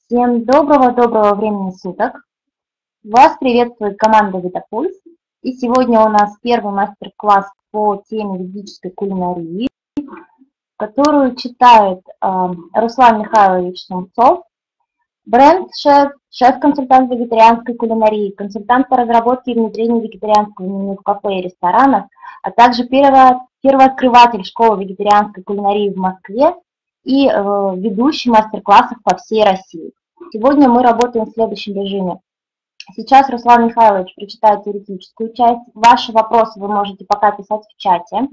Всем доброго времени суток. Вас приветствует команда Витапульс. И сегодня у нас первый мастер-класс по теме ведической кулинарии, которую читает Руслан Михайлович Сумцов, бренд-шеф, шеф-консультант вегетарианской кулинарии, консультант по разработке и внедрению вегетарианского меню в кафе и ресторанах, а также первооткрыватель школы вегетарианской кулинарии в Москве и ведущий мастер-классов по всей России. Сегодня мы работаем в следующем режиме. Сейчас Руслан Михайлович прочитает теоретическую часть. Ваши вопросы вы можете пока писать в чате.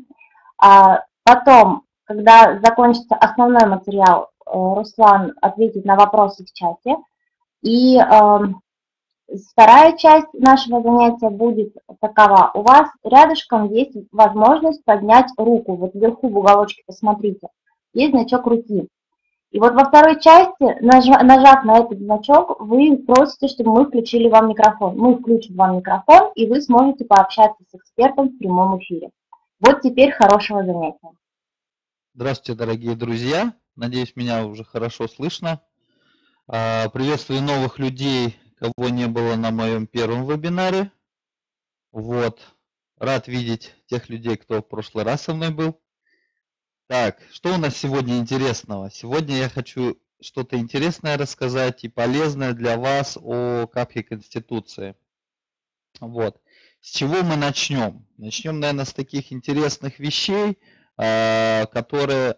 Потом, когда закончится основной материал, Руслан ответит на вопросы в чате. И вторая часть нашего занятия будет такова. У вас рядышком есть возможность поднять руку. Вот вверху в уголочке посмотрите. Есть значок руки. И вот во второй части, нажав на этот значок, вы просите, чтобы мы включили вам микрофон. Мы включим вам микрофон, и вы сможете пообщаться с экспертом в прямом эфире. Вот теперь хорошего занятия. Здравствуйте, дорогие друзья. Надеюсь, меня уже хорошо слышно. Приветствую новых людей, кого не было на моем первом вебинаре. Вот. Рад видеть тех людей, кто в прошлый раз со мной был. Так, что у нас сегодня интересного? Сегодня я хочу что-то интересное рассказать и полезное для вас о Капхе Конституции. Вот. С чего мы начнем? Начнем, наверное, с таких интересных вещей, которые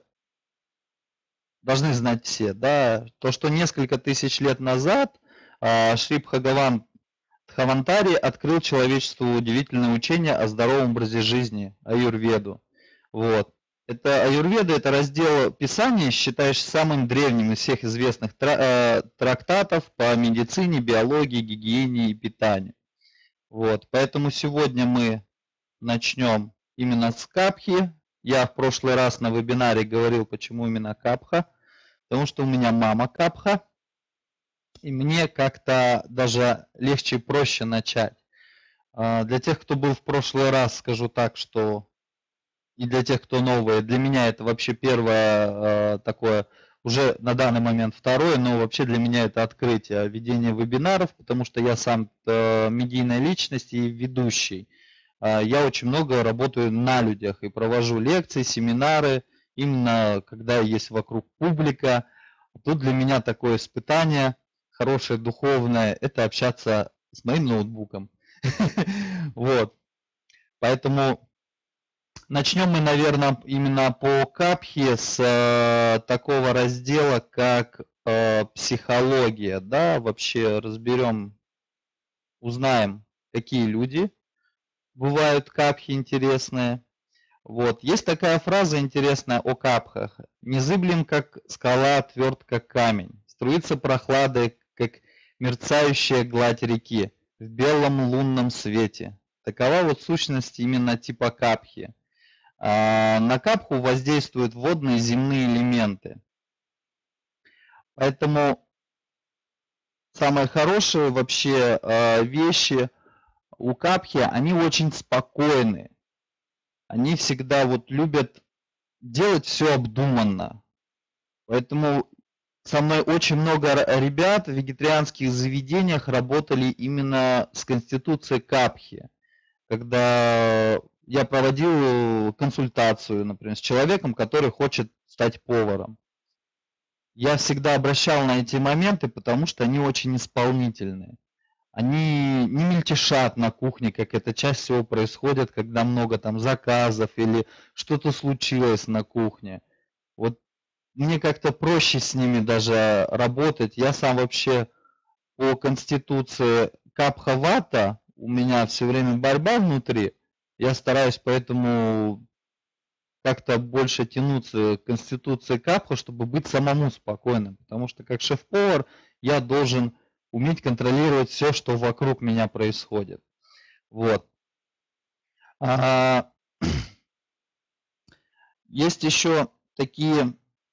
должны знать все, да, то, что несколько тысяч лет назад Шри Бхагаван Дхавантари открыл человечеству удивительное учение о здоровом образе жизни, аюрведу. Вот. Это аюрведа, это раздел Писания, считаешь самым древним из всех известных трактатов по медицине, биологии, гигиене и питанию. Вот. Поэтому сегодня мы начнем именно с капхи. Я в прошлый раз на вебинаре говорил, почему именно капха. Потому что у меня мама капха, и мне как-то даже легче и проще начать. Для тех, кто был в прошлый раз, скажу так, что и для тех, кто новые, для меня это вообще первое такое, уже на данный момент второе, но вообще для меня это открытие ведения вебинаров, потому что я сам медийная личность и ведущий. Я очень много работаю на людях и провожу лекции, семинары, именно когда есть вокруг публика. Тут для меня такое испытание, хорошее, духовное, это общаться с моим ноутбуком. Вот. Поэтому начнем мы, наверное, именно по капхе с такого раздела, как психология. Да, вообще разберем, узнаем, какие люди бывают капхи интересные. Вот. Есть такая фраза интересная о капхах. Незыблем, как скала, тверд, как камень. Струится прохладой, как мерцающая гладь реки в белом лунном свете. Такова вот сущность именно типа капхи. На капху воздействуют водные и земные элементы. Поэтому самые хорошие вообще вещи у капхи, они очень спокойны. Они всегда вот любят делать все обдуманно. Поэтому со мной очень много ребят в вегетарианских заведениях работали именно с конституцией капхи. Когда я проводил консультацию, например, с человеком, который хочет стать поваром. Я всегда обращал на эти моменты, потому что они очень исполнительные. Они не мельтешат на кухне, как это чаще всего происходит, когда много там заказов или что-то случилось на кухне. Вот мне как-то проще с ними даже работать. Я сам вообще по конституции капха-вата, у меня все время борьба внутри. Я стараюсь поэтому как-то больше тянуться к конституции капха, чтобы быть самому спокойным. Потому что как шеф-повар я должен уметь контролировать все, что вокруг меня происходит. Вот. Есть еще такие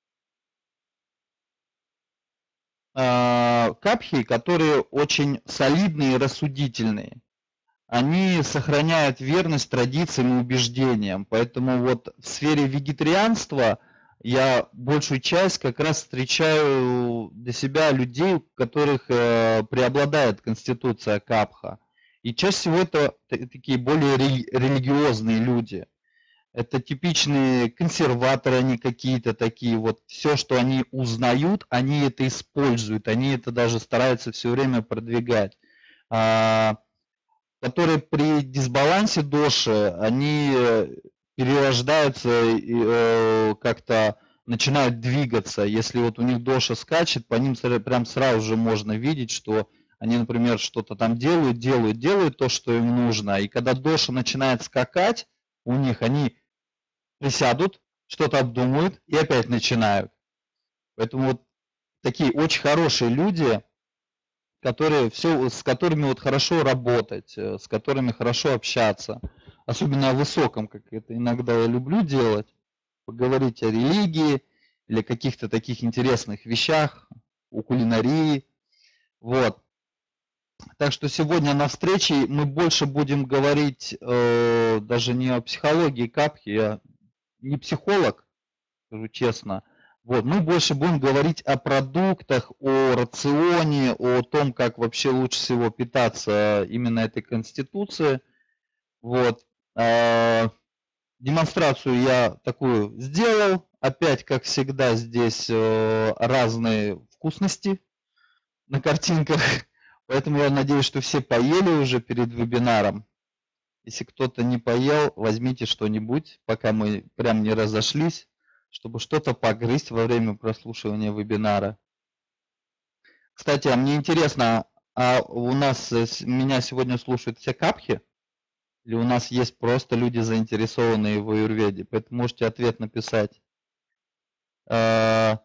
капхи, которые очень солидные и рассудительные. Они сохраняют верность традициям и убеждениям. Поэтому вот в сфере вегетарианства я большую часть как раз встречаю для себя людей, у которых преобладает конституция Капха. И чаще всего это такие более религиозные люди. Это типичные консерваторы, они какие-то такие. Вот все, что они узнают, они это используют. Они это даже стараются все время продвигать. А, которые при дисбалансе доши, они перерождаются и как-то начинают двигаться. Если вот у них доша скачет, по ним прям сразу же можно видеть, что они, например, что-то там делают то, что им нужно. И когда доша начинает скакать, у них они присядут, что-то обдумают и опять начинают. Поэтому вот такие очень хорошие люди, которые все, с которыми вот хорошо работать, с которыми хорошо общаться. Особенно о высоком, как это иногда я люблю делать. Поговорить о религии или каких-то таких интересных вещах, о кулинарии. Вот. Так что сегодня на встрече мы больше будем говорить даже не о психологии Капхи, я не психолог, скажу честно. Вот, мы больше будем говорить о продуктах, о рационе, о том, как вообще лучше всего питаться именно этой конституции. Вот. Демонстрацию я такую сделал. Опять, как всегда, здесь разные вкусности на картинках. Поэтому я надеюсь, что все поели уже перед вебинаром. Если кто-то не поел, возьмите что-нибудь, пока мы прям не разошлись, чтобы что-то погрызть во время прослушивания вебинара. Кстати, а мне интересно, а у нас меня сегодня слушают все капхи? Или у нас есть просто люди, заинтересованные в аюрведе? Поэтому можете ответ написать. Что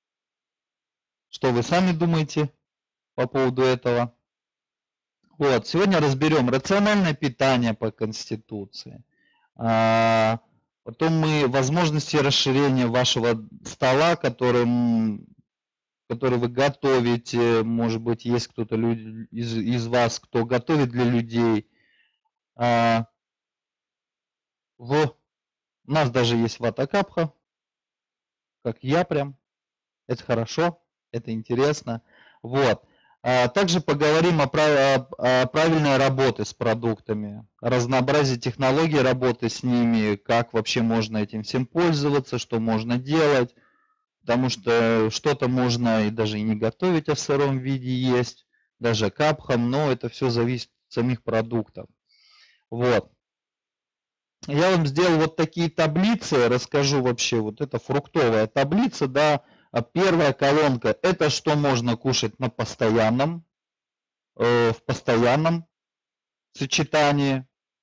вы сами думаете по поводу этого? Вот, сегодня разберем рациональное питание по Конституции. Потом мы возможности расширения вашего стола, который вы готовите. Может быть, есть кто-то из вас, кто готовит для людей. У нас даже есть вата-капха, как я прям. Это хорошо, это интересно. Вот. Также поговорим о правильной работе с продуктами, разнообразие технологий работы с ними, как вообще можно этим всем пользоваться, что можно делать, потому что что-то можно и даже и не готовить, а в сыром виде есть, даже капхам, но это все зависит от самих продуктов. Вот. Я вам сделал вот такие таблицы, расскажу вообще, вот это фруктовая таблица, да. Первая колонка – это что можно кушать на постоянном, в постоянном сочетании.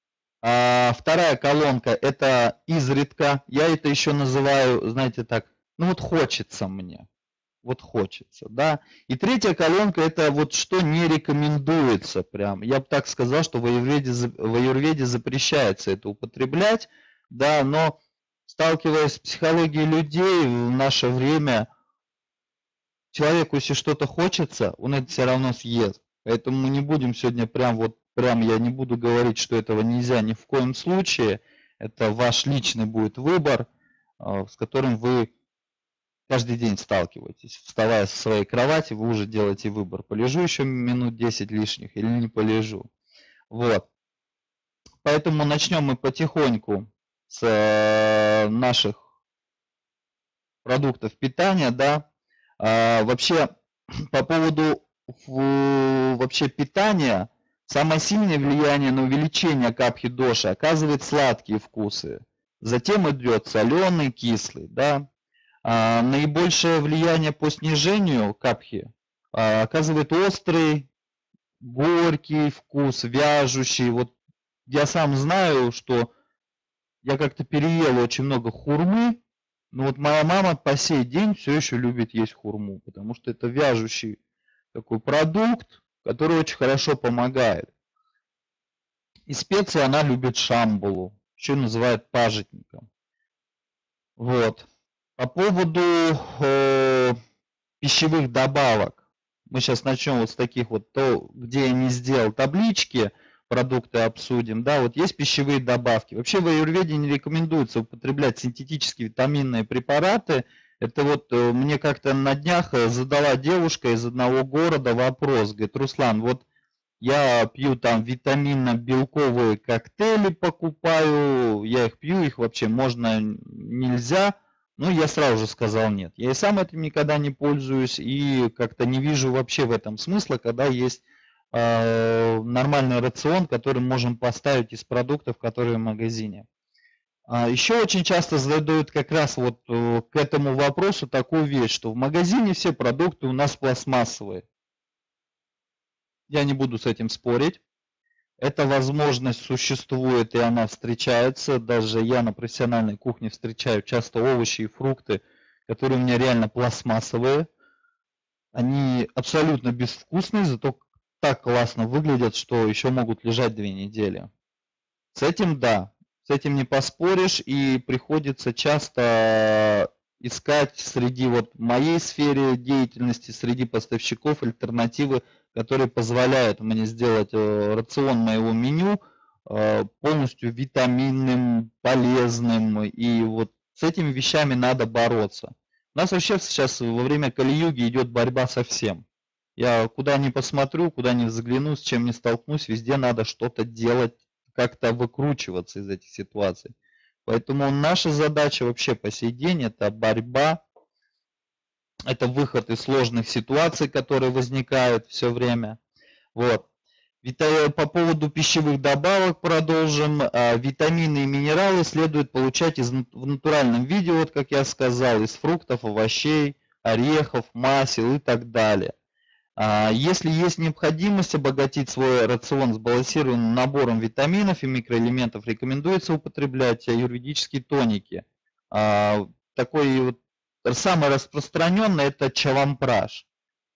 Вторая колонка – это изредка. Я это еще называю, знаете, так, ну вот хочется мне. Вот хочется, да. И третья колонка – это вот что не рекомендуется прям. Я бы так сказал, что в аюрведе запрещается это употреблять, да, но сталкиваясь с психологией людей в наше время, человеку, если что-то хочется, он это все равно съест. Поэтому мы не будем сегодня прям я не буду говорить, что этого нельзя ни в коем случае. Это ваш личный будет выбор, с которым вы каждый день сталкиваетесь. Вставая со своей кровати, вы уже делаете выбор. Полежу еще минут 10 лишних или не полежу. Вот. Поэтому начнем мы потихоньку с наших продуктов питания, да. Вообще, по поводу вообще питания, самое сильное влияние на увеличение капхи доши оказывает сладкие вкусы. Затем идет соленый, кислый, да. Наибольшее влияние по снижению капхи оказывает острый, горький вкус, вяжущий. Вот я сам знаю, что я как-то переел очень много хурмы, но вот моя мама по сей день все еще любит есть хурму, потому что это вяжущий такой продукт, который очень хорошо помогает. И специи она любит шамбалу, еще называют пажитником. Вот. По поводу пищевых добавок. Мы сейчас начнем вот с таких вот, где я не сделал таблички. продукты обсудим. Да, вот есть пищевые добавки. Вообще в аюрведе не рекомендуется употреблять синтетические витаминные препараты. Это вот мне как-то на днях задала девушка из одного города вопрос. Говорит, Руслан, вот я пью там витаминно-белковые коктейли, покупаю, я их пью, их вообще можно, нельзя. Ну, я сразу же сказал нет. Я и сам этим никогда не пользуюсь и как-то не вижу вообще в этом смысла, когда есть нормальный рацион, который можем поставить из продуктов, которые в магазине. Еще очень часто задают как раз вот к этому вопросу такую вещь, что в магазине все продукты у нас пластмассовые. Я не буду с этим спорить. Эта возможность существует и она встречается. Даже я на профессиональной кухне встречаю часто овощи и фрукты, которые у меня реально пластмассовые. Они абсолютно безвкусные, зато так классно выглядят, что еще могут лежать 2 недели. С этим да, с этим не поспоришь, и приходится часто искать среди вот моей сфере деятельности, среди поставщиков альтернативы, которые позволяют мне сделать рацион моего меню полностью витаминным, полезным, и вот с этими вещами надо бороться. У нас вообще сейчас во время Кали-юги идет борьба со всем. Я куда ни посмотрю, куда ни взгляну, с чем ни столкнусь, везде надо что-то делать, как-то выкручиваться из этих ситуаций. Поэтому наша задача вообще по сей день это борьба, это выход из сложных ситуаций, которые возникают все время. Вот. По поводу пищевых добавок продолжим. Витамины и минералы следует получать в натуральном виде, вот как я сказал, из фруктов, овощей, орехов, масел и так далее. Если есть необходимость обогатить свой рацион сбалансированным набором витаминов и микроэлементов, рекомендуется употреблять аюрведические тоники. Такой вот самый распространенный это чавампраш.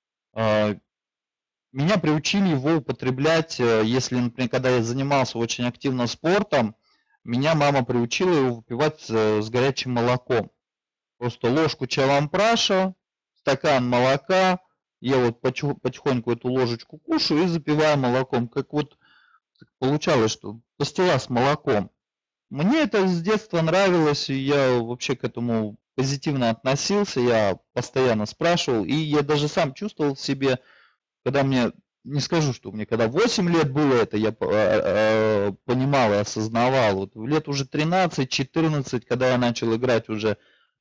Меня приучили его употреблять, если, например, когда я занимался очень активно спортом, меня мама приучила его выпивать с горячим молоком. Просто ложку чавампраша, стакан молока, я вот потихоньку эту ложечку кушаю и запиваю молоком. Как вот получалось, что пастила с молоком. Мне это с детства нравилось, и я вообще к этому позитивно относился, я постоянно спрашивал, и я даже сам чувствовал в себе, когда мне, не скажу, что мне когда 8 лет было это, я понимал и осознавал. Вот в лет уже 13-14, когда я начал играть уже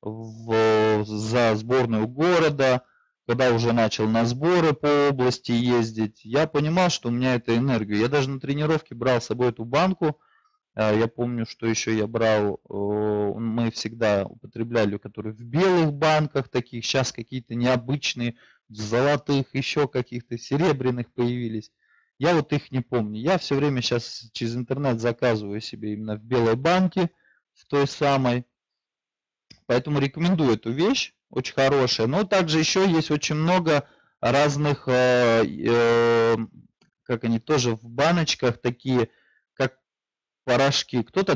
за сборную города, когда уже начал на сборы по области ездить, я понимал, что у меня это энергия. Я даже на тренировке брал с собой эту банку. Я помню, что еще я брал, мы всегда употребляли, которые в белых банках таких, сейчас какие-то необычные, золотых, еще каких-то серебряных появились. Я вот их не помню. Я все время сейчас через интернет заказываю себе именно в белой банке, в той самой. Поэтому рекомендую эту вещь, очень хорошая. Но также еще есть очень много разных, как они тоже в баночках, такие, как порошки. Кто-то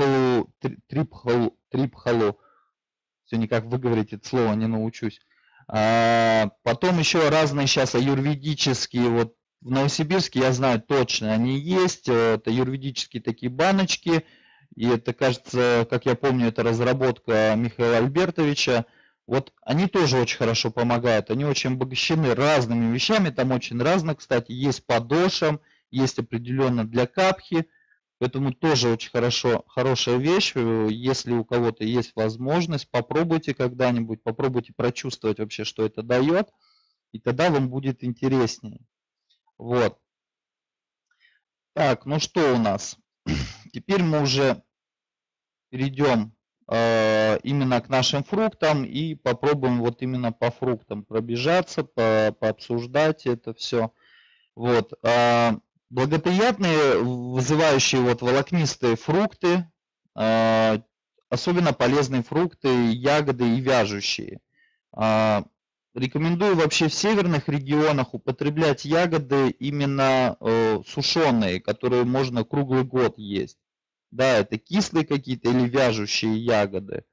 трипхолу, все никак выговорить это слово не научусь. Потом еще разные сейчас аюрведические, вот в Новосибирске, я знаю точно, они есть, это аюрведические такие баночки, и это, кажется, как я помню, это разработка Михаила Альбертовича. Вот они тоже очень хорошо помогают, они очень обогащены разными вещами, там очень разно, кстати, есть по дошам, есть определенно для капхи, поэтому тоже очень хорошая вещь, если у кого-то есть возможность, попробуйте когда-нибудь, попробуйте прочувствовать вообще, что это дает, и тогда вам будет интереснее. Вот. Так, ну что у нас? Теперь мы уже перейдем именно к нашим фруктам и попробуем вот именно по фруктам пробежаться, пообсуждать это все. Вот. Благоприятные, вызывающие вот волокнистые фрукты, особенно полезные фрукты, ягоды и вяжущие. Рекомендую вообще в северных регионах употреблять ягоды именно сушеные, которые можно круглый год есть. Да, это кислые какие-то или вяжущие ягоды.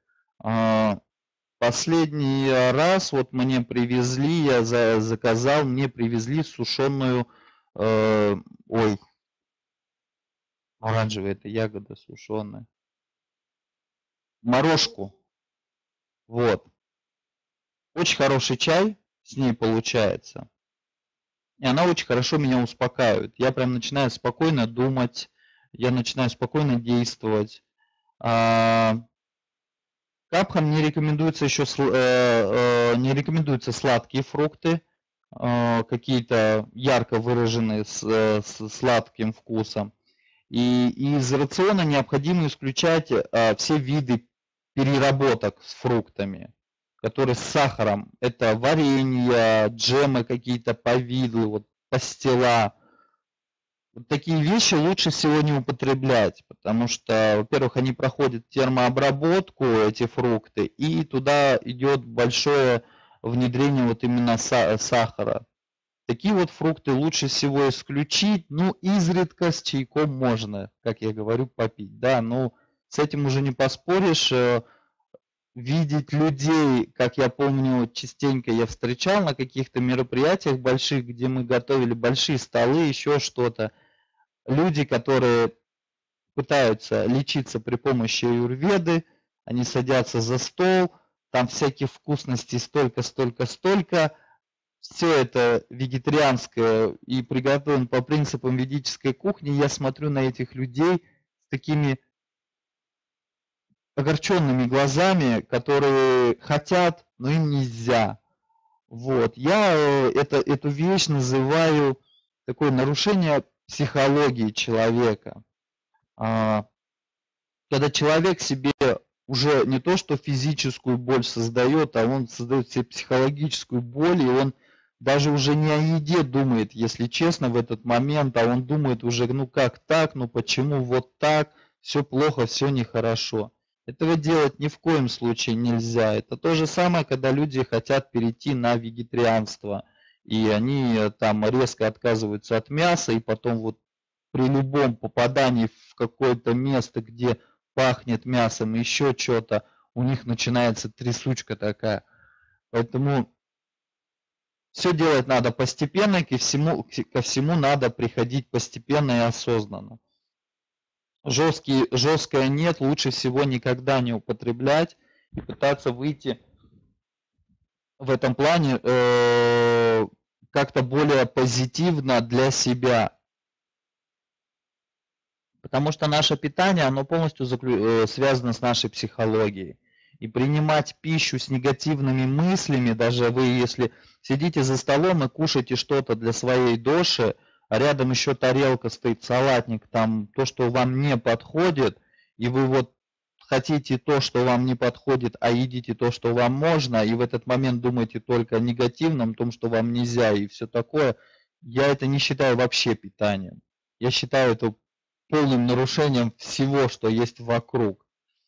Последний раз вот мне привезли, я заказал, мне привезли сушеную, ой, Оранжевая это ягода сушеная. Морожку. Вот. Очень хороший чай с ней получается. И она очень хорошо меня успокаивает. Я прям начинаю спокойно думать, я начинаю спокойно действовать. А, Капхам не рекомендуется еще не рекомендуются сладкие фрукты, какие-то ярко выраженные с сладким вкусом. И из рациона необходимо исключать все виды переработок с фруктами, которые с сахаром. Это варенье, джемы какие-то, повидлы, вот, пастила. Вот такие вещи лучше всего не употреблять, потому что, во-первых, они проходят термообработку, эти фрукты, и туда идет большое внедрение вот именно сахара. Такие вот фрукты лучше всего исключить, ну, изредка с чайком можно, как я говорю, попить, да, но с этим уже не поспоришь. Видеть людей, как я помню, частенько я встречал на каких-то мероприятиях больших, где мы готовили большие столы, еще что-то. Люди, которые пытаются лечиться при помощи аюрведы, они садятся за стол, там всяких вкусностей столько, столько, столько, все это вегетарианское и приготовлено по принципам ведической кухни. Я смотрю на этих людей с такими огорченными глазами, которые хотят, но им нельзя. Вот. Я эту вещь называю такое нарушение психологии человека. А, Когда человек себе уже не то что физическую боль создает, а он создает себе психологическую боль, и он даже уже не о еде думает, если честно, в этот момент, а он думает уже, ну как так, ну почему вот так, все плохо, все нехорошо. Этого делать ни в коем случае нельзя. Это то же самое, когда люди хотят перейти на вегетарианство, и они там резко отказываются от мяса, и потом вот при любом попадании в какое-то место, где пахнет мясом, еще что-то, у них начинается трясучка такая. Поэтому все делать надо постепенно, и ко всему надо приходить постепенно и осознанно. Жесткое нет, лучше всего никогда не употреблять и пытаться выйти в этом плане как-то более позитивно для себя. Потому что наше питание, оно полностью связано с нашей психологией. И принимать пищу с негативными мыслями, даже вы, если сидите за столом и кушаете что-то для своей доши, а рядом еще тарелка стоит, салатник, там то, что вам не подходит, и вы вот хотите то, что вам не подходит, а едите то, что вам можно, и в этот момент думаете только о негативном, том, что вам нельзя, и все такое, я это не считаю вообще питанием. Я считаю это полным нарушением всего, что есть вокруг.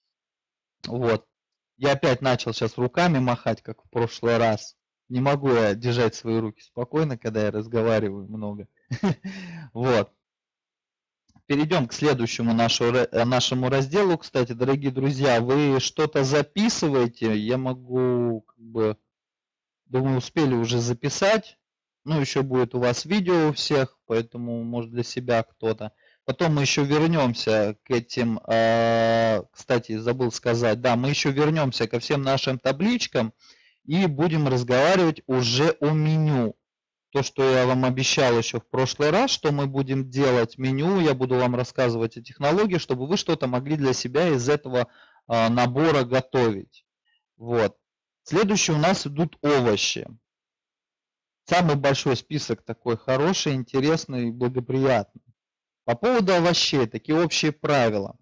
Вот. Я опять начал сейчас руками махать, как в прошлый раз. Не могу я держать свои руки спокойно, когда я разговариваю много. Вот. Перейдем к следующему нашему разделу. Кстати, дорогие друзья, вы что-то записываете? Я могу, как бы, думаю, успели уже записать. Ну, еще будет у вас видео у всех, поэтому, может, для себя кто-то. Потом мы еще вернемся к этим, кстати, забыл сказать, да, мы еще вернемся ко всем нашим табличкам и будем разговаривать уже о меню. То, что я вам обещал еще в прошлый раз, что мы будем делать меню, я буду вам рассказывать о технологии, чтобы вы что-то могли для себя из этого набора готовить. Вот. Следующие у нас идут овощи. Самый большой список такой хороший, интересный и благоприятный. По поводу овощей, такие общие правила.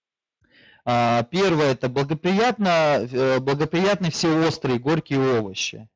Первое – это благоприятны все острые, горькие овощи.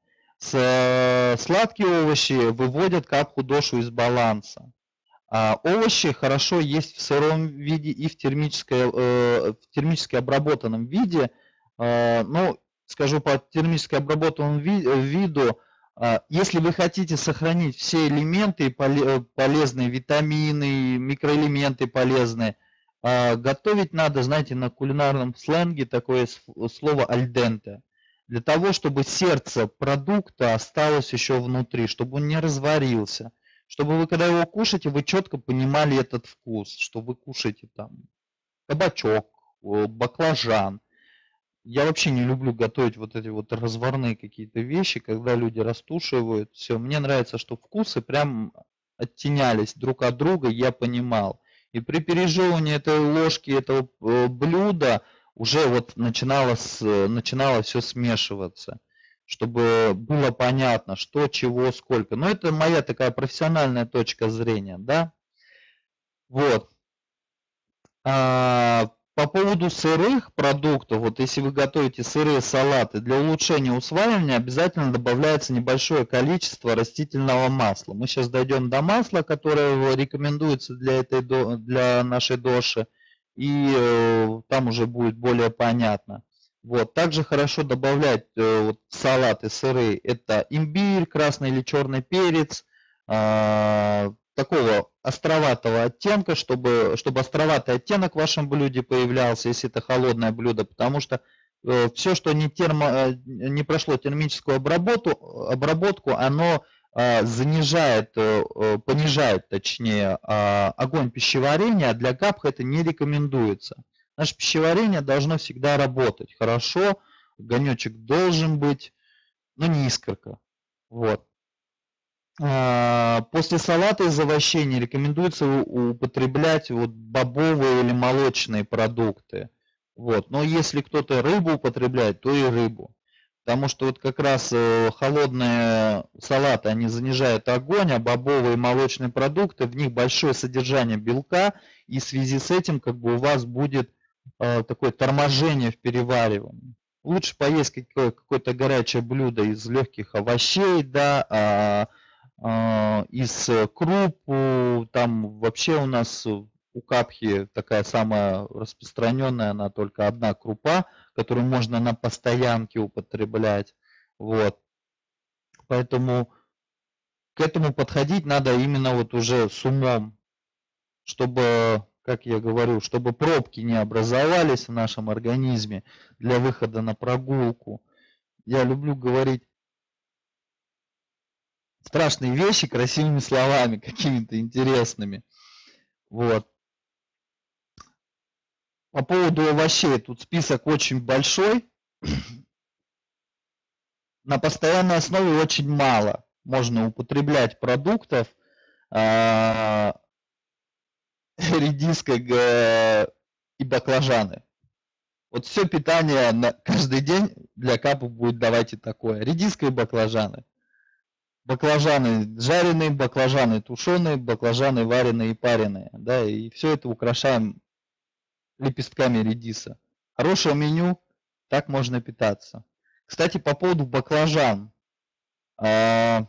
Сладкие овощи выводят капху дошу из баланса. Овощи хорошо есть в сыром виде и в термически обработанном виде. Ну, скажу по термически обработанному виду, если вы хотите сохранить все элементы полезные, витамины, микроэлементы полезные, готовить надо, знаете, на кулинарном сленге такое слово альденте. Для того, чтобы сердце продукта осталось еще внутри, чтобы он не разварился, чтобы вы, когда его кушаете, вы четко понимали этот вкус, что вы кушаете там кабачок, баклажан. Я вообще не люблю готовить вот эти вот разварные какие-то вещи, когда люди растушевывают. Все, мне нравится, что вкусы прям оттенялись друг от друга, я понимал. И при пережевывании этой ложки, этого блюда уже вот начинало все смешиваться, чтобы было понятно, что, чего, сколько. Но это моя такая профессиональная точка зрения, да. Вот. По поводу сырых продуктов, вот если вы готовите сырые салаты, для улучшения усваивания обязательно добавляется небольшое количество растительного масла. Мы сейчас дойдем до масла, которое рекомендуется для нашей доши, и там уже будет более понятно. Вот. Также хорошо добавлять вот, в салаты сырые, это имбирь, красный или черный перец, такого островатого оттенка, чтобы островатый оттенок в вашем блюде появлялся, если это холодное блюдо, потому что все, что не прошло термическую обработку, оно понижает, точнее, огонь пищеварения, а для капха это не рекомендуется. Наше пищеварение должно всегда работать хорошо, огонечек должен быть, но не искорка. Вот. После салата из овощей не рекомендуется употреблять вот бобовые или молочные продукты. Вот. Но если кто-то рыбу употребляет, то и рыбу. Потому что вот как раз холодные салаты, они занижают огонь, а бобовые и молочные продукты, в них большое содержание белка, и в связи с этим как бы у вас будет такое торможение в переваривании. Лучше поесть какое-то горячее блюдо из легких овощей, да, из круп, там вообще у нас у капхи такая самая распространенная, она только одна крупа, которую можно на постоянке употреблять. Вот. Поэтому к этому подходить надо именно вот уже с умом, чтобы, как я говорю, чтобы пробки не образовались в нашем организме для выхода на прогулку. Я люблю говорить страшные вещи красивыми словами, какими-то интересными. Вот. По поводу овощей, тут список очень большой. На постоянной основе очень мало можно употреблять продуктов редиска и баклажаны. Вот все питание на каждый день для капы будет давайте такое. Редиска и баклажаны. Баклажаны жареные, баклажаны тушеные, баклажаны вареные и пареные. Да, и все это украшаем лепестками редиса. Хорошее меню, так можно питаться. Кстати, по поводу баклажан. Я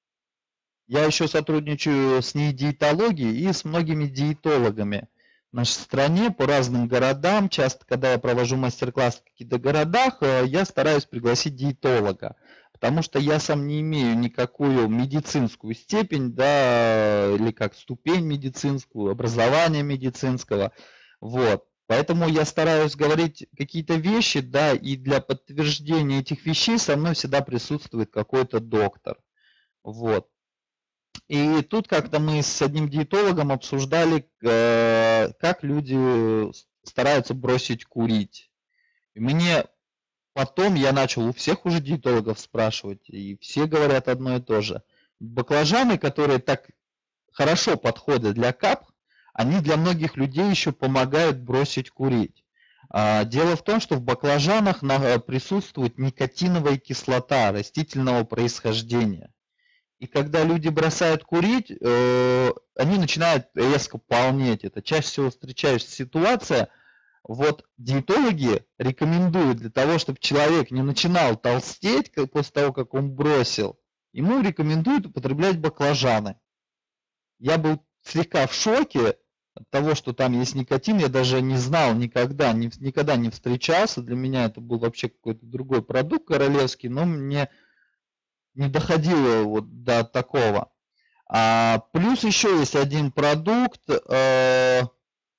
еще сотрудничаю с НИИ диетологии и с многими диетологами в нашей стране по разным городам. Часто, когда я провожу мастер-классы в каких-то городах, я стараюсь пригласить диетолога, потому что я сам не имею никакую медицинскую степень, да, или как ступень медицинскую, образование медицинского. Вот. Поэтому я стараюсь говорить какие-то вещи, да, и для подтверждения этих вещей со мной всегда присутствует какой-то доктор. Вот. И тут как-то мы с одним диетологом обсуждали, как люди стараются бросить курить. И мне потом я начал у всех уже диетологов спрашивать, и все говорят одно и то же. Баклажаны, которые так хорошо подходят для кап, они для многих людей еще помогают бросить курить. Дело в том, что в баклажанах присутствует никотиновая кислота растительного происхождения. И когда люди бросают курить, они начинают резко полнеть. Это чаще всего встречающаяся ситуация. Вот диетологи рекомендуют для того, чтобы человек не начинал толстеть после того, как он бросил, ему рекомендуют употреблять баклажаны. Я был слегка в шоке от того, что там есть никотин, я даже не знал никогда не встречался. Для меня это был вообще какой-то другой продукт королевский, но мне не доходило вот до такого. Плюс еще есть один продукт, это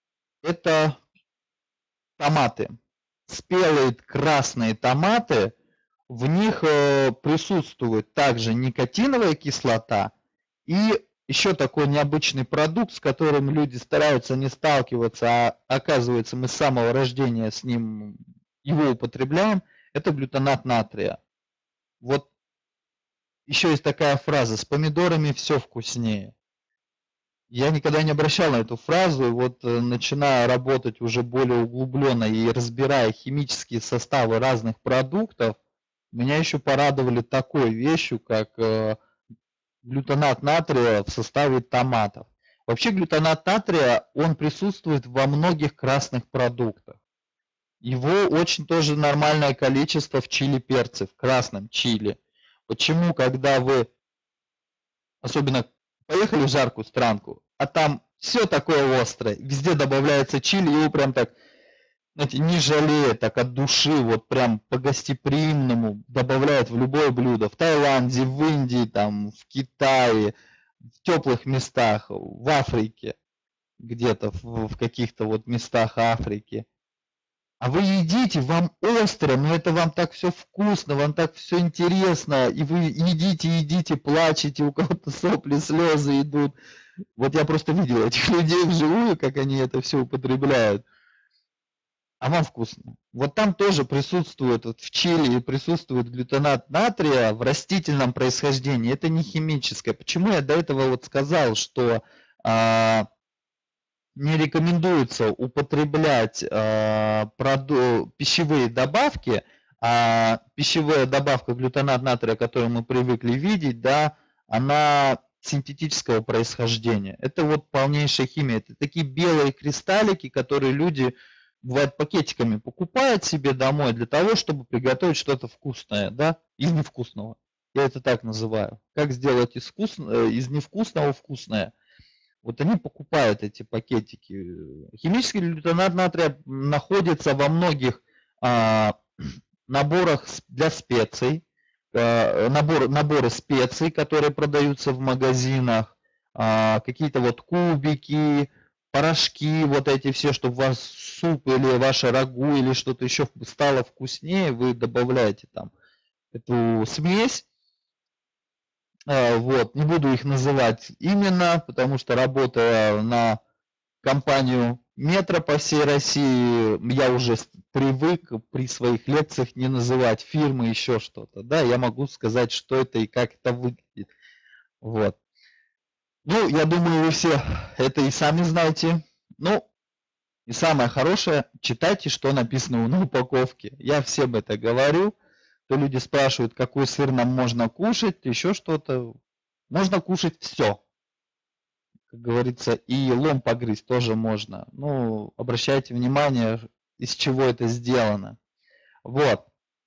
томаты. Спелые красные томаты, в них присутствует также никотиновая кислота и еще такой необычный продукт, с которым люди стараются не сталкиваться, а оказывается мы с самого рождения с ним его употребляем, это глютонат натрия. Вот еще есть такая фраза: с помидорами все вкуснее. Я никогда не обращал на эту фразу, и вот начиная работать уже более углубленно и разбирая химические составы разных продуктов, меня еще порадовали такой вещью, как глютонат натрия в составе томатов. Вообще глютонат натрия, он присутствует во многих красных продуктах. Его очень тоже нормальное количество в чили перце, в красном чили. Почему, когда вы, особенно поехали в жаркую странку, а там все такое острое, везде добавляется чили, его прям так, знаете, не жалея, так от души, вот прям по-гостеприимному добавляют в любое блюдо. В Таиланде, в Индии, там, в Китае, в теплых местах, в Африке, где-то в каких-то вот местах Африки. А вы едите, вам остро, но это вам так все вкусно, вам так все интересно, и вы едите, плачете, у кого-то сопли, слезы идут. Вот я просто видел этих людей вживую, как они это все употребляют. А вам вкусно. Вот там тоже присутствует, вот в чили присутствует глютонат натрия в растительном происхождении. Это не химическое. Почему я до этого вот сказал, что не рекомендуется употреблять пищевые добавки, а пищевая добавка глютонат натрия, которую мы привыкли видеть, да, она синтетического происхождения. Это вот полнейшая химия. Это такие белые кристаллики, которые люди, бывает, пакетиками покупают себе домой для того, чтобы приготовить что-то вкусное, да, из невкусного. Я это так называю. Как сделать из невкусного вкусное? Вот они покупают эти пакетики. Химический глютонат натрия находится во многих наборах для специй, наборы специй, которые продаются в магазинах, какие-то вот кубики, порошки, вот эти все, чтобы ваш суп или ваше рагу или что-то еще стало вкуснее, вы добавляете там эту смесь. Вот, не буду их называть именно, потому что работая на компанию Метро по всей России, я уже привык при своих лекциях не называть фирмы, еще что-то. Да, я могу сказать, что это и как это выглядит. Вот. Ну, я думаю, вы все это и сами знаете. Ну, и самое хорошее, читайте, что написано на упаковке. Я всем это говорю. То люди спрашивают, какой сыр нам можно кушать, еще что-то. Можно кушать все. Как говорится, и лом погрызть тоже можно. Ну, обращайте внимание, из чего это сделано. Вот.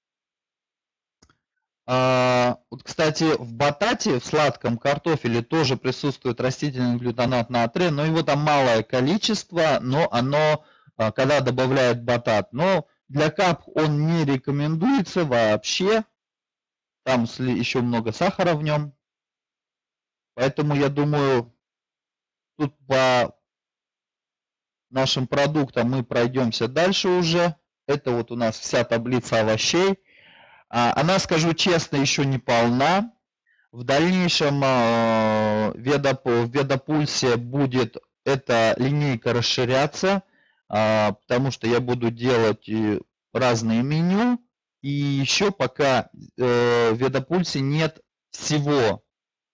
Вот, кстати, в батате, в сладком картофеле тоже присутствует растительный глютонат натрия, но его там малое количество, но оно, когда добавляют батат, но для кап он не рекомендуется вообще, там еще много сахара в нем, поэтому я думаю, тут по нашим продуктам мы пройдемся дальше уже. Это вот у нас вся таблица овощей. Она, скажу честно, еще не полна. В дальнейшем в Ведопульсе будет эта линейка расширяться, потому что я буду делать разные меню. И еще пока в Ведопульсе нет всего,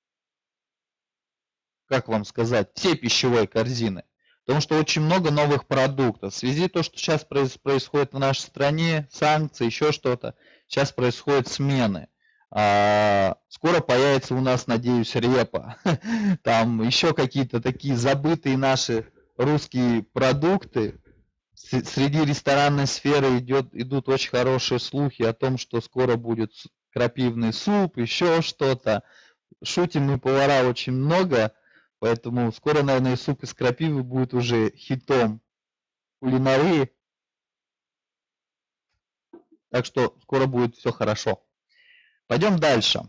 как вам сказать, всей пищевой корзины. Потому что очень много новых продуктов. В связи с тем, что сейчас происходит в нашей стране, санкции, еще что-то, сейчас происходят смены. Скоро появится у нас, надеюсь, репа. Там еще какие-то такие забытые наши русские продукты. Среди ресторанной сферы идут очень хорошие слухи о том, что скоро будет крапивный суп, еще что-то. Шутим мы, повара, очень много. Поэтому скоро, наверное, суп из крапивы будет уже хитом кулинарии. Так что скоро будет все хорошо. Пойдем дальше.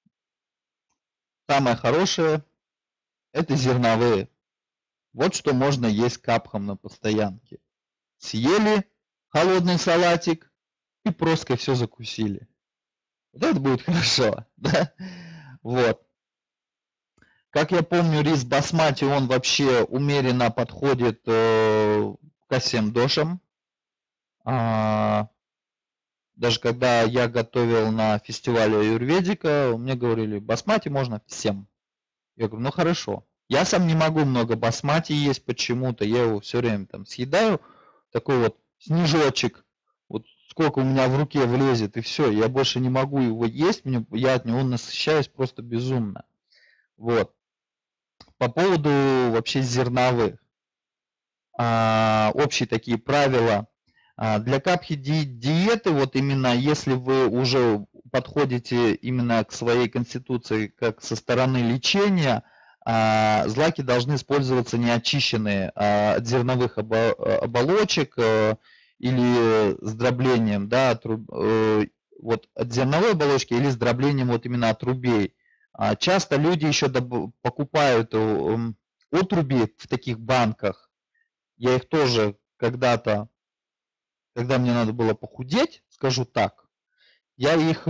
Самое хорошее – это зерновые. Вот что можно есть капхом на постоянке. Съели холодный салатик и просто все закусили. Вот это будет хорошо, да? Вот. Как я помню, рис басмати, он вообще умеренно подходит ко всем дошам. Даже когда я готовил на фестивале аюрведика, мне говорили, басмати можно всем. Я говорю, ну хорошо. Я сам не могу много басмати есть почему-то, я его все время там съедаю, такой вот снежочек, вот сколько у меня в руке влезет, и все, я больше не могу его есть, я от него насыщаюсь просто безумно. Вот. По поводу вообще зерновых. Общие такие правила. Для капхи диеты, вот именно если вы уже подходите именно к своей конституции как со стороны лечения, злаки должны использоваться не очищенные от зерновых оболочек или с дроблением, да, вот от зерновой оболочки или с дроблением вот именно отрубей. Часто люди еще покупают отруби в таких банках. Я их тоже когда-то, когда мне надо было похудеть, скажу так, я их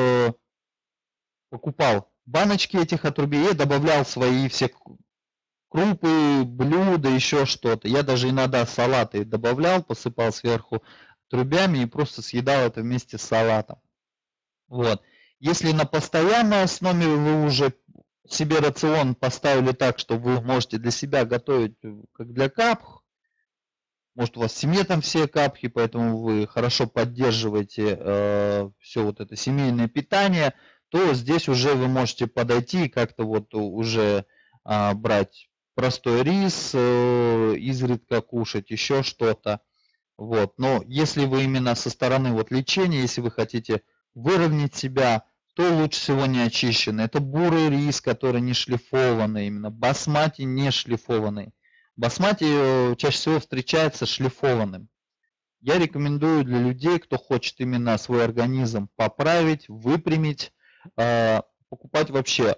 покупал, баночки этих отрубей, и добавлял свои все крупы, блюда, еще что-то. Я даже иногда салаты добавлял, посыпал сверху трубями и просто съедал это вместе с салатом. Вот. Если на постоянной основе вы уже себе рацион поставили так, что вы можете для себя готовить как для капх, может, у вас в семье там все капхи, поэтому вы хорошо поддерживаете все вот это семейное питание, то здесь уже вы можете подойти и как-то вот уже брать простой рис, изредка кушать, еще что-то. Вот. Но если вы именно со стороны вот лечения, если вы хотите выровнять себя, то лучше всего не очищенный. Это бурый рис, который не шлифованный, именно басмати не шлифованный. Басмати чаще всего встречается шлифованным. Я рекомендую для людей, кто хочет именно свой организм поправить, выпрямить, покупать вообще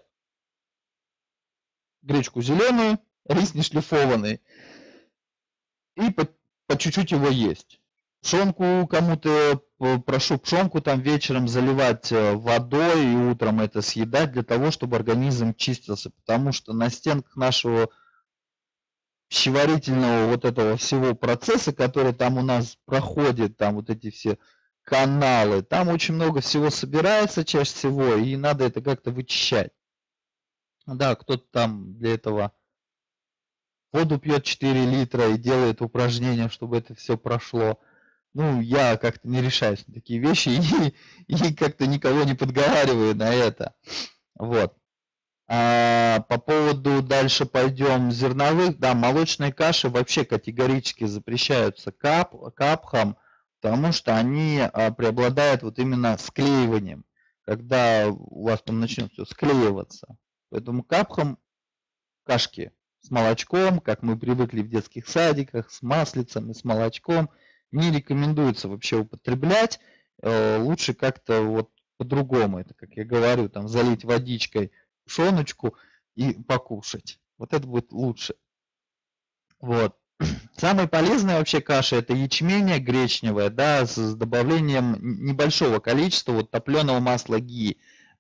гречку зеленую, рис не шлифованный и по чуть-чуть его есть. Пшенку кому-то, прошу пшенку там вечером заливать водой и утром это съедать для того, чтобы организм чистился, потому что на стенках нашего пищеварительного вот этого всего процесса, который там у нас проходит, там вот эти все каналы, там очень много всего собирается чаще всего, и надо это как-то вычищать. Да, кто-то там для этого воду пьет 4 литра и делает упражнения, чтобы это все прошло. Ну, я как-то не решаюсь на такие вещи и как-то никого не подговариваю на это. Вот. По поводу, дальше пойдем, зерновых, да, молочные каши вообще категорически запрещаются капхам, потому что они преобладают вот именно склеиванием, когда у вас там начнет все склеиваться. Поэтому капхам кашки с молочком, как мы привыкли в детских садиках, с маслицем и с молочком, не рекомендуется вообще употреблять. Лучше как-то вот по-другому, это, как я говорю, там залить водичкой пшеночку и покушать. Вот это будет лучше. Вот. Самые полезные вообще каши это ячмень гречневая, да, с добавлением небольшого количества вот топленого масла ги.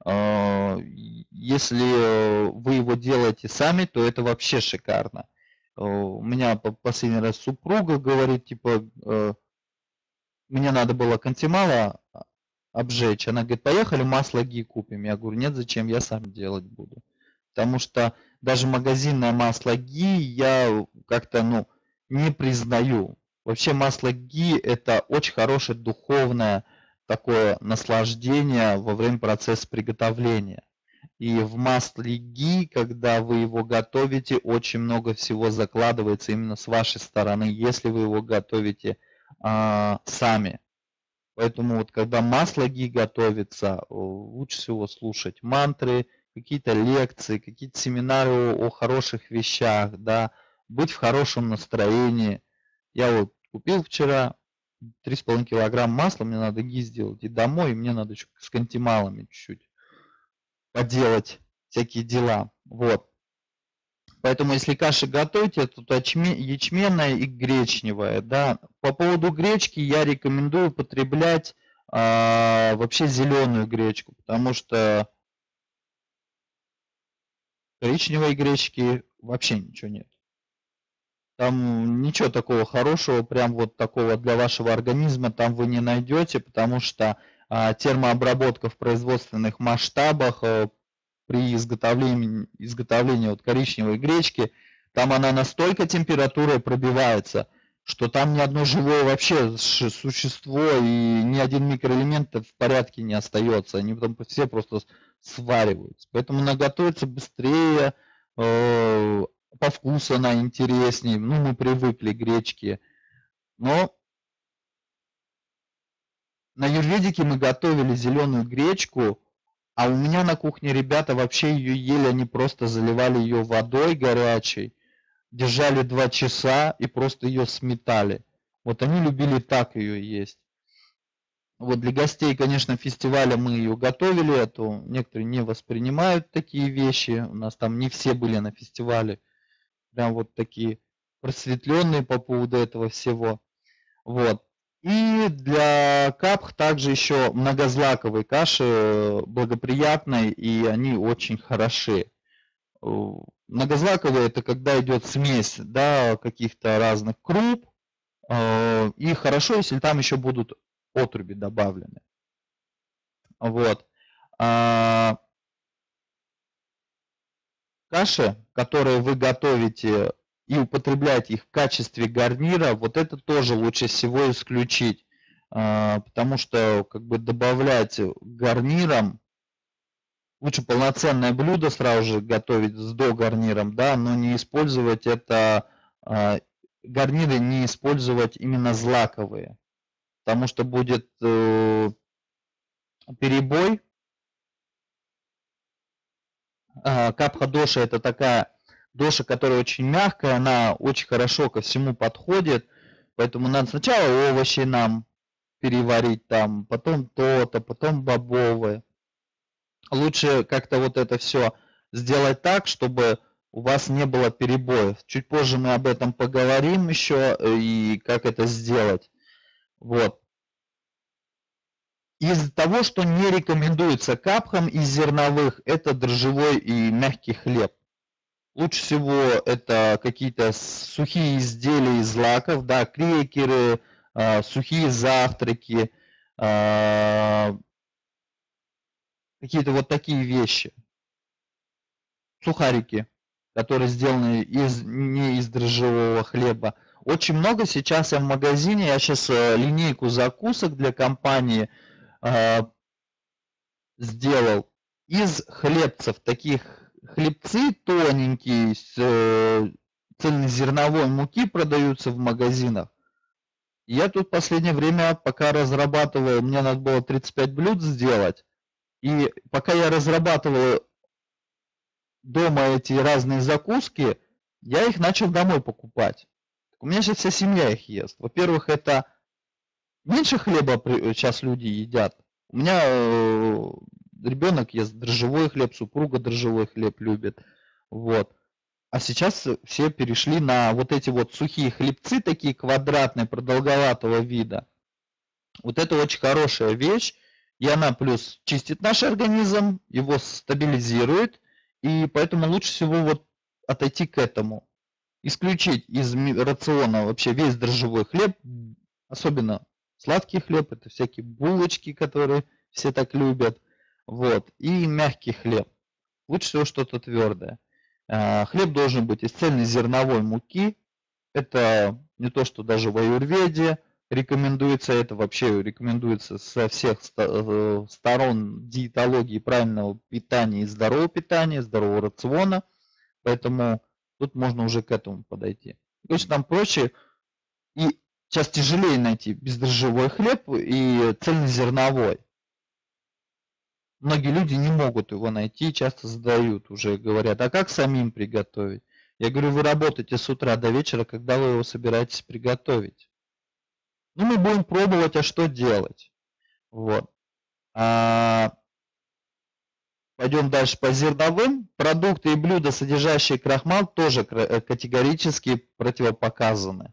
Если вы его делаете сами, то это вообще шикарно. У меня последний раз супруга говорит, типа, мне надо было кантимала обжечь. Она говорит, поехали масло ги купим. Я говорю, нет, зачем, я сам делать буду. Потому что даже магазинное масло ги я как-то, ну, не признаю. Вообще масло ги это очень хорошее духовное такое наслаждение во время процесса приготовления. И в масле ги, когда вы его готовите, очень много всего закладывается именно с вашей стороны, если вы его готовите сами. Поэтому вот когда масло ги готовится, лучше всего слушать мантры, какие-то лекции, какие-то семинары о хороших вещах, да, быть в хорошем настроении. Я вот купил вчера 3,5 килограмм масла, мне надо ги сделать, и домой, и мне надо еще с кантималами чуть-чуть поделать всякие дела. Вот. Поэтому если каши готовите, то ячменная и гречневая. Да. По поводу гречки я рекомендую употреблять вообще зеленую гречку, потому что Коричневой гречки вообще ничего нет. Там ничего такого хорошего, прям вот такого для вашего организма там вы не найдете, потому что термообработка в производственных масштабах при изготовлении вот коричневой гречки, там она настолько температурой пробивается, что там ни одно живое вообще существо и ни один микроэлемент в порядке не остается. Они потом все просто свариваются. Поэтому она готовится быстрее, по вкусу она интереснее. Ну, мы привыкли к гречке. Но на юрведике мы готовили зеленую гречку, а у меня на кухне ребята вообще ее ели, они просто заливали ее водой горячей, держали 2 часа и просто ее сметали. Вот они любили так ее есть. Вот для гостей, конечно, фестиваля мы ее готовили, а то некоторые не воспринимают такие вещи. У нас там не все были на фестивале, прям вот такие просветленные по поводу этого всего. Вот. И для капх также еще многозлаковые каши благоприятные, и они очень хороши. Многозлаковые это когда идет смесь, да, каких-то разных круп, и хорошо, если там еще будут отруби добавлены. Вот. Каши, которые вы готовите и употребляете их в качестве гарнира, вот это тоже лучше всего исключить, потому что как бы добавлять гарниром, лучше полноценное блюдо сразу же готовить с догарниром, да, но не использовать это, гарниры не использовать именно злаковые, потому что будет перебой. Капха доша это такая доша, которая очень мягкая, она очень хорошо ко всему подходит, поэтому надо сначала овощи нам переварить там, потом то-то, потом бобовые. Лучше как-то вот это все сделать так, чтобы у вас не было перебоев. Чуть позже мы об этом поговорим еще и как это сделать. Вот. Из того, что не рекомендуется капхам из зерновых, это дрожжевой и мягкий хлеб. Лучше всего это какие-то сухие изделия из злаков, да, крекеры, сухие завтраки, какие-то вот такие вещи. Сухарики, которые сделаны не из дрожжевого хлеба. Очень много сейчас я в магазине, я сейчас линейку закусок для компании сделал из хлебцев, таких хлебцы тоненькие, с цельнозерновой муки продаются в магазинах. Я тут в последнее время, пока разрабатывал, мне надо было 35 блюд сделать, и пока я разрабатывал дома эти разные закуски, я их начал домой покупать. У меня сейчас вся семья их ест. Во-первых, это меньше хлеба сейчас люди едят. У меня ребенок ест дрожжевой хлеб, супруга дрожжевой хлеб любит. Вот. А сейчас все перешли на вот эти вот сухие хлебцы, такие квадратные, продолговатого вида. Вот это очень хорошая вещь. И она плюс чистит наш организм, его стабилизирует. И поэтому лучше всего вот отойти к этому. Исключить из рациона вообще весь дрожжевой хлеб, особенно сладкий хлеб, это всякие булочки, которые все так любят. Вот. И мягкий хлеб. Лучше всего что-то твердое. Хлеб должен быть из цельнозерновой муки. Это не то, что даже в аюрведе рекомендуется, это вообще рекомендуется со всех сторон диетологии, правильного питания и здорового питания, здорового рациона. Поэтому тут можно уже к этому подойти. То есть нам проще и сейчас тяжелее найти бездрожжевой хлеб и цельнозерновой. Многие люди не могут его найти, часто задают уже, говорят, а как самим приготовить? Я говорю, вы работаете с утра до вечера, когда вы его собираетесь приготовить? Ну, мы будем пробовать, а что делать? Вот. Пойдем дальше по зерновым. Продукты и блюда, содержащие крахмал, тоже категорически противопоказаны.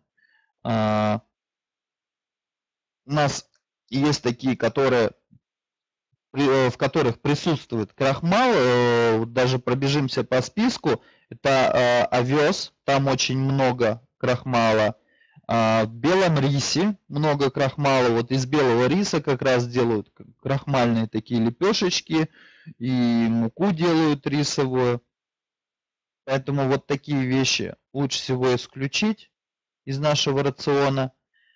У нас есть такие, которые в которых присутствует крахмал, даже пробежимся по списку, это овес, там очень много крахмала. В белом рисе много крахмала, вот из белого риса как раз делают крахмальные такие лепешечки, и муку делают рисовую. Поэтому вот такие вещи лучше всего исключить из нашего рациона.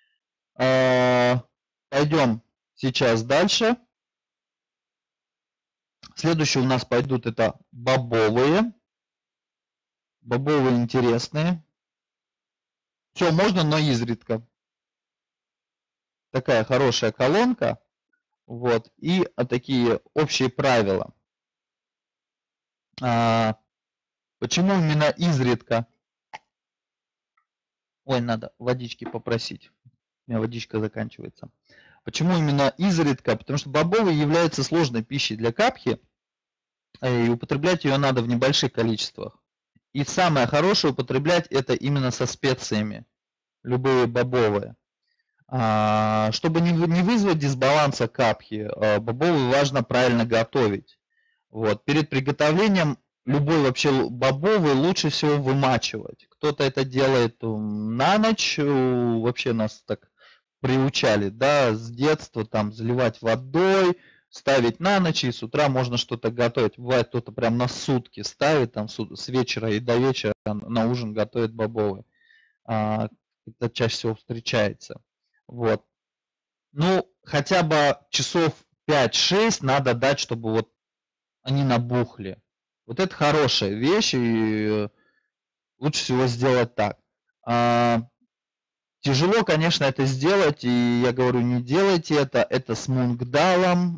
Пойдем сейчас дальше. Следующие у нас пойдут это бобовые. Бобовые интересные. Все можно, но изредка. Такая хорошая колонка. Вот. И такие общие правила. Почему именно изредка? Ой, надо водички попросить. У меня водичка заканчивается. Почему именно изредка? Потому что бобовые являются сложной пищей для капхи. И употреблять ее надо в небольших количествах. И самое хорошее употреблять это именно со специями. Любые бобовые. Чтобы не вызвать дисбаланса капхи, бобовые важно правильно готовить. Вот. Перед приготовлением любой вообще бобовый лучше всего вымачивать. Кто-то это делает на ночь, вообще нас так приучали, да, с детства там заливать водой, ставить на ночь, и с утра можно что-то готовить. Бывает, кто-то прям на сутки ставит, там с вечера и до вечера на ужин готовит бобовый. Это чаще всего встречается. Вот. Ну, хотя бы часов 5-6 надо дать, чтобы вот они набухли. Вот это хорошая вещь, и лучше всего сделать так. Тяжело, конечно, это сделать, и я говорю, не делайте это. Это с мунгдалом,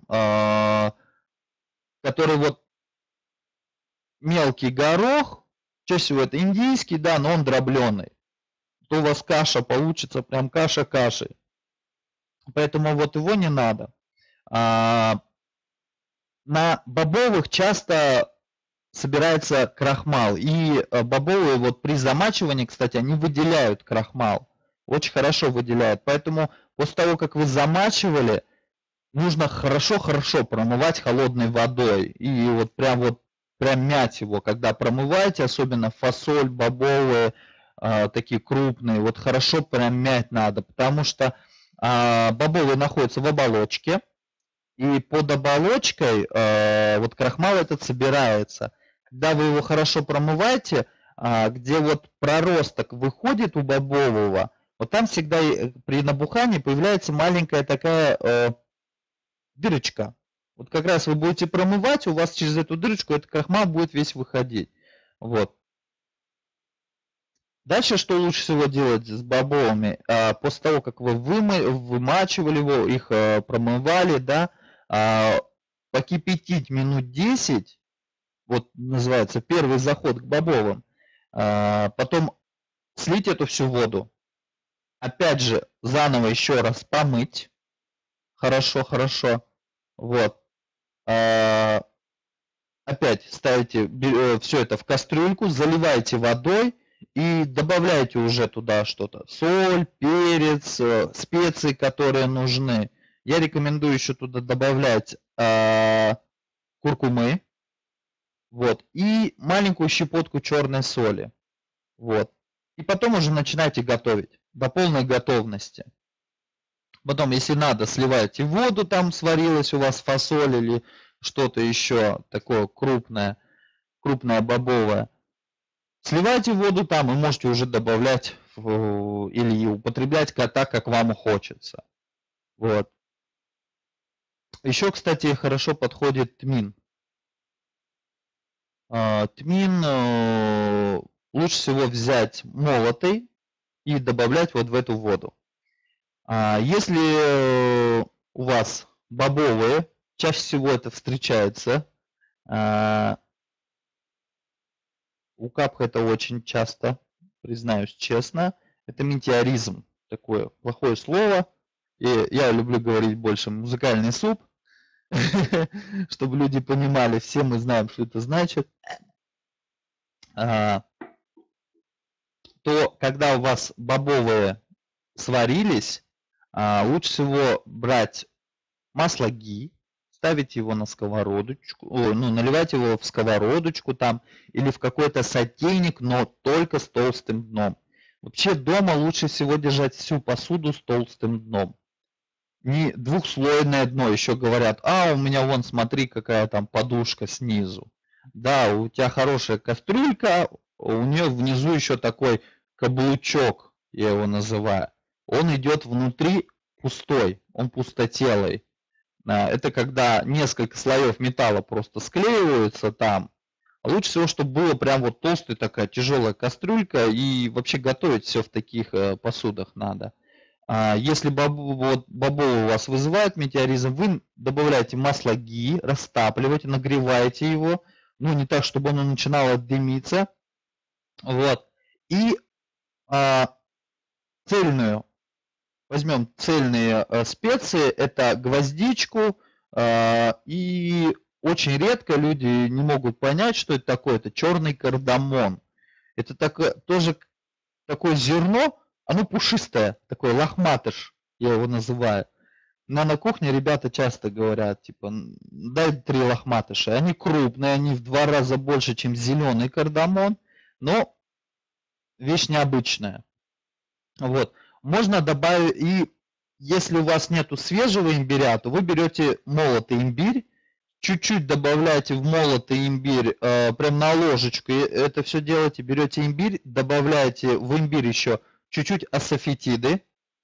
который вот мелкий горох, чаще всего это индийский, да, но он дробленый. То у вас каша получится, прям каша кашей. Поэтому вот его не надо. На бобовых часто собирается крахмал. И бобовые вот при замачивании, кстати, они выделяют крахмал. Очень хорошо выделяют. Поэтому после того, как вы замачивали, нужно хорошо-хорошо промывать холодной водой. И вот прям мять его, когда промываете, особенно фасоль, бобовые, такие крупные, вот хорошо прям мять надо, потому что бобовые находятся в оболочке, и под оболочкой вот крахмал этот собирается. Когда вы его хорошо промываете, где вот проросток выходит у бобового, вот там всегда при набухании появляется маленькая такая дырочка. Вот как раз вы будете промывать, у вас через эту дырочку этот крахмал будет весь выходить. Вот. Дальше что лучше всего делать с бобовыми? После того, как вы вымачивали его, их промывали, да, покипятить минут 10, вот называется первый заход к бобовым, потом слить эту всю воду, опять же заново еще раз помыть, хорошо, вот, опять ставите все это в кастрюльку, заливаете водой и добавляете уже туда что-то, соль, перец, специи, которые нужны. Я рекомендую еще туда добавлять куркумы, вот, и маленькую щепотку черной соли, вот. И потом уже начинайте готовить до полной готовности. Потом, если надо, сливайте воду, там сварилась у вас фасоль или что-то еще такое крупное бобовое. Сливайте воду там и можете уже добавлять или употреблять так, как вам хочется. Вот. Еще, кстати, хорошо подходит тмин. Тмин лучше всего взять молотый и добавлять вот в эту воду. Если у вас бобовые, чаще всего это встречается, у капха это очень часто, признаюсь честно, это метеоризм, такое плохое слово, и я люблю говорить больше музыкальный суп, чтобы люди понимали, все мы знаем, что это значит. То когда у вас бобовые сварились, лучше всего брать масло ги, ставите его на сковородочку, ну, наливайте его в сковородочку там или в какой-то сотейник, но только с толстым дном. Вообще дома лучше всего держать всю посуду с толстым дном. Не двухслойное дно, еще говорят, у меня вон, смотри, какая там подушка снизу. Да, у тебя хорошая кастрюлька, у нее внизу еще такой каблучок, я его называю. Он идет внутри пустой, он пустотелый. Это когда несколько слоев металла просто склеиваются там. А лучше всего, чтобы было прям вот толстая такая тяжелая кастрюлька, и вообще готовить все в таких посудах надо. Если бобовый у вас вызывает метеоризм, вы добавляете масло ги, растапливаете, нагреваете его, ну не так, чтобы оно начинало дымиться, вот. И цельную, возьмем цельные специи, это гвоздичку, и очень редко люди не могут понять, что это такое, это черный кардамон. Это тоже такое зерно, оно пушистое, такой лохматыш, я его называю. Но на кухне ребята часто говорят, типа, дай 3 лохматыша. Они крупные, они в 2 раза больше, чем зеленый кардамон, но вещь необычная. Вот. Можно добавить, и если у вас нету свежего имбиря, то вы берете молотый имбирь, чуть-чуть добавляете в молотый имбирь, прям на ложечку, это все делаете, берете имбирь, добавляете в имбирь еще чуть-чуть асафетиды.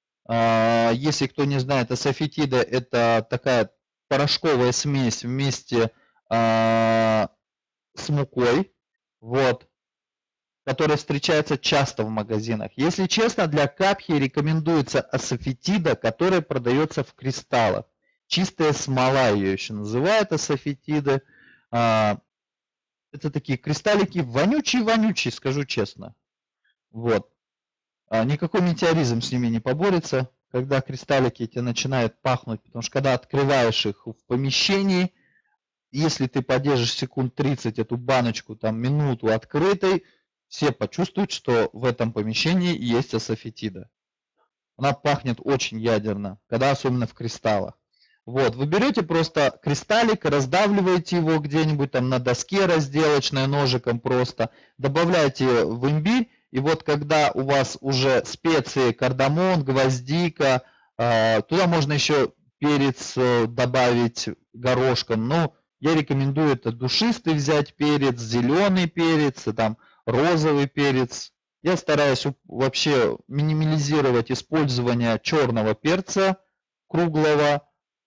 Если кто не знает, асафетиды это такая порошковая смесь вместе с мукой, вот, которая встречается часто в магазинах. Если честно, для капхи рекомендуется асафетида, которая продается в кристаллах. Чистая смола ее еще называют, асафетиды. Это такие кристаллики вонючие-вонючие, скажу честно. Вот. Никакой метеоризм с ними не поборется, когда кристаллики эти начинают пахнуть, потому что когда открываешь их в помещении, если ты подержишь секунд 30 эту баночку, там минуту открытой, все почувствуют, что в этом помещении есть асафетида. Она пахнет очень ядерно, когда особенно в кристаллах. Вот, вы берете просто кристаллик, раздавливаете его где-нибудь там на доске разделочной, ножиком просто, добавляете в имбирь, и вот когда у вас уже специи, кардамон, гвоздика, туда можно еще перец добавить горошком, но я рекомендую это душистый взять перец, зеленый перец, там розовый перец. Я стараюсь вообще минимализировать использование черного перца круглого.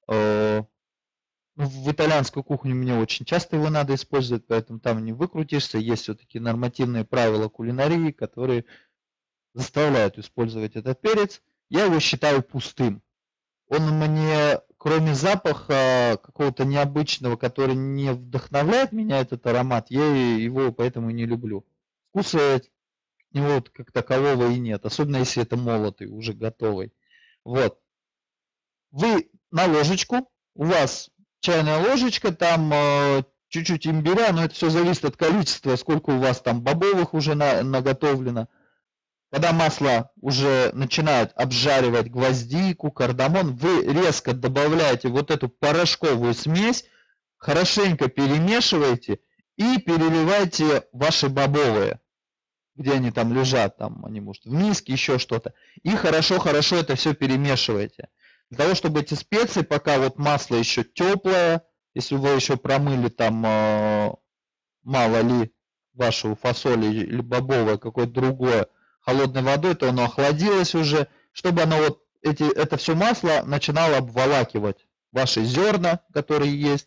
В итальянскую кухню мне очень часто его надо использовать, поэтому там не выкрутишься. Есть все-таки нормативные правила кулинарии, которые заставляют использовать этот перец. Я его считаю пустым. Он мне, кроме запаха какого-то необычного, который не вдохновляет меня, этот аромат, я его поэтому не люблю. Вкуса от него как такового и нет, особенно если это молотый, уже готовый. Вот. Вы на ложечку, у вас чайная ложечка, там чуть-чуть имбиря, но это все зависит от количества, сколько у вас там бобовых уже наготовлено. Когда масло уже начинает обжаривать гвоздику, кардамон, вы резко добавляете вот эту порошковую смесь, хорошенько перемешиваете и переливаете ваши бобовые, где они там лежат, там они, может, в миске, еще что-то. И хорошо-хорошо это все перемешиваете. Для того, чтобы эти специи, пока вот масло еще теплое, если вы еще промыли там, мало ли, вашу фасоль или бобовое, какое-то другое, холодной водой, то оно охладилось уже, чтобы оно вот это все масло начинало обволакивать ваши зерна, которые есть.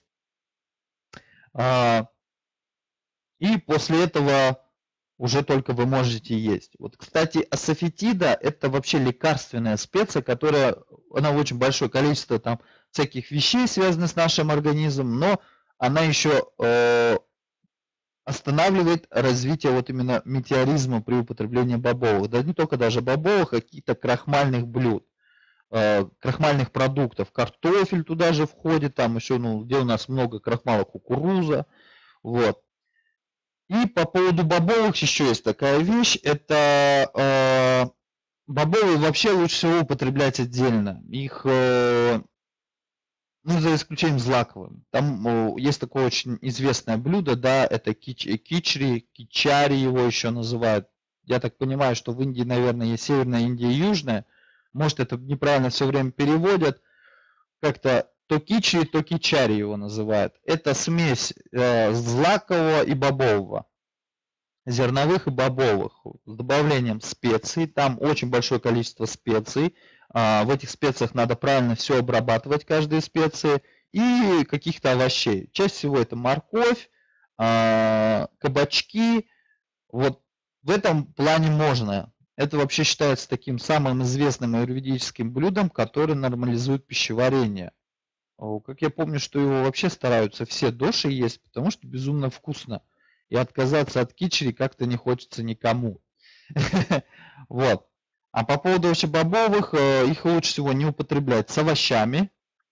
И после этого уже только вы можете есть. Вот, кстати, асафетида это вообще лекарственная специя, которая, она в очень большое количество там всяких вещей связано с нашим организмом, но она еще останавливает развитие вот именно метеоризма при употреблении бобовых. Да не только даже бобовых, а каких-то крахмальных блюд, крахмальных продуктов. Картофель туда же входит, там еще, ну, где у нас много крахмала, кукуруза. Вот. И по поводу бобовых еще есть такая вещь, это бобовые вообще лучше всего употреблять отдельно. Их Ну, за исключением злаковым. Там есть такое очень известное блюдо, да, это кичри, кичари его еще называют. Я так понимаю, что в Индии, наверное, есть Северная Индия и Южная. Может, это неправильно все время переводят. Как-то то кичри, то кичари его называют. Это смесь злакового и бобового. Зерновых и бобовых с добавлением специй. Там очень большое количество специй. В этих специях надо правильно все обрабатывать, каждые специи. И каких-то овощей. Чаще всего это морковь, кабачки. Вот в этом плане можно. Это вообще считается таким самым известным аюрведическим блюдом, которое нормализует пищеварение. Как я помню, что его вообще стараются все доши есть, потому что безумно вкусно. И отказаться от кичери как-то не хочется никому. Вот. А по поводу вообще бобовых, их лучше всего не употреблять с овощами.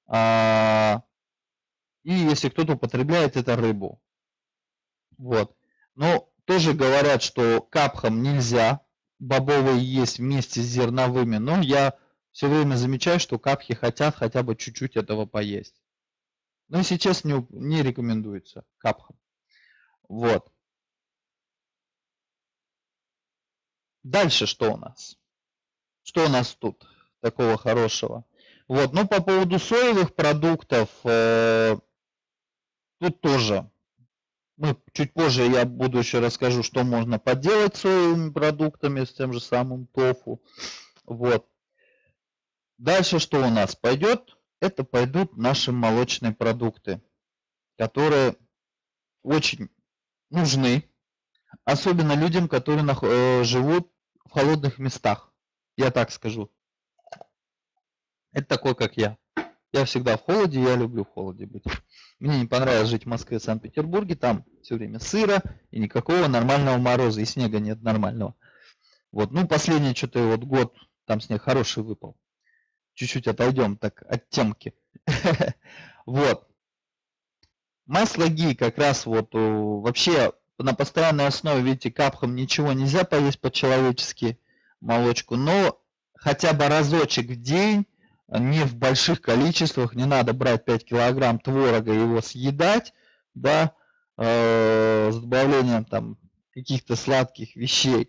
И если кто-то употребляет, это рыбу. Вот. Но тоже говорят, что капхам нельзя бобовые есть вместе с зерновыми, но я все время замечаю, что капхи хотят хотя бы чуть-чуть этого поесть. Но если честно, не рекомендуется капхам. Вот. Дальше что у нас? Что у нас тут такого хорошего? Вот, ну по поводу соевых продуктов, тут тоже. Мы чуть позже я буду еще расскажу, что можно поделать с соевыми продуктами, с тем же самым тофу. Вот. Дальше что у нас пойдет? Это пойдут наши молочные продукты, которые очень нужны, особенно людям, которые живут в холодных местах. Я так скажу. Это такой, как я. Я всегда в холоде, я люблю в холоде быть. Мне не понравилось жить в Москве и Санкт-Петербурге, там все время сыро и никакого нормального мороза, и снега нет нормального. Вот, ну последний что-то вот год, там снег хороший выпал. Чуть-чуть отойдем так от темки. Вот. Масло ги как раз вот вообще на постоянной основе, видите, капхам ничего нельзя поесть по-человечески, молочку, но хотя бы разочек в день, не в больших количествах, не надо брать 5 килограмм творога и его съедать, да, с добавлением там каких-то сладких вещей.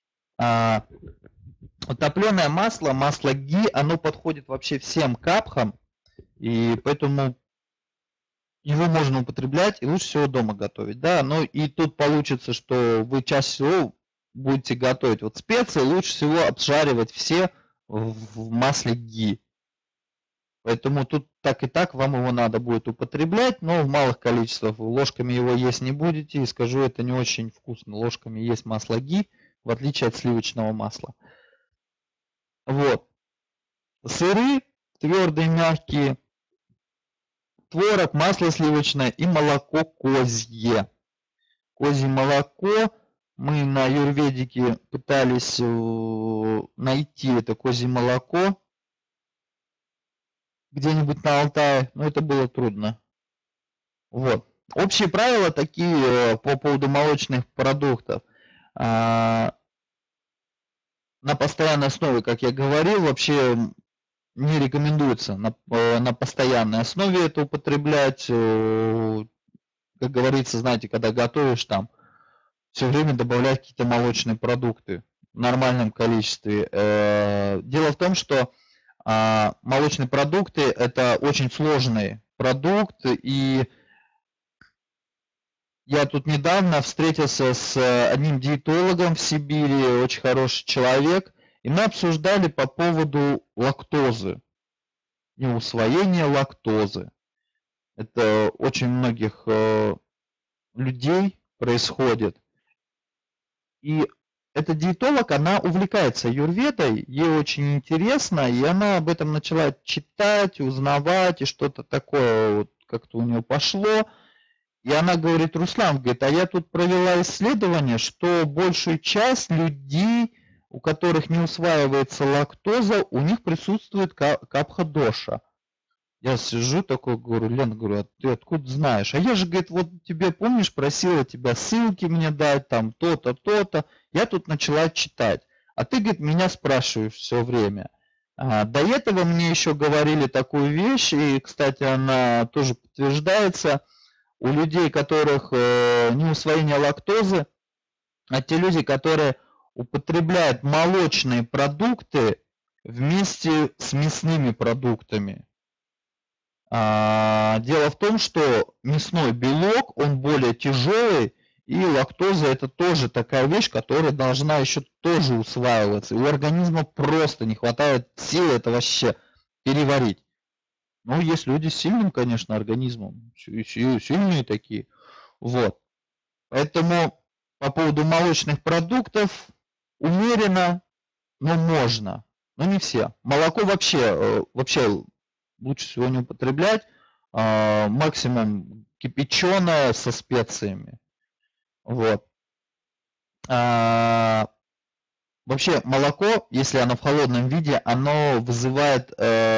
Топленое масло, масло ги, оно подходит вообще всем капхам, и поэтому его можно употреблять и лучше всего дома готовить, да, но и тут получится, что вы чаще всего будете готовить. Вот специи лучше всего обжаривать все в масле ги. Поэтому тут так и так вам его надо будет употреблять, но в малых количествах. Ложками его есть не будете, и скажу, это не очень вкусно. Ложками есть масло ги, в отличие от сливочного масла. Вот. Сыры твердые, мягкие, творог, масло сливочное и молоко козье. Козье молоко. Мы на юрведике пытались найти это козье молоко где-нибудь на Алтае, но это было трудно. Вот. Общие правила такие по поводу молочных продуктов. На постоянной основе, как я говорил, вообще не рекомендуется на постоянной основе это употреблять. Как говорится, знаете, когда готовишь там, все время добавлять какие-то молочные продукты в нормальном количестве. Дело в том, что молочные продукты это очень сложный продукт, и я тут недавно встретился с одним диетологом в Сибири, очень хороший человек, и мы обсуждали по поводу лактозы, неусвоения лактозы. Это очень многих людей происходит. И эта диетолог, она увлекается аюрведой, ей очень интересно, и она об этом начала читать, узнавать, и что-то такое вот как-то у нее пошло. И она говорит, Руслан, говорит, а я тут провела исследование, что большую часть людей, у которых не усваивается лактоза, у них присутствует капха-доша. Я сижу такой, говорю, Лен, говорю, а ты откуда знаешь? А я же, говорит, вот тебе, помнишь, просила тебя ссылки мне дать, там, то-то, то-то. Я тут начала читать. А ты, говорит, меня спрашиваешь все время. До этого мне еще говорили такую вещь, и, кстати, она тоже подтверждается. У людей, которых неусвоение лактозы, а те люди, которые употребляют молочные продукты вместе с мясными продуктами. Дело в том, что мясной белок, он более тяжелый, и лактоза это тоже такая вещь, которая должна еще тоже усваиваться. И у организма просто не хватает силы это вообще переварить. Ну, есть люди с сильным, конечно, организмом, сильные такие. Вот. Поэтому по поводу молочных продуктов умеренно, но можно. Но не все. Молоко вообще лучше всего не употреблять. Максимум кипяченое со специями. Вот. Вообще молоко, если оно в холодном виде, оно вызывает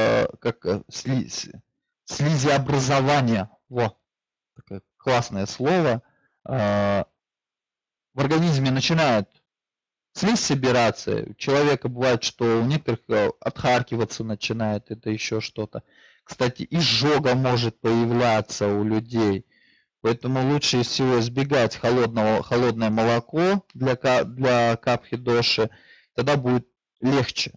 слизеобразование. Во, такое классное слово. В организме начинает слизь собираться. У человека бывает, что у некоторых отхаркиваться начинает, это еще что-то. Кстати, изжога может появляться у людей. Поэтому лучше всего избегать холодное молоко для капхи-доши, тогда будет легче.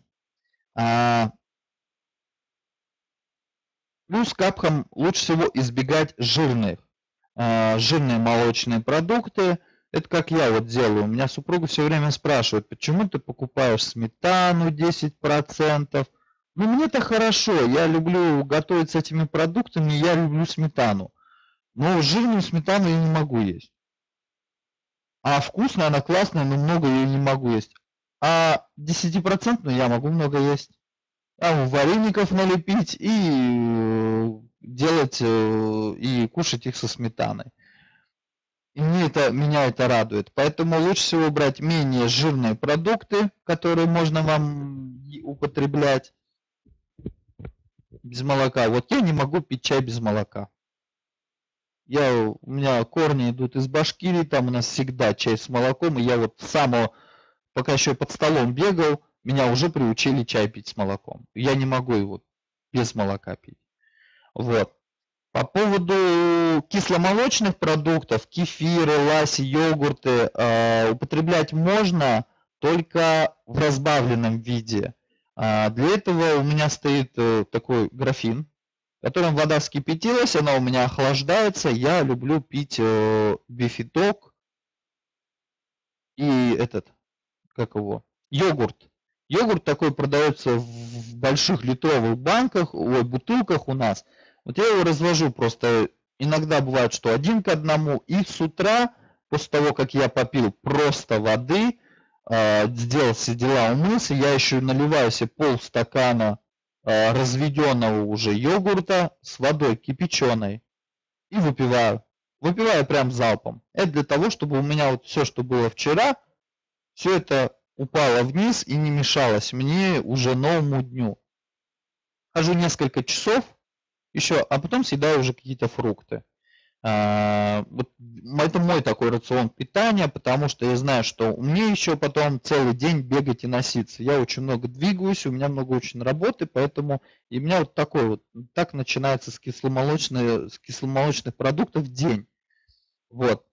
Плюс капхам лучше всего избегать жирные молочные продукты. Это как я вот делаю. У меня супруга все время спрашивает, почему ты покупаешь сметану 10%? Ну мне-то хорошо, я люблю готовить с этими продуктами, я люблю сметану. Но жирную сметану я не могу есть. А вкусная, она классная, но много ее не могу есть. А 10% я могу много есть. Там вареников налепить и делать и кушать их со сметаной. И меня это радует. Поэтому лучше всего брать менее жирные продукты, которые можно вам употреблять без молока. Вот я не могу пить чай без молока. У меня корни идут из Башкирии, там у нас всегда чай с молоком, и я вот пока еще под столом бегал, меня уже приучили чай пить с молоком. Я не могу его без молока пить. Вот. По поводу кисломолочных продуктов, кефиры, ласси, йогурты, употреблять можно только в разбавленном виде. Для этого у меня стоит такой графин, в котором вода вскипятилась, она у меня охлаждается. Я люблю пить бифидок и йогурт. Йогурт такой продается в больших литровых бутылках у нас. Вот я его развожу просто, иногда бывает, что 1 к 1, и с утра, после того, как я попил просто воды, сделал все дела, умылся, я еще наливаю себе полстакана разведенного уже йогурта с водой кипяченой и выпиваю. Выпиваю прям залпом. Это для того, чтобы у меня вот все, что было вчера, все это упало вниз и не мешалось мне уже новому дню. Хожу несколько часов еще, а потом съедаю уже какие-то фрукты. Вот это мой такой рацион питания, потому что я знаю, что мне еще потом целый день бегать и носиться. Я очень много двигаюсь, у меня много очень работы, поэтому и у меня вот так начинается с кисломолочных продуктов день. Вот.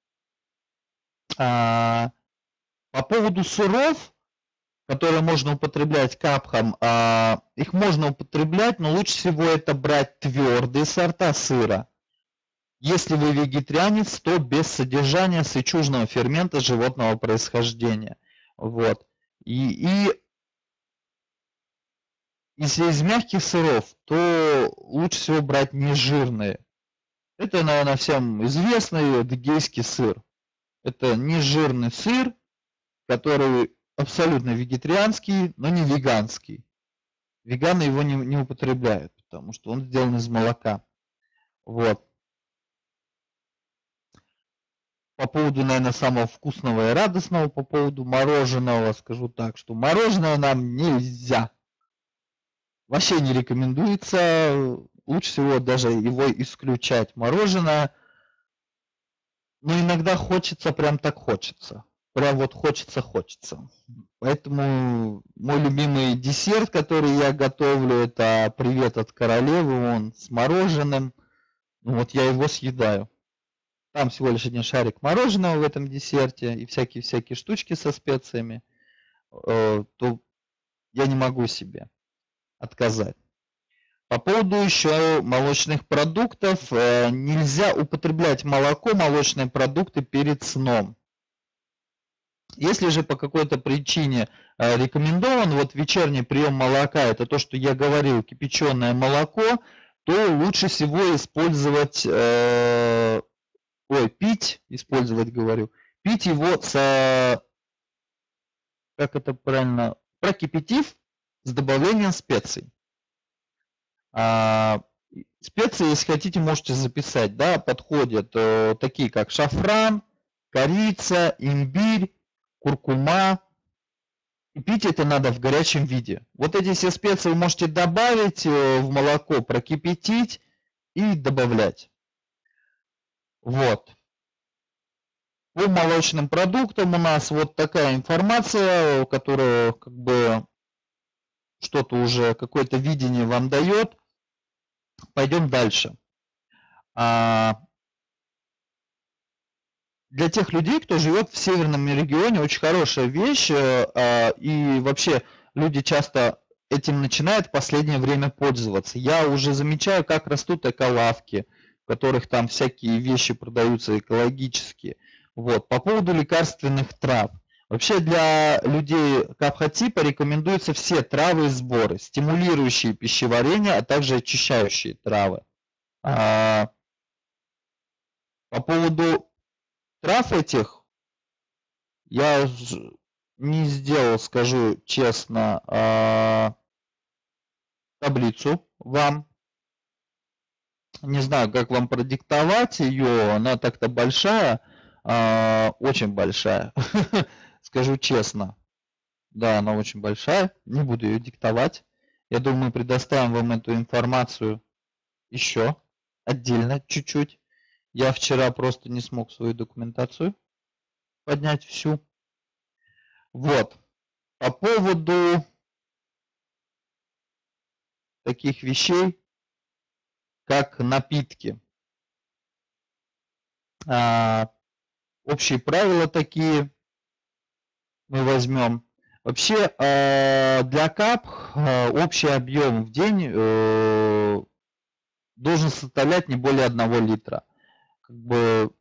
По поводу сыров, которые можно употреблять капхам, их можно употреблять, но лучше всего это брать твердые сорта сыра. Если вы вегетарианец, то без содержания сычужного фермента животного происхождения. Вот. И если из мягких сыров, то лучше всего брать нежирные. Это, наверное, всем известный адыгейский сыр. Это нежирный сыр, который абсолютно вегетарианский, но не веганский. Веганы его не употребляют, потому что он сделан из молока. Вот. По поводу, наверное, самого вкусного и радостного, по поводу мороженого, скажу так, что мороженое нам нельзя. Вообще не рекомендуется. Лучше всего даже его исключать. Мороженое, но иногда хочется, прям так хочется. прям вот хочется. Поэтому мой любимый десерт, который я готовлю, это привет от королевы, он с мороженым. Ну вот я его съедаю. Там всего лишь один шарик мороженого в этом десерте и всякие штучки со специями, то я не могу себе отказать. По поводу еще молочных продуктов, нельзя употреблять молоко, молочные продукты перед сном. Если же по какой-то причине рекомендован вот вечерний прием молока, это то, что я говорил, кипяченое молоко, то лучше всего использовать, пить его как это правильно, прокипятив с добавлением специй. Специи, если хотите, можете записать, да, подходят такие как шафран, корица, имбирь, куркума. И пить это надо в горячем виде. Вот эти все специи вы можете добавить в молоко, прокипятить и добавлять. Вот. По молочным продуктам у нас вот такая информация, которая как бы что-то уже, какое-то видение вам дает. Пойдем дальше. Для тех людей, кто живет в северном регионе, очень хорошая вещь, и вообще люди часто этим начинают в последнее время пользоваться. Я уже замечаю, как растут эколавки, в которых там всякие вещи продаются экологические. Вот. По поводу лекарственных трав. Вообще для людей капха-типа рекомендуются все травы и сборы, стимулирующие пищеварение, а также очищающие травы. По поводу трав этих я не сделал, скажу честно, таблицу вам. Не знаю, как вам продиктовать ее. Она так-то большая, очень большая. Скажу честно. Да, она очень большая. Не буду ее диктовать. Я думаю, мы предоставим вам эту информацию еще отдельно чуть-чуть. Я вчера просто не смог свою документацию поднять всю. Вот. По поводу таких вещей, как напитки. Общие правила такие мы возьмем. Вообще для КАП общий объем в день должен составлять не более 1 литра. Как бы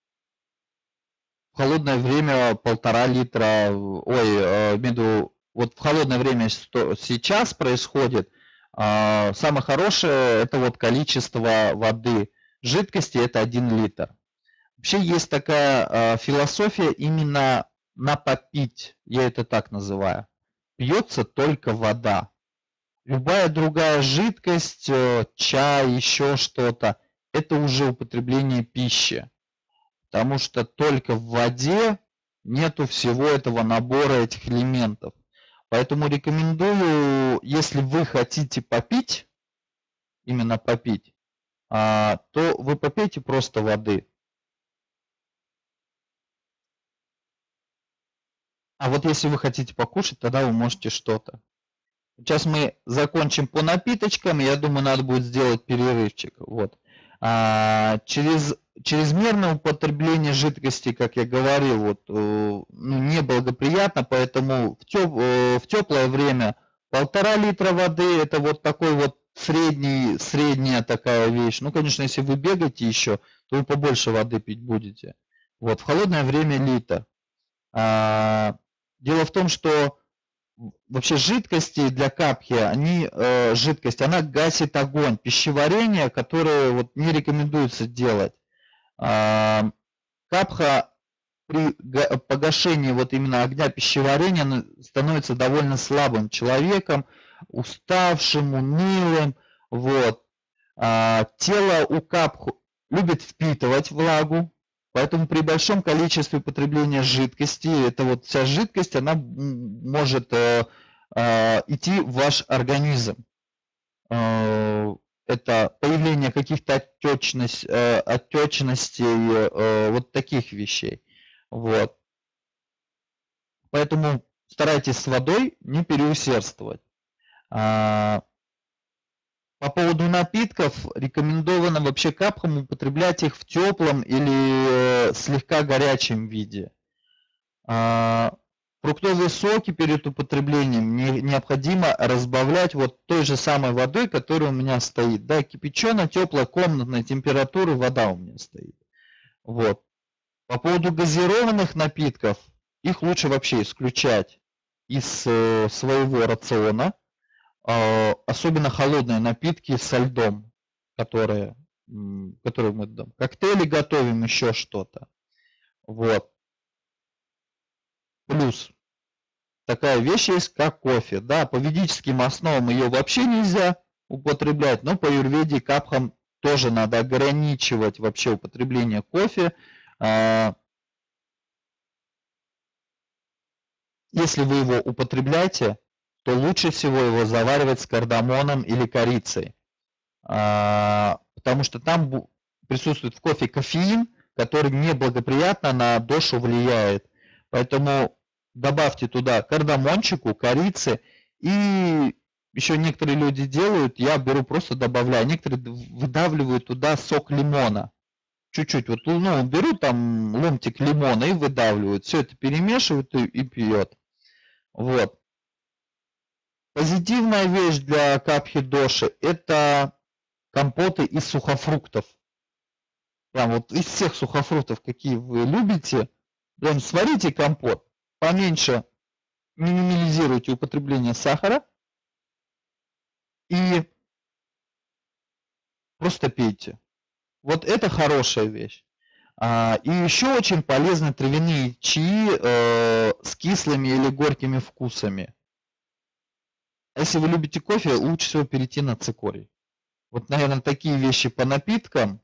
в холодное время 1,5 литра, вот в холодное время, что сейчас происходит, самое хорошее это вот количество воды, жидкости это 1 литр. Вообще есть такая философия именно на попить, я это так называю. Пьется только вода. Любая другая жидкость, чай, еще что-то, это уже употребление пищи. Потому что только в воде нету всего этого набора этих элементов. Поэтому рекомендую, если вы хотите попить, именно попить, то вы попейте просто воды. А вот если вы хотите покушать, тогда вы можете что-то. Сейчас мы закончим по напиточкам. Я думаю, надо будет сделать перерывчик. Вот. Чрезмерное употребление жидкости, как я говорил, вот, неблагоприятно, поэтому в теплое время 1,5 литра воды, это вот такой вот средняя такая вещь. Ну, конечно, если вы бегаете еще, то вы побольше воды пить будете. Вот, в холодное время литр. Дело в том, что вообще жидкости для капхи, жидкость, она гасит огонь пищеварения, которое вот не рекомендуется делать. Капха при погашении вот именно огня пищеварения становится довольно слабым человеком, уставшим, унылым. Вот. Тело у капхи любит впитывать влагу, поэтому при большом количестве потребления жидкости, это вот вся жидкость, она может идти в ваш организм. Это появление каких-то отечностей, вот таких вещей. Вот. Поэтому старайтесь с водой не переусердствовать. По поводу напитков, рекомендовано вообще капхам употреблять их в теплом или слегка горячем виде. Фруктовые соки перед употреблением необходимо разбавлять вот той же самой водой, которая у меня стоит. Да, кипяченая, теплая, комнатной температуры вода у меня стоит. Вот. По поводу газированных напитков, их лучше вообще исключать из своего рациона. Особенно холодные напитки со льдом, которые мы там, коктейли готовим, еще что-то. Вот. Плюс такая вещь есть, как кофе. Да, по ведическим основам ее вообще нельзя употреблять, но по аюрведе капхам тоже надо ограничивать вообще употребление кофе. Если вы его употребляете, то лучше всего его заваривать с кардамоном или корицей. Потому что там присутствует в кофе кофеин, который неблагоприятно на дошу влияет. Поэтому добавьте туда кардамончику, корицы, и еще некоторые люди делают, я беру просто добавляю, некоторые выдавливают туда сок лимона. Чуть-чуть, вот, ну, берут там ломтик лимона и выдавливают, все это перемешивают и пьет. Вот. Позитивная вещь для капхи доши – это компоты из сухофруктов. Прям вот из всех сухофруктов, какие вы любите, прям сварите компот, поменьше минимализируйте употребление сахара и просто пейте. Вот это хорошая вещь. И еще очень полезны травяные чаи с кислыми или горькими вкусами. Если вы любите кофе, лучше всего перейти на цикорий. Вот, наверное, такие вещи по напиткам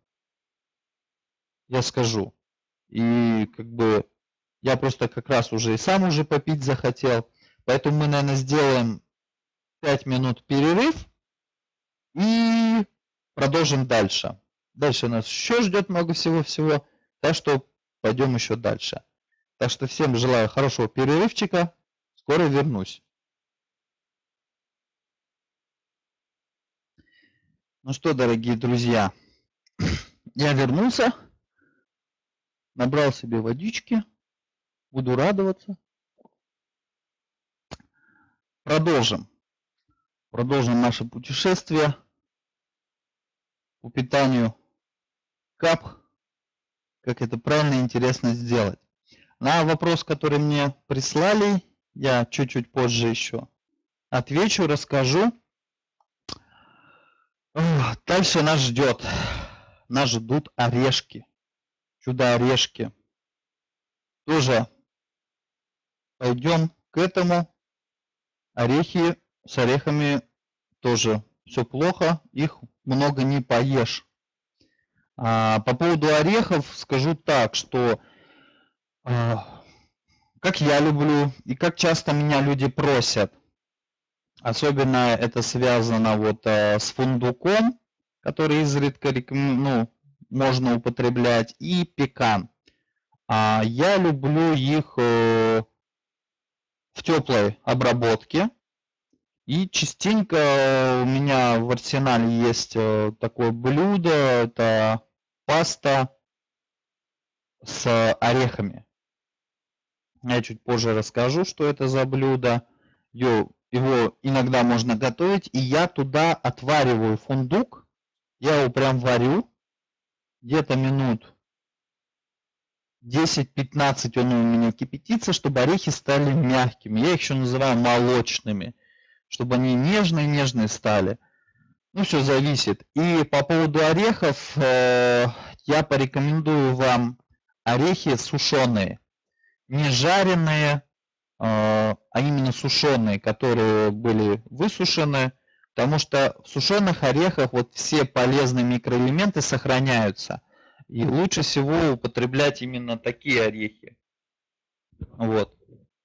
я скажу. И как бы я просто как раз уже и сам уже попить захотел. Поэтому мы, наверное, сделаем 5 минут перерыв и продолжим дальше. Дальше нас еще ждет много всего-всего, так что пойдем еще дальше. Так что всем желаю хорошего перерывчика. Скоро вернусь. Ну что, дорогие друзья, я вернулся, набрал себе водички, буду радоваться. Продолжим наше путешествие по питанию капх, как это правильно и интересно сделать. На вопрос, который мне прислали, я чуть-чуть позже еще отвечу, расскажу. Дальше нас ждут орешки, чудо-орешки. Тоже пойдем к этому. Орехи, с орехами тоже все плохо, их много не поешь. По поводу орехов скажу так, что как я люблю и как часто меня люди просят, особенно это связано вот с фундуком, который изредка можно употреблять, и пекан. Я люблю их в теплой обработке. И частенько у меня в арсенале есть такое блюдо, это паста с орехами. Я чуть позже расскажу, что это за блюдо. Его иногда можно готовить, и я туда отвариваю фундук. Я его прям варю, где-то минут 10-15 он у меня кипятится, чтобы орехи стали мягкими. Я их еще называю молочными, чтобы они нежные стали. Ну, все зависит. И по поводу орехов, я порекомендую вам орехи сушеные. Не жареные, а именно сушеные, которые были высушены. Потому что в сушеных орехах вот все полезные микроэлементы сохраняются. И лучше всего употреблять именно такие орехи. Вот.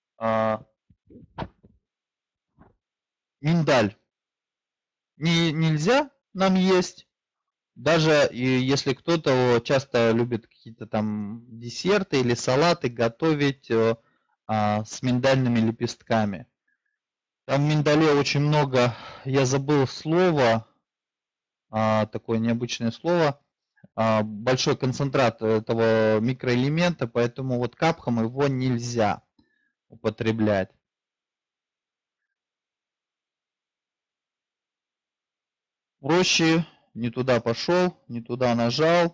Миндаль нельзя нам есть. Даже если кто-то часто любит какие-то там десерты или салаты готовить, с миндальными лепестками. Там в миндале очень много, я забыл слово, такое необычное слово, большой концентрат этого микроэлемента, поэтому вот капхом его нельзя употреблять. Проще, не туда пошел, не туда нажал.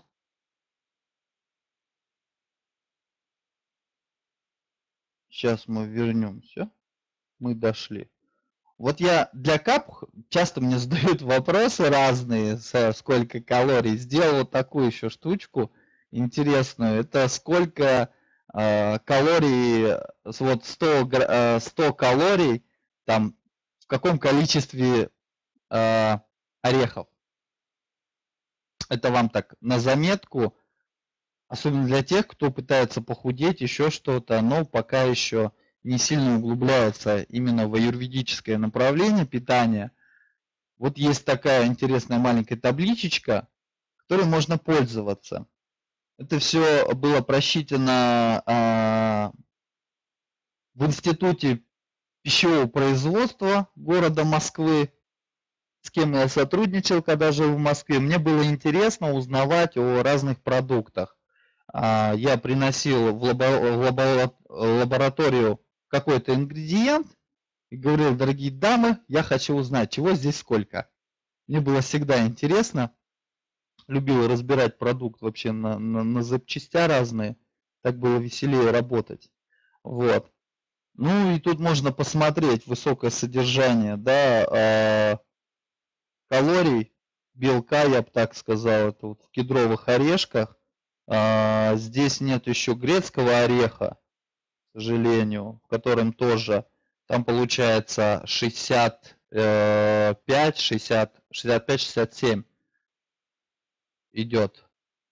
Сейчас мы вернемся. Мы дошли. Вот я для кап часто мне задают вопросы разные, сколько калорий. Сделал вот такую еще штучку интересную. Это сколько калорий, вот 100 калорий, там в каком количестве орехов. Это вам так на заметку, особенно для тех, кто пытается похудеть, еще что-то, но пока еще не сильно углубляется именно в аюрведическое направление питания. Вот есть такая интересная маленькая табличечка, которой можно пользоваться. Это все было просчитано в Институте пищевого производства города Москвы, с кем я сотрудничал, когда жил в Москве. Мне было интересно узнавать о разных продуктах. Я приносил в лабораторию какой-то ингредиент и говорил: дорогие дамы, я хочу узнать, чего здесь сколько. Мне было всегда интересно, любил разбирать продукт вообще на запчастя разные, так было веселее работать. Вот. Ну и тут можно посмотреть высокое содержание, да, калорий, белка, я бы так сказал, это вот в кедровых орешках. Здесь нет еще грецкого ореха, к сожалению, в котором тоже, там получается 65, 60, 65, 67 идет,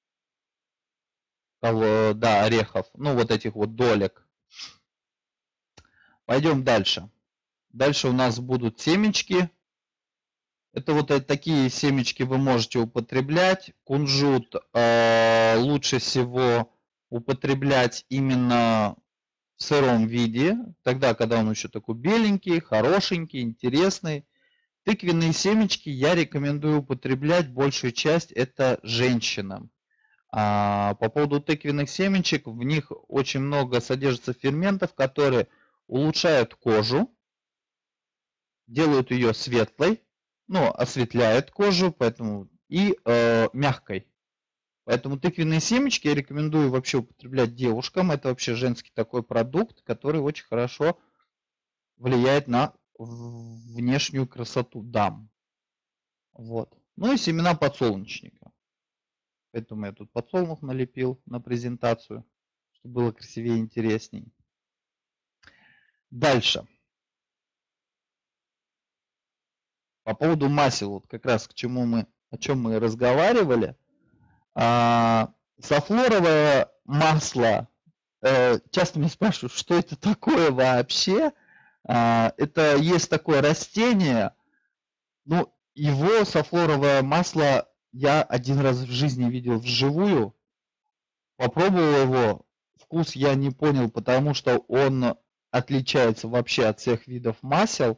да, орехов, ну вот этих вот долек. Пойдем дальше. Дальше у нас будут семечки. Это вот такие семечки вы можете употреблять. Кунжут лучше всего употреблять именно в сыром виде, тогда, когда он еще такой беленький, хорошенький, интересный. Тыквенные семечки я рекомендую употреблять, большую часть это женщинам. По поводу тыквенных семечек, в них очень много содержится ферментов, которые улучшают кожу, делают ее светлой, ну, осветляют кожу, поэтому и мягкой. Поэтому тыквенные семечки я рекомендую вообще употреблять девушкам. Это вообще женский такой продукт, который очень хорошо влияет на внешнюю красоту дам. Вот. Ну и семена подсолнечника. Поэтому я тут подсолнух налепил на презентацию, чтобы было красивее и интересней. Дальше. По поводу масел, вот как раз к чему о чем мы разговаривали. Софлоровое масло, часто меня спрашивают, что это такое вообще. Это есть такое растение, ну, его софлоровое масло я один раз в жизни видел вживую, попробовал его, вкус я не понял, потому что он отличается вообще от всех видов масел.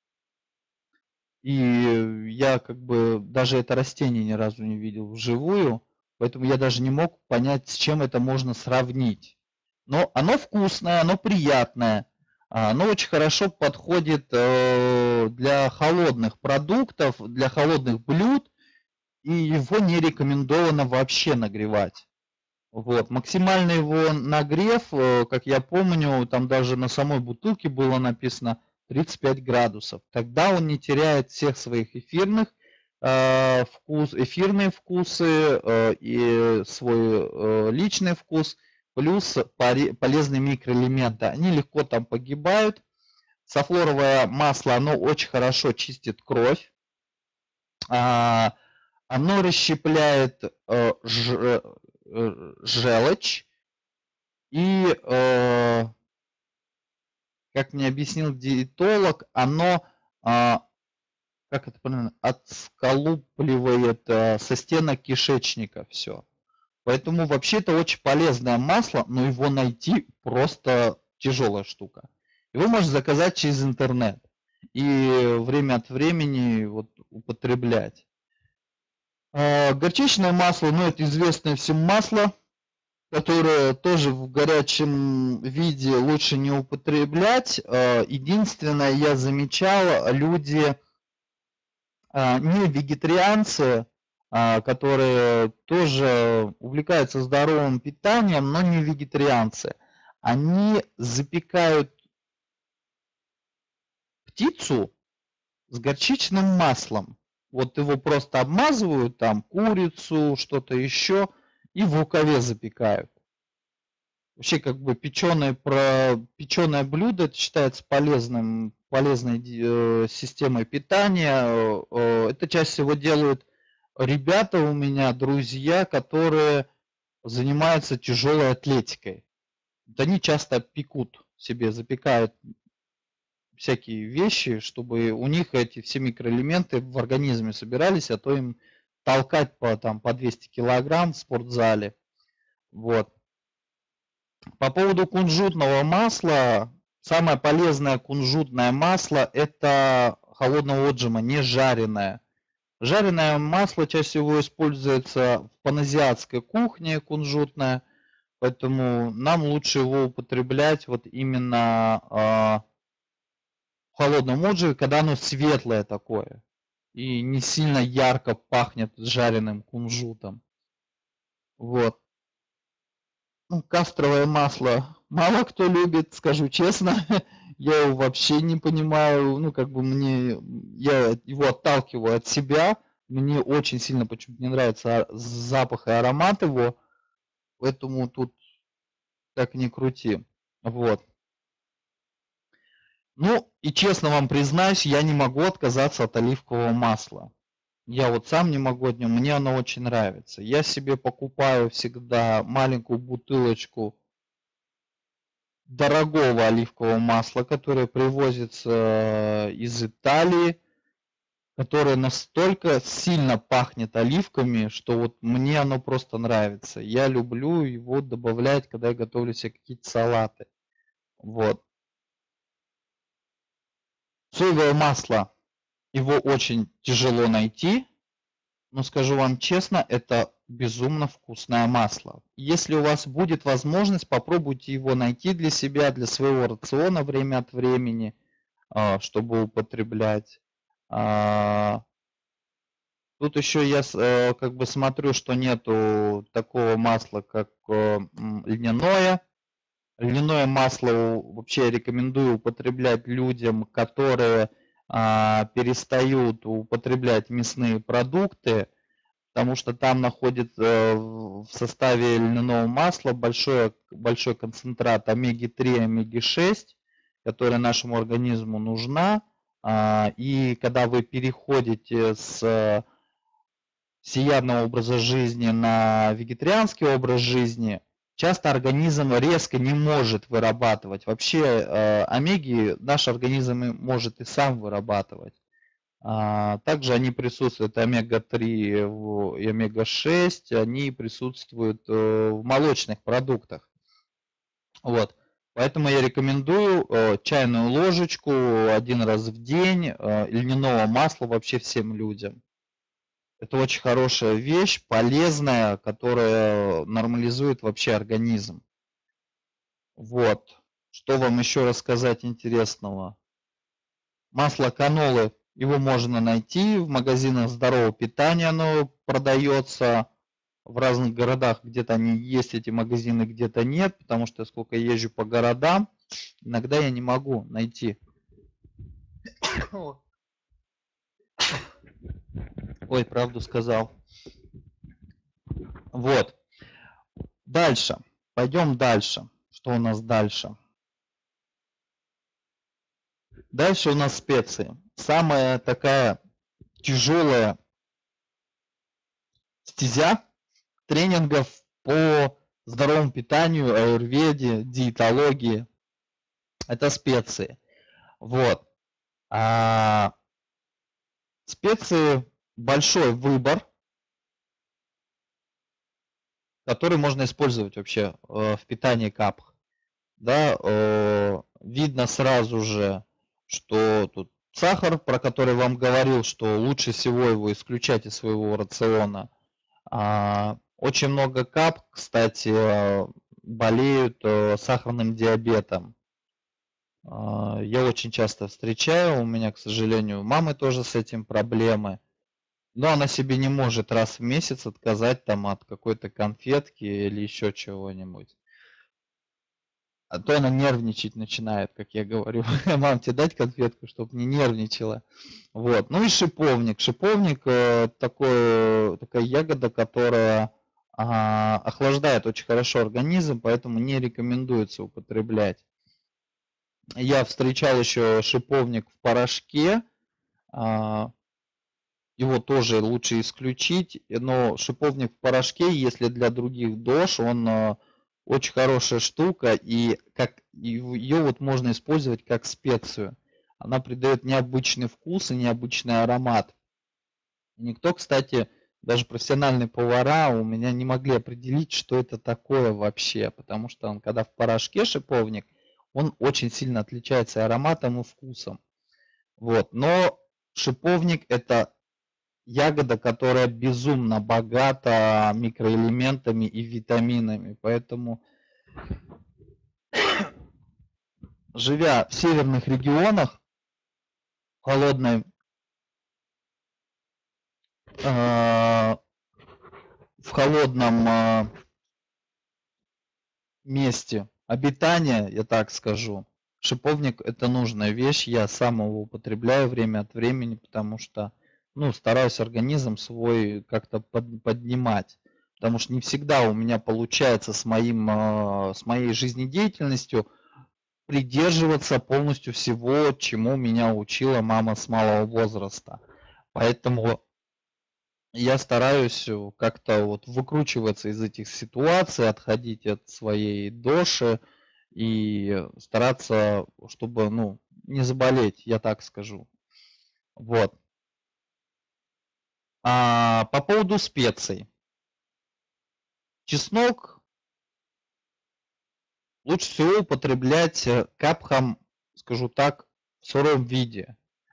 И я как бы даже это растение ни разу не видел вживую, поэтому я даже не мог понять, с чем это можно сравнить. Но оно вкусное, оно приятное, оно очень хорошо подходит для холодных продуктов, для холодных блюд, и его не рекомендовано вообще нагревать. Вот. Максимальный его нагрев, как я помню, там даже на самой бутылке было написано 35 градусов. Тогда он не теряет всех своих эфирные вкусы и свой личный вкус, плюс полезные микроэлементы. Они легко там погибают. Софлоровое масло, оно очень хорошо чистит кровь. Оно расщепляет желчь и, как мне объяснил диетолог, оно, как это правильно, отсколупливает со стенок кишечника все. Поэтому вообще это очень полезное масло, но его найти просто тяжелая штука. Его можно заказать через интернет и время от времени вот употреблять. Горчичное масло, ну это известное всем масло, которое тоже в горячем виде лучше не употреблять. Единственное, я замечал, люди не вегетарианцы, которые тоже увлекаются здоровым питанием, но не вегетарианцы, они запекают птицу с горчичным маслом. Вот его просто обмазывают, там курицу, что-то еще, и в рукаве запекают. Вообще, как бы печеное блюдо, это считается полезной системой питания. Это чаще всего делают ребята у меня, друзья, которые занимаются тяжелой атлетикой. Вот они часто пекут себе, запекают всякие вещи, чтобы у них эти все микроэлементы в организме собирались, а то им толкать по 200 килограмм в спортзале. Вот. По поводу кунжутного масла, самое полезное кунжутное масло это холодного отжима, не жареное. Жареное масло чаще всего используется в паназиатской кухне кунжутное, поэтому нам лучше его употреблять вот именно в холодном отжиме, когда оно светлое такое и не сильно ярко пахнет жареным кунжутом. Вот. Ну, кастровое масло мало кто любит, скажу честно. Я его вообще не понимаю. Ну, как бы я его отталкиваю от себя. Мне очень сильно почему-то не нравится запах и аромат его. Поэтому тут как ни крути. Вот. Ну, и честно вам признаюсь, я не могу отказаться от оливкового масла. Я вот сам не могу от него, мне оно очень нравится. Я себе покупаю всегда маленькую бутылочку дорогого оливкового масла, которое привозится из Италии, которое настолько сильно пахнет оливками, что вот мне оно просто нравится. Я люблю его добавлять, когда я готовлю себе какие-то салаты. Вот. Соевое масло, его очень тяжело найти, но скажу вам честно, это безумно вкусное масло. Если у вас будет возможность, попробуйте его найти для себя, для своего рациона время от времени, чтобы употреблять. Тут еще я как бы смотрю, что нету такого масла, как льняное. Льняное масло вообще рекомендую употреблять людям, которые перестают употреблять мясные продукты, потому что там находится в составе льняного масла большой концентрат омеги-3, омеги-6, которая нашему организму нужна. И когда вы переходите с всеядного образа жизни на вегетарианский образ жизни, часто организм резко не может вырабатывать. Вообще омеги наш организм может и сам вырабатывать. Также они присутствуют, омега-3 и омега-6, они присутствуют в молочных продуктах. Вот. Поэтому я рекомендую чайную ложечку один раз в день льняного масла вообще всем людям. Это очень хорошая вещь, полезная, которая нормализует вообще организм. Вот. Что вам еще рассказать интересного? Масло канолы, его можно найти в магазинах здорового питания, оно продается в разных городах, где-то они есть, эти магазины, где-то нет, потому что сколько езжу по городам, иногда я не могу найти. Ой, правду сказал. Вот. Дальше. Пойдем дальше. Что у нас дальше? Дальше у нас специи. Самая такая тяжелая стезя тренингов по здоровому питанию, аюрведе, диетологии. Это специи. Вот. Специи большой выбор, который можно использовать вообще в питании капх. да, видно сразу же, что тут сахар, про который вам говорил, что лучше всего его исключать из своего рациона. Очень много кап, кстати, болеют сахарным диабетом. Я очень часто встречаю, у меня, к сожалению, у мамы тоже с этим проблемы. Но она себе не может раз в месяц отказать там от какой-то конфетки или еще чего-нибудь. А то она нервничать начинает, как я говорю. Мам, тебе дать конфетку, чтобы не нервничала. Вот. Ну и шиповник. Шиповник такая ягода, которая охлаждает очень хорошо организм, поэтому не рекомендуется употреблять. Я встречал еще шиповник в порошке. а, Его тоже лучше исключить, но шиповник в порошке, если для других дож, он очень хорошая штука, и ее вот можно использовать как специю. Она придает необычный вкус и необычный аромат. Никто, кстати, даже профессиональные повара у меня не могли определить, что это такое вообще, потому что он, когда в порошке шиповник, он очень сильно отличается ароматом и вкусом. Вот. Но шиповник это ягода, которая безумно богата микроэлементами и витаминами. Поэтому, живя в северных регионах, холодной, в холодном месте обитания, я так скажу, шиповник это нужная вещь. Я сам его употребляю время от времени, потому что, ну, стараюсь организм свой как-то поднимать. Потому что не всегда у меня получается с моей жизнедеятельностью придерживаться полностью всего, чему меня учила мама с малого возраста. Поэтому я стараюсь как-то вот выкручиваться из этих ситуаций, отходить от своей доши и стараться, чтобы, ну, не заболеть, я так скажу. Вот. По поводу специй. Чеснок лучше всего употреблять капхам, скажу так, в сыром виде.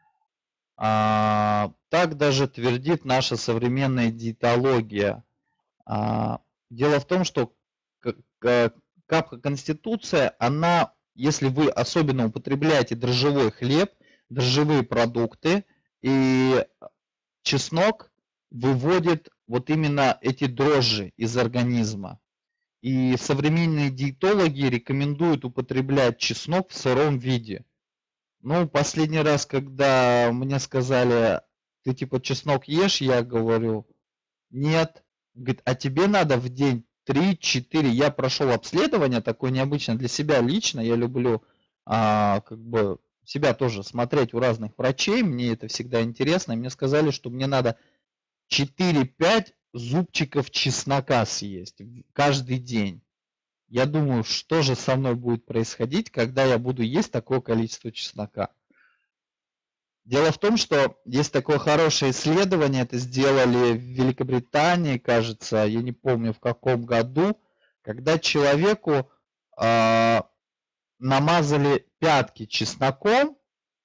Так даже твердит наша современная диетология. Дело в том, что капха конституция, она, если вы особенно употребляете дрожжевой хлеб, дрожжевые продукты, и чеснок выводит вот именно эти дрожжи из организма. И современные диетологи рекомендуют употреблять чеснок в сыром виде. Ну, последний раз, когда мне сказали, ты типа чеснок ешь, я говорю, нет. Говорит, а тебе надо в день 3-4. Я прошел обследование такое необычное для себя лично. Я люблю как бы себя тоже смотреть у разных врачей. Мне это всегда интересно. И мне сказали, что мне надо 4-5 зубчиков чеснока съесть каждый день. Я думаю, что же со мной будет происходить, когда я буду есть такое количество чеснока. Дело в том, что есть такое хорошее исследование, это сделали в Великобритании, кажется, я не помню в каком году, когда человеку намазали пятки чесноком,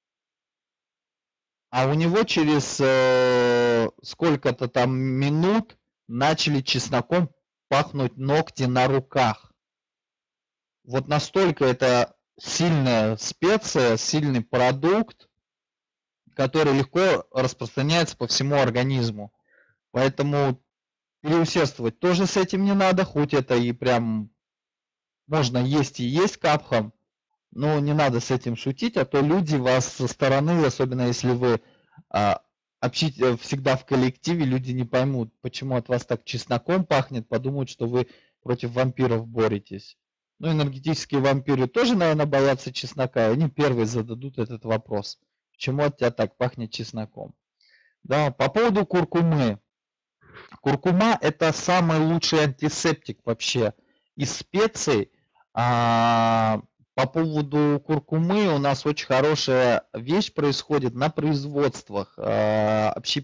а у него через сколько-то там минут начали чесноком пахнуть ногти на руках. Вот настолько это сильная специя, сильный продукт, который легко распространяется по всему организму. Поэтому переусердствовать тоже с этим не надо, хоть это и прям можно есть и есть капхам, но не надо с этим шутить, а то люди вас со стороны, особенно если вы всегда в коллективе, люди не поймут, почему от вас так чесноком пахнет, подумают, что вы против вампиров боретесь. Ну, энергетические вампиры тоже, наверное, боятся чеснока, и они первые зададут этот вопрос. Почему от тебя так пахнет чесноком? Да, по поводу куркумы. Куркума это самый лучший антисептик вообще из специй. По поводу куркумы у нас очень хорошая вещь происходит на производствах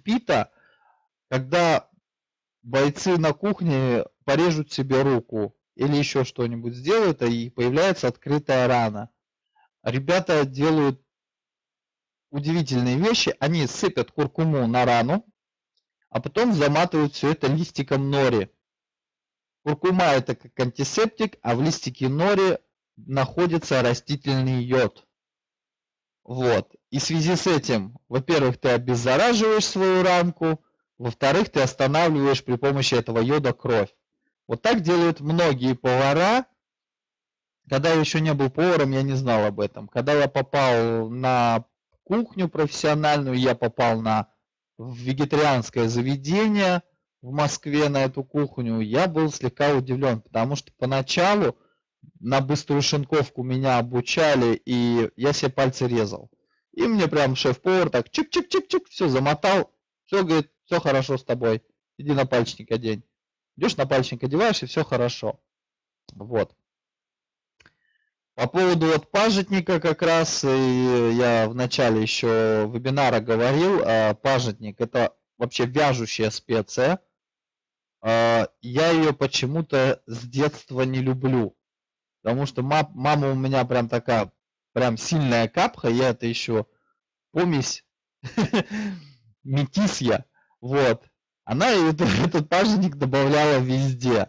общепита, когда бойцы на кухне порежут себе руку или еще что-нибудь сделают, и появляется открытая рана. Ребята делают удивительные вещи. Они сыпят куркуму на рану, а потом заматывают все это листиком нори. Куркума это как антисептик, а в листике нори находится растительный йод. Вот. И в связи с этим, во-первых, ты обеззараживаешь свою ранку, во-вторых, ты останавливаешь при помощи этого йода кровь. Вот так делают многие повара. Когда я еще не был поваром, я не знал об этом. Когда я попал на кухню профессиональную, я попал в вегетарианское заведение в Москве на эту кухню, я был слегка удивлен, потому что поначалу на быструю шинковку меня обучали, и я себе пальцы резал. И мне прям шеф-повар так чик-чик-чик-чик, все замотал, все, говорит, все хорошо с тобой, иди напальчник одень. Идешь напальчник одеваешь, и все хорошо. Вот. По поводу вот пажитника как раз, и я в начале еще вебинара говорил, пажитник это вообще вяжущая специя. Я ее почему-то с детства не люблю, потому что мама у меня прям такая, прям сильная капха, я это еще помесь метисья, вот. Она этот пажитник добавляла везде.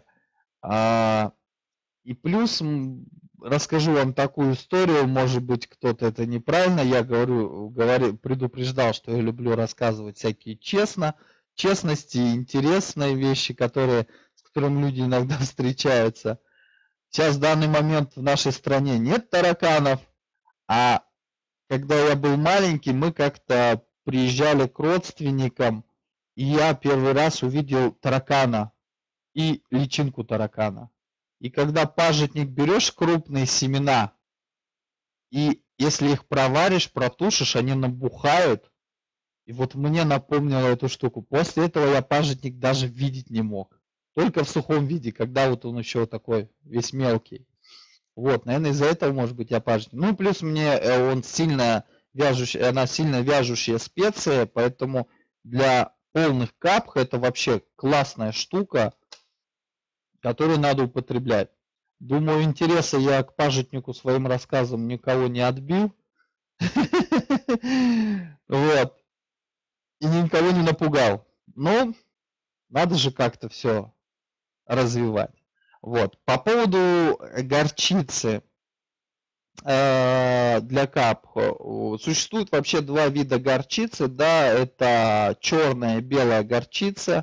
И плюс расскажу вам такую историю, может быть, кто-то это неправильно, я предупреждал, что я люблю рассказывать всякие честности, интересные вещи, с которыми люди иногда встречаются. Сейчас в данный момент в нашей стране нет тараканов, а когда я был маленький, мы как-то приезжали к родственникам, и я первый раз увидел таракана и личинку таракана. И когда пажитник берешь крупные семена, и если их проваришь, протушишь, они набухают. И вот мне напомнило эту штуку. После этого я пажитник даже видеть не мог. Только в сухом виде, когда вот он еще такой весь мелкий. Вот, наверное, из-за этого, может быть, я пажитник. Ну, плюс она сильно вяжущая специя, поэтому для полных капх это вообще классная штука, которую надо употреблять. Думаю, интереса я к пажитнику своим рассказом никого не отбил. Вот. И никого не напугал. Но надо же как-то все развивать. Вот. По поводу горчицы для капх. Существует вообще два вида горчицы. Да, это черная и белая горчица.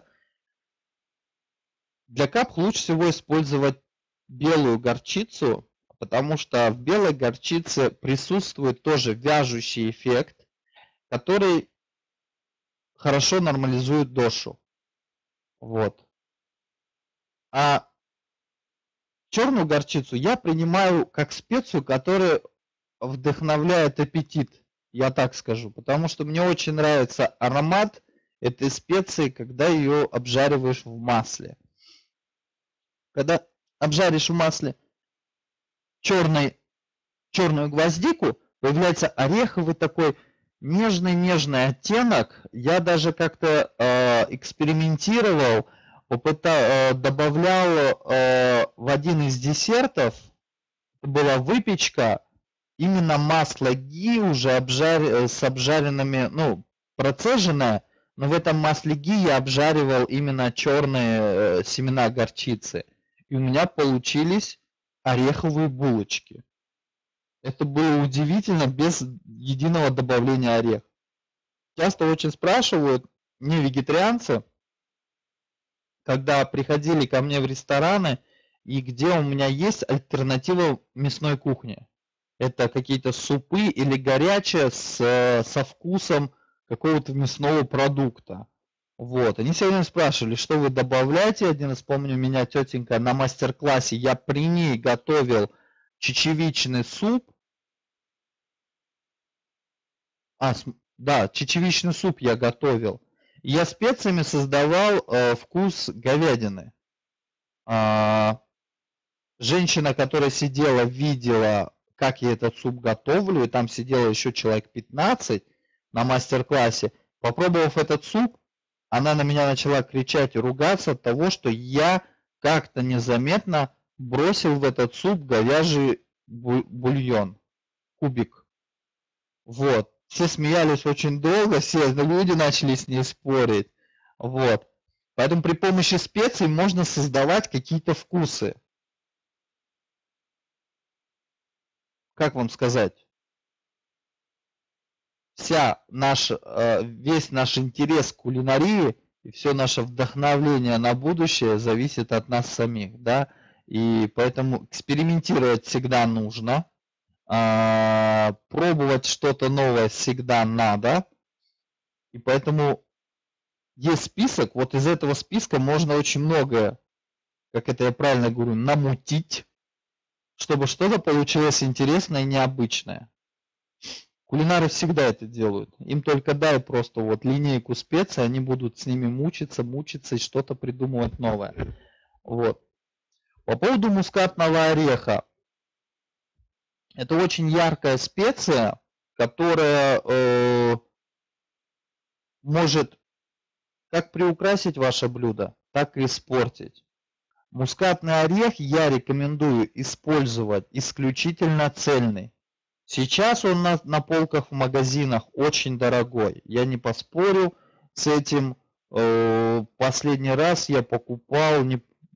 Для капх лучше всего использовать белую горчицу, потому что в белой горчице присутствует тоже вяжущий эффект, который хорошо нормализует дошу. Вот. А черную горчицу я принимаю как специю, которая вдохновляет аппетит, я так скажу, потому что мне очень нравится аромат этой специи, когда ее обжариваешь в масле. Когда обжаришь в масле черную гвоздику, появляется ореховый такой нежный оттенок. Я даже как-то экспериментировал, добавлял в один из десертов, была выпечка, именно масло ги уже с обжаренными, процеженное, но в этом масле ги я обжаривал именно черные семена горчицы. И у меня получились ореховые булочки. Это было удивительно, без единого добавления ореха. Часто очень спрашивают, не вегетарианцы, когда приходили ко мне в рестораны, и где у меня есть альтернатива мясной кухне. Это какие-то супы или горячее со вкусом какого-то мясного продукта. Вот. Они все время спрашивали, что вы добавляете. Один раз, помню, меня тетенька на мастер-классе, я при ней готовил чечевичный суп. Да, чечевичный суп я готовил. Я специями создавал вкус говядины. Женщина, которая сидела, видела, как я этот суп готовлю, и там сидело еще человек 15 на мастер-классе. Попробовав этот суп, она на меня начала кричать и ругаться от того, что я как-то незаметно бросил в этот суп говяжий бульон, кубик. Вот. Все смеялись очень долго, все люди начали с ней спорить. Вот. Поэтому при помощи специй можно создавать какие-то вкусы. Как вам сказать? Весь наш интерес к кулинарии и все наше вдохновление на будущее зависит от нас самих, да, и поэтому экспериментировать всегда нужно, пробовать что-то новое всегда надо, и поэтому есть список, вот из этого списка можно очень многое, как это я правильно говорю, намутить, чтобы что-то получилось интересное и необычное. Кулинары всегда это делают. Им только дай просто вот линейку специй, они будут с ними мучиться и что-то придумывать новое. Вот. По поводу мускатного ореха. Это очень яркая специя, которая может как приукрасить ваше блюдо, так и испортить. Мускатный орех я рекомендую использовать исключительно цельный. Сейчас он на полках в магазинах очень дорогой. Я не поспорю с этим. Последний раз я покупал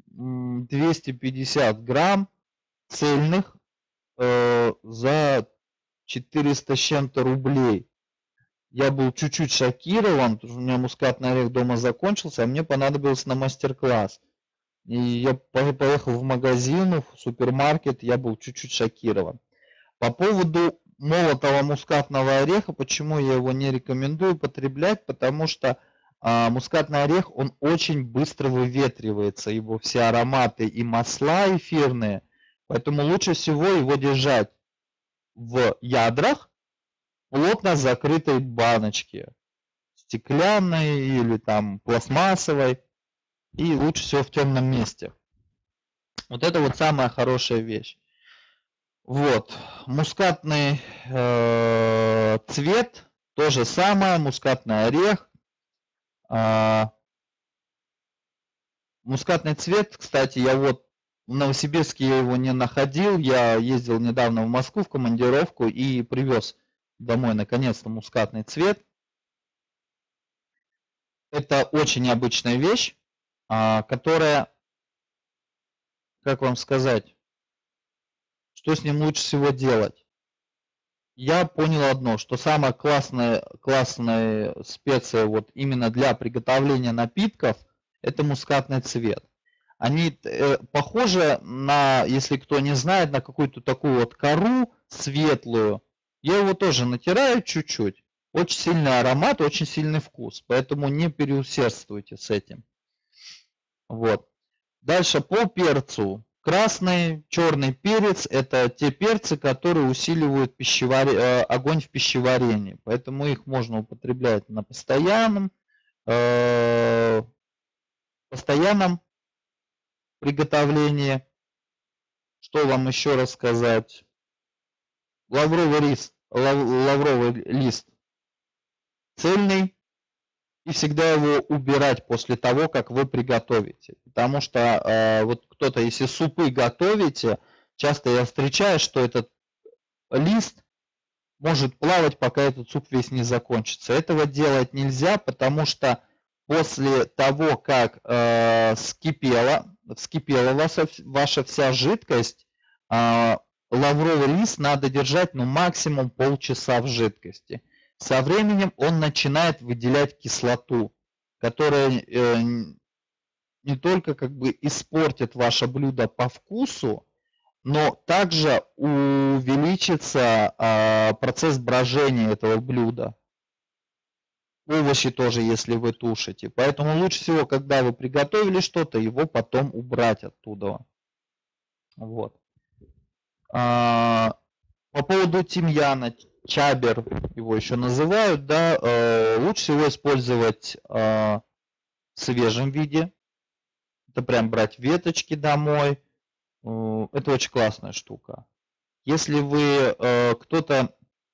250 грамм цельных за 400 с чем-то рублей. Я был чуть-чуть шокирован, потому что у меня мускатный орех дома закончился, а мне понадобилось на мастер-класс. И я поехал в магазин, в супермаркет, я был чуть-чуть шокирован. По поводу молотого мускатного ореха, почему я его не рекомендую употреблять, потому что мускатный орех, он очень быстро выветривается, его все ароматы и масла эфирные, поэтому лучше всего его держать в ядрах плотно закрытой баночке, стеклянной или там пластмассовой, и лучше всего в темном месте. Вот это вот самая хорошая вещь. Вот, мускатный цвет, то же самое, мускатный орех. Мускатный цвет, кстати, я вот в Новосибирске я его не находил, я ездил недавно в Москву в командировку и привез домой наконец-то мускатный цвет. Это очень необычная вещь, которая, как вам сказать, что с ним лучше всего делать? Я понял одно, что самая классная специя вот именно для приготовления напитков – это мускатный цвет. Они похожи на, если кто не знает, на какую-то такую вот кору светлую. Я его тоже натираю чуть-чуть. Очень сильный аромат, очень сильный вкус, поэтому не переусердствуйте с этим. Вот. Дальше по перцу. Красный, черный перец – это те перцы, которые усиливают огонь в пищеварении. Поэтому их можно употреблять на постоянном приготовлении. Что вам еще рассказать? Лавровый лист цельный. И всегда его убирать после того, как вы приготовите. Потому что вот кто-то, если супы готовите, часто я встречаю, что этот лист может плавать, пока этот суп весь не закончится. Этого делать нельзя, потому что после того, как вскипела ваша вся жидкость, лавровый лист надо держать максимум полчаса в жидкости. Со временем он начинает выделять кислоту, которая не только как бы испортит ваше блюдо по вкусу, но также увеличится процесс брожения этого блюда. Овощи тоже, если вы тушите. Поэтому лучше всего, когда вы приготовили что-то, его потом убрать оттуда. Вот. По поводу тимьяна, чабер его еще называют, да, лучше всего использовать в свежем виде. Это прям брать веточки домой. Это очень классная штука. Если вы кто-то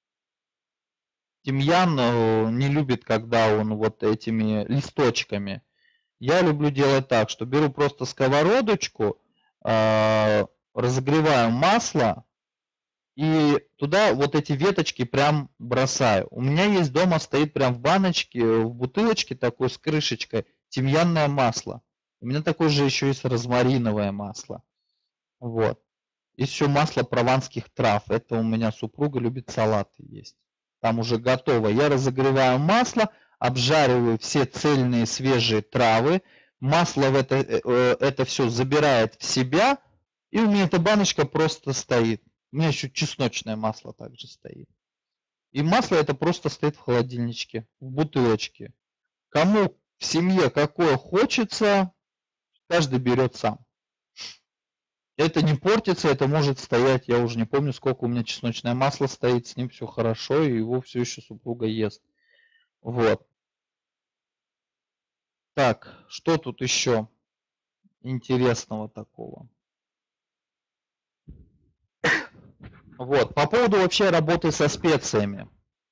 тимьян не любит, когда он вот этими листочками, я люблю делать так, что беру просто сковородочку, разогреваю масло и туда вот эти веточки прям бросаю. У меня есть дома, стоит прям в баночке, в бутылочке такой с крышечкой тимьянное масло. У меня такое же еще есть розмариновое масло. Вот. Есть еще масло прованских трав. Это у меня супруга любит салаты есть. Там уже готово. Я разогреваю масло, обжариваю все цельные свежие травы. Масло в это все забирает в себя. И у меня эта баночка просто стоит. У меня еще чесночное масло также стоит. И масло это просто стоит в холодильничке, в бутылочке. Кому в семье какое хочется, каждый берет сам. Это не портится, это может стоять, я уже не помню, сколько у меня чесночное масло стоит, с ним все хорошо, и его все еще супруга ест. Вот. Так, что тут еще интересного такого? Вот, по поводу вообще работы со специями.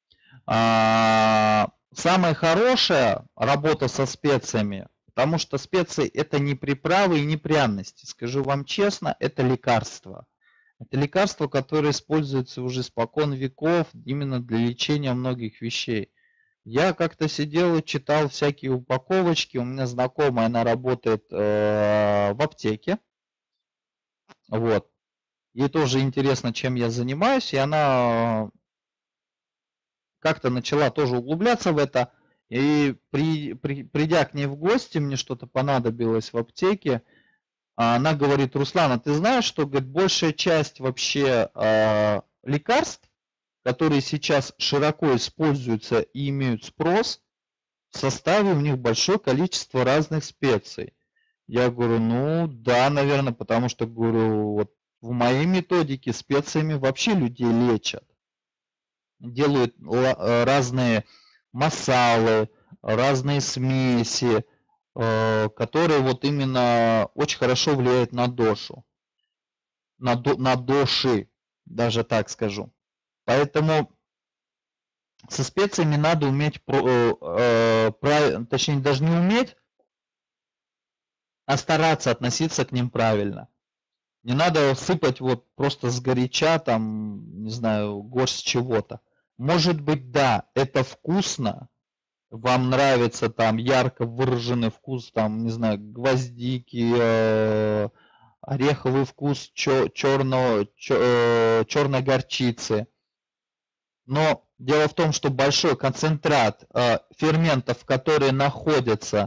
Самая хорошая работа со специями, потому что специи это не приправы и не пряности. Скажу вам честно, это лекарства. Это лекарство, которое используется уже испокон веков именно для лечения многих вещей. Я как-то сидел и читал всякие упаковочки. У меня знакомая, она работает в аптеке. Вот. Ей тоже интересно, чем я занимаюсь, и она как-то начала тоже углубляться в это. И придя к ней в гости, мне что-то понадобилось в аптеке, она говорит: Руслан, а ты знаешь, что, говорит, большая часть вообще лекарств, которые сейчас широко используются и имеют спрос, в составе у них большое количество разных специй. Я говорю, ну да, наверное, потому что, говорю, вот в моей методике специями вообще людей лечат. Делают разные масалы, разные смеси, которые вот именно очень хорошо влияют на дошу, на доши, даже так скажу. Поэтому со специями надо уметь, точнее даже не уметь, а стараться относиться к ним правильно. Не надо сыпать вот просто сгоряча, там, не знаю, горсть чего-то. Может быть, да, это вкусно, вам нравится там ярко выраженный вкус, там, не знаю, гвоздики, ореховый вкус черной горчицы. Но дело в том, что большой концентрат ферментов, которые находятся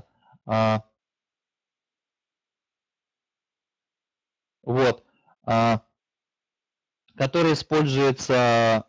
вот, который используется,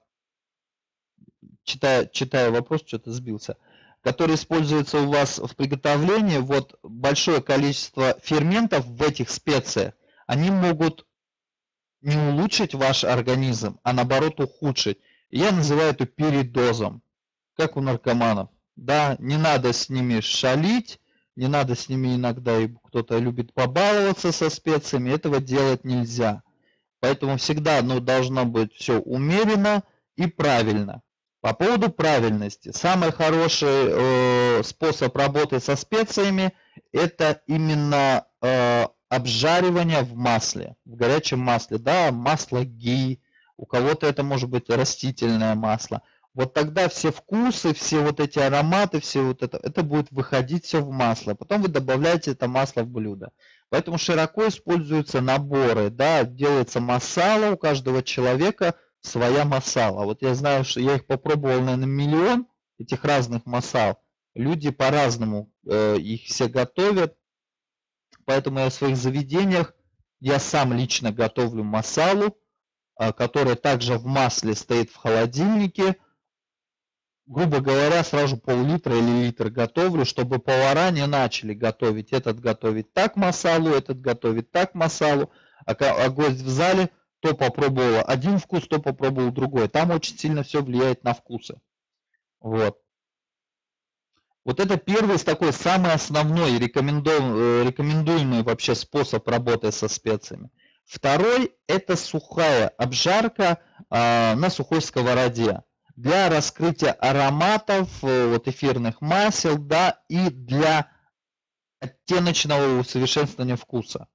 читаю вопрос, что-то сбился, который используется у вас в приготовлении, вот большое количество ферментов в этих специях, они могут не улучшить ваш организм, а наоборот ухудшить. Я называю это передозом, как у наркоманов. Да, не надо с ними шалить, не надо с ними иногда, и кто-то любит побаловаться со специями, этого делать нельзя. Поэтому всегда должно быть все умеренно и правильно. По поводу правильности, самый хороший способ работы со специями это именно обжаривание в масле, в горячем масле, да, масло ги, у кого-то это может быть растительное масло. Вот тогда все вкусы, все вот эти ароматы, все вот это будет выходить все в масло. Потом вы добавляете это масло в блюдо. Поэтому широко используются наборы, да, делается масала, у каждого человека своя масала. Вот я знаю, что я их попробовал, наверное, миллион этих разных масал. Люди по-разному их все готовят. Поэтому я в своих заведениях, я сам лично готовлю масалу, которая также в масле стоит в холодильнике. Грубо говоря, сразу пол-литра или литр готовлю, чтобы повара не начали готовить. Этот готовит так масалу, этот готовит так масалу, а гость в зале то попробовал один вкус, то попробовал другой. Там очень сильно все влияет на вкусы. Вот. Вот это первый такой самый основной рекомендуемый вообще способ работы со специями. Второй это сухая обжарка на сухой сковороде для раскрытия ароматов, вот эфирных масел, да, и для оттеночного усовершенствования вкуса.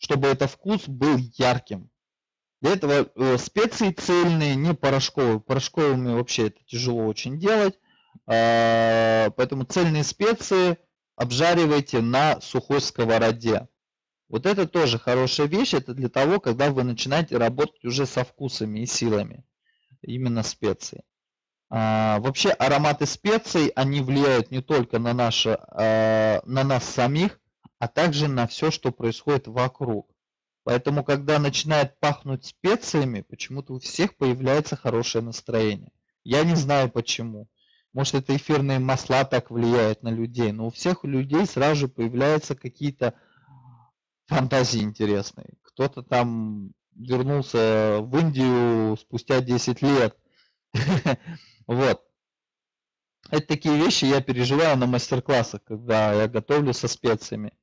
чтобы этот вкус был ярким. Для этого специи цельные, не порошковые. Порошковыми вообще это тяжело очень делать. Поэтому цельные специи обжаривайте на сухой сковороде. Вот это тоже хорошая вещь. Это для того, когда вы начинаете работать уже со вкусами и силами. Именно специи. Вообще ароматы специй, они влияют не только на нас самих, а также на все, что происходит вокруг. Поэтому, когда начинает пахнуть специями, почему-то у всех появляется хорошее настроение. Я не знаю почему. Может, это эфирные масла так влияют на людей, но у всех людей сразу же появляются какие-то фантазии интересные. Кто-то там вернулся в Индию спустя 10 лет. Вот. Это такие вещи я переживаю на мастер-классах, когда я готовлю со специями.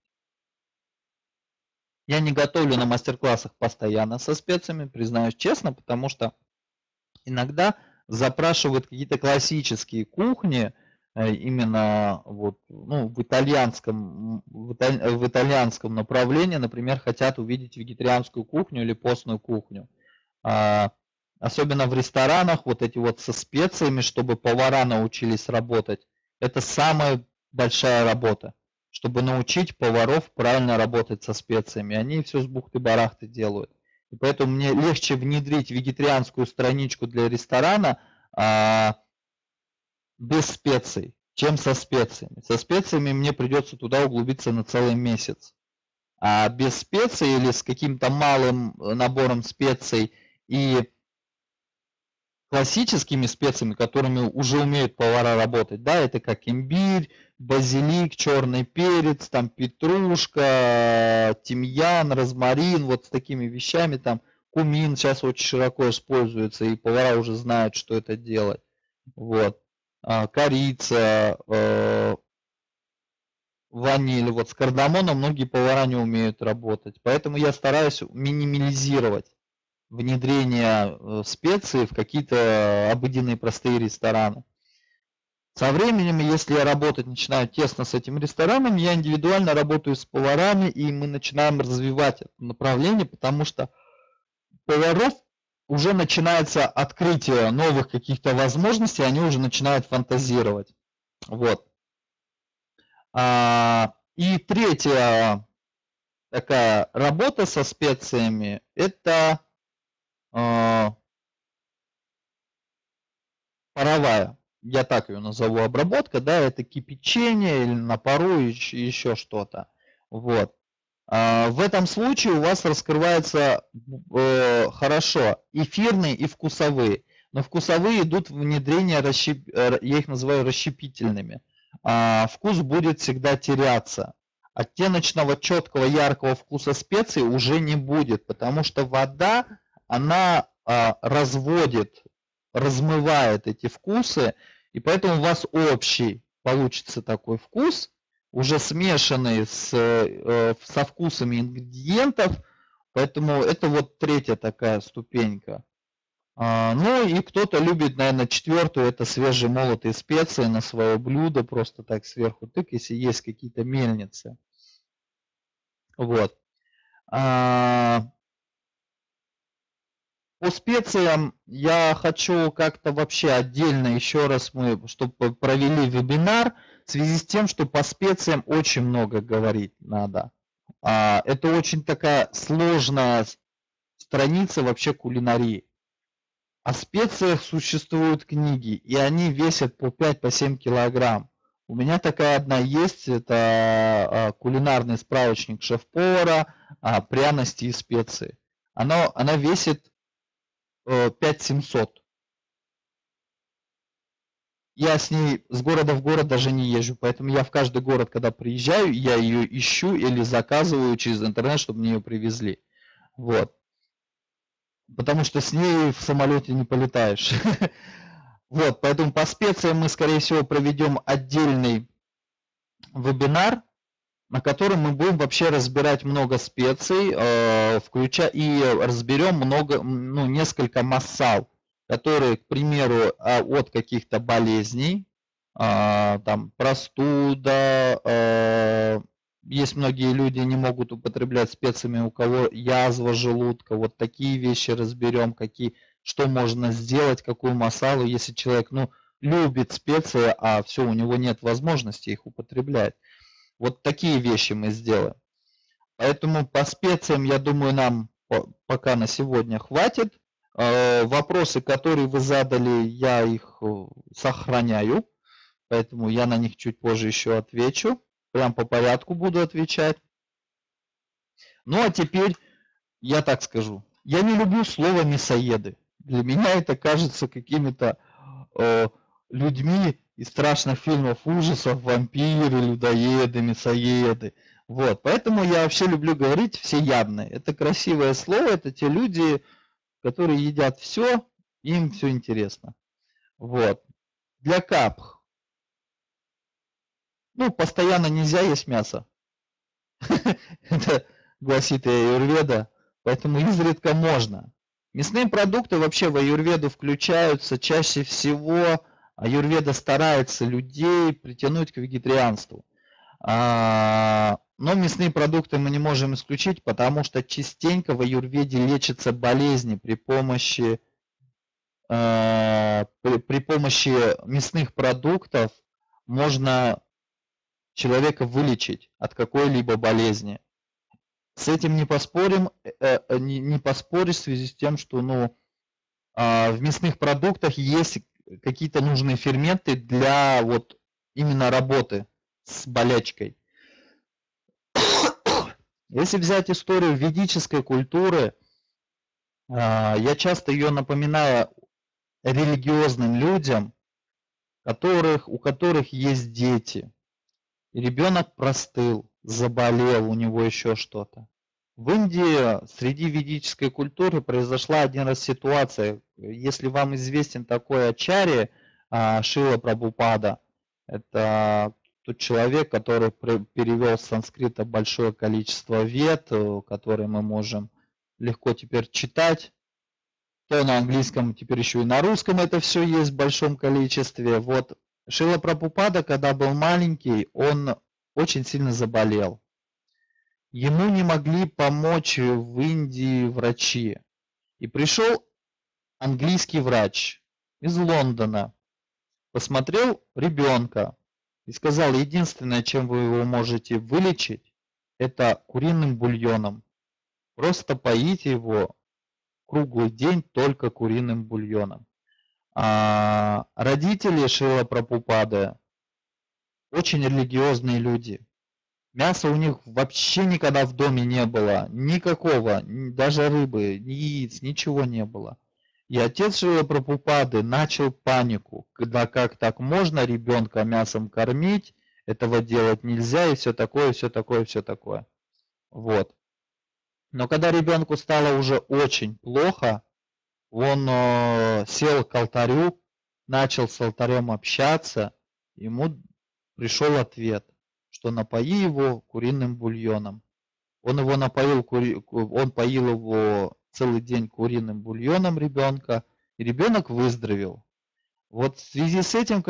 Я не готовлю на мастер-классах постоянно со специями, признаюсь честно, потому что иногда запрашивают какие-то классические кухни, именно вот, ну, в итальянском направлении, например, хотят увидеть вегетарианскую кухню или постную кухню. Особенно в ресторанах, вот эти вот со специями, чтобы повара научились работать, это самая большая работа, чтобы научить поваров правильно работать со специями. Они все с бухты-барахты делают. И поэтому мне легче внедрить вегетарианскую страничку для ресторана без специй, чем со специями. Со специями мне придется туда углубиться на целый месяц. А без специй или с каким-то малым набором специй и классическими специями, которыми уже умеют повара работать, да, это как имбирь, базилик, черный перец, там петрушка, тимьян, розмарин, вот с такими вещами, там кумин сейчас очень широко используется, и повара уже знают, что это делать. Вот. Корица, ваниль, вот с кардамоном многие повара не умеют работать, поэтому я стараюсь минимализировать внедрение специй в какие-то обыденные простые рестораны. Со временем, если я работать начинаю тесно с этим рестораном, я индивидуально работаю с поварами, и мы начинаем развивать это направление, потому что поваров уже начинается открытие новых каких-то возможностей, они уже начинают фантазировать. Вот. И третья такая работа со специями, это паровая, я так ее назову, обработка, да, это кипячение или на пару еще что-то. Вот. В этом случае у вас раскрывается хорошо эфирные и вкусовые. Но вкусовые идут внедрение, я их называю расщепительными. Вкус будет всегда теряться. Оттеночного, четкого, яркого вкуса специй уже не будет, потому что вода, она разводит, размывает эти вкусы, и поэтому у вас общий получится такой вкус, уже смешанный со вкусами ингредиентов, поэтому это вот третья такая ступенька. Ну и кто-то любит, наверное, четвертую, это свежемолотые специи на свое блюдо, просто так сверху тык, если есть какие-то мельницы. Вот. По специям я хочу как-то вообще отдельно еще раз мы, чтобы провели вебинар, в связи с тем, что по специям очень много говорить надо. Это очень такая сложная страница вообще кулинарии. О специях существуют книги, и они весят по 5-7 килограмм. У меня такая одна есть, это кулинарный справочник шеф-повара, пряности и специи. Она весит 5700. Я с ней с города в город даже не езжу, поэтому я в каждый город, когда приезжаю, я ее ищу или заказываю через интернет, чтобы мне ее привезли. Вот. Потому что с ней в самолете не полетаешь. Вот, поэтому по специям мы, скорее всего, проведем отдельный вебинар, на котором мы будем вообще разбирать много специй, и разберем несколько массал, которые, к примеру, от каких-то болезней, там простуда, есть многие люди не могут употреблять специями, у кого язва желудка. Вот такие вещи разберем, что можно сделать, какую масалу, если человек, любит специи, а все, у него нет возможности их употреблять. Вот такие вещи мы сделаем. Поэтому по специям, я думаю, нам пока на сегодня хватит. Вопросы, которые вы задали, я их сохраняю, поэтому я на них чуть позже еще отвечу. Прям по порядку буду отвечать. Ну а теперь я так скажу. Я не люблю слово мясоеды. Для меня это кажется какими-то людьми из страшных фильмов ужасов, вампиры, людоеды, мясоеды. Вот, поэтому я вообще люблю говорить всеядные. Это красивое слово, это те люди, которые едят все, им все интересно. Вот. Для капх. Постоянно нельзя есть мясо. Это гласит и аюрведа, поэтому изредка можно. Мясные продукты вообще в аюрведу включаются чаще всего. Аюрведа старается людей притянуть к вегетарианству. Но мясные продукты мы не можем исключить, потому что частенько в аюрведе лечатся болезни при помощи мясных продуктов. Можно человека вылечить от какой-либо болезни. С этим не поспорим, не поспоришь в связи с тем, что в мясных продуктах есть какие-то нужные ферменты для вот именно работы с болячкой. Если взять историю ведической культуры, я часто ее напоминаю религиозным людям, у которых есть дети. И ребенок простыл, заболел, у него еще что-то. В Индии среди ведической культуры произошла один раз ситуация. Если вам известен такой ачарья Шрила Прабхупада, это тот человек, который перевел с санскрита большое количество вед, которые мы можем легко теперь читать. То на английском, теперь еще и на русском это все есть в большом количестве. Вот Шрила Прабхупада, когда был маленький, он очень сильно заболел. Ему не могли помочь в Индии врачи. И пришел английский врач из Лондона, посмотрел ребенка и сказал, единственное, чем вы его можете вылечить, это куриным бульоном. Просто поите его круглый день только куриным бульоном. Родители Шрила Прабхупады очень религиозные люди. Мяса у них вообще никогда в доме не было, никакого, даже рыбы, ни яиц, ничего не было. И отец Шрила Прабхупады начал панику, когда как так можно ребенка мясом кормить, этого делать нельзя и все такое, все такое, все такое. Вот. Но когда ребенку стало уже очень плохо, он сел к алтарю, начал с алтарем общаться, ему пришел ответ, что напои его куриным бульоном. Он поил его целый день куриным бульоном ребенка, и ребенок выздоровел. Вот в связи с этим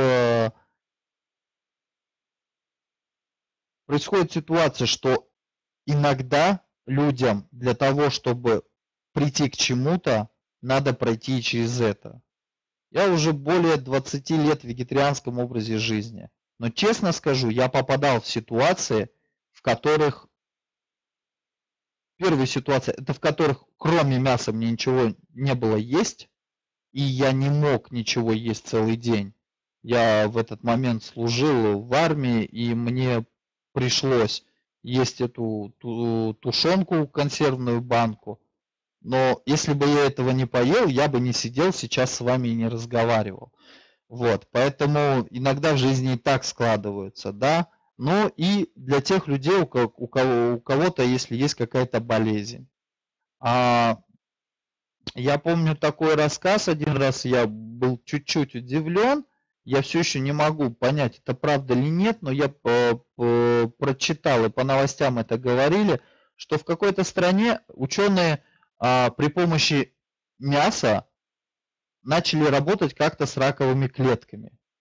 происходит ситуация, что иногда людям для того, чтобы прийти к чему-то, надо пройти через это. Я уже более 20 лет в вегетарианском образе жизни. Но честно скажу, я попадал в ситуации, в которых... Первая ситуация, это в которых кроме мяса мне ничего не было есть, и я не мог ничего есть целый день. Я в этот момент служил в армии, и мне пришлось есть эту тушенку, консервную банку. Но если бы я этого не поел, я бы не сидел сейчас с вами и не разговаривал. Вот, поэтому иногда в жизни и так складываются, да. Ну и для тех людей, у кого-то, если есть какая-то болезнь. Я помню такой рассказ, один раз я был чуть-чуть удивлен, я все еще не могу понять, это правда или нет, но я прочитал, и по новостям это говорили, что в какой-то стране ученые при помощи мяса начали работать как-то с раковыми клетками.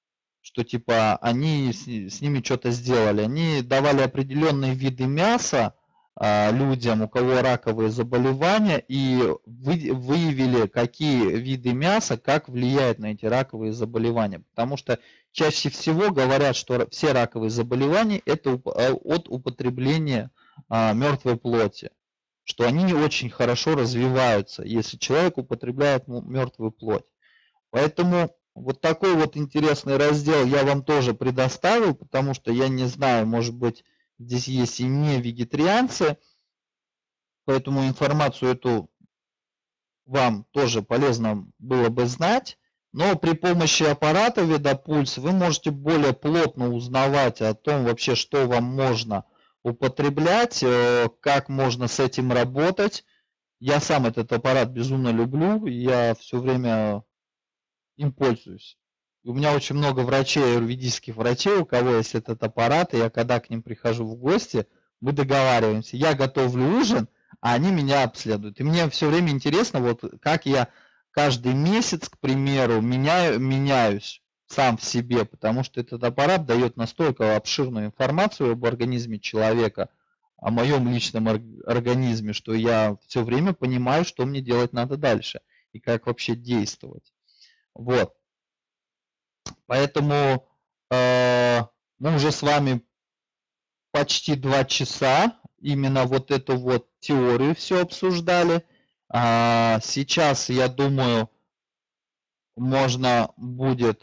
что типа они с ними что-то сделали. Они давали определенные виды мяса людям, у кого раковые заболевания, и выявили, какие виды мяса, как влияют на эти раковые заболевания. Потому что чаще всего говорят, что все раковые заболевания это от употребления мертвой плоти, что они не очень хорошо развиваются, если человек употребляет мертвую плоть. Поэтому вот такой вот интересный раздел я вам тоже предоставил, потому что я не знаю, может быть, здесь есть и не вегетарианцы, поэтому информацию эту вам тоже полезно было бы знать. Но при помощи аппарата Видопульс вы можете более плотно узнавать о том вообще, что вам можно употреблять, как можно с этим работать. Я сам этот аппарат безумно люблю, я все время им пользуюсь. У меня очень много врачей, аюрведических врачей, у кого есть этот аппарат, и я когда к ним прихожу в гости, мы договариваемся. Я готовлю ужин, а они меня обследуют. И мне все время интересно, вот как я каждый месяц, к примеру, меняюсь сам в себе, потому что этот аппарат дает настолько обширную информацию об организме человека, о моем личном организме, что я все время понимаю, что мне делать надо дальше и как вообще действовать. Вот. Поэтому мы уже с вами почти 2 часа именно вот эту вот теорию все обсуждали. Сейчас, я думаю, можно будет...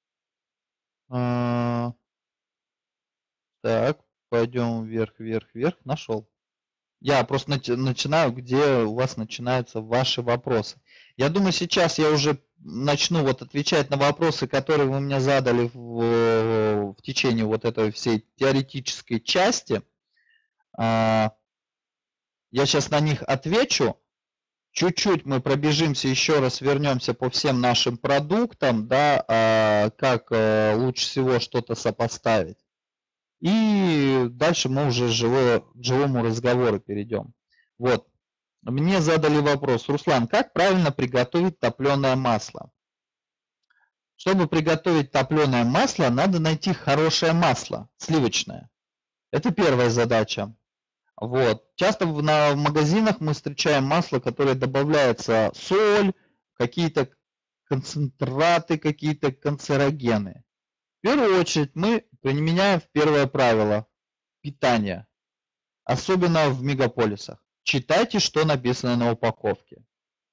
Так, пойдем вверх, вверх, вверх. Нашел. Я просто начинаю, где у вас начинаются ваши вопросы. Я думаю, сейчас я уже начну вот отвечать на вопросы, которые вы мне задали в течение вот этой всей теоретической части. Я сейчас на них отвечу. Чуть-чуть мы пробежимся еще раз, вернемся по всем нашим продуктам, да, как лучше всего что-то сопоставить. И дальше мы уже к живому разговору перейдем. Вот. Мне задали вопрос: Руслан, как правильно приготовить топленое масло? Чтобы приготовить топленое масло, надо найти хорошее масло, сливочное. Это первая задача. Вот. Часто в магазинах мы встречаем масло, которое добавляется соль, какие-то концентраты, какие-то канцерогены. В первую очередь мы применяем первое правило питания, особенно в мегаполисах. Читайте, что написано на упаковке.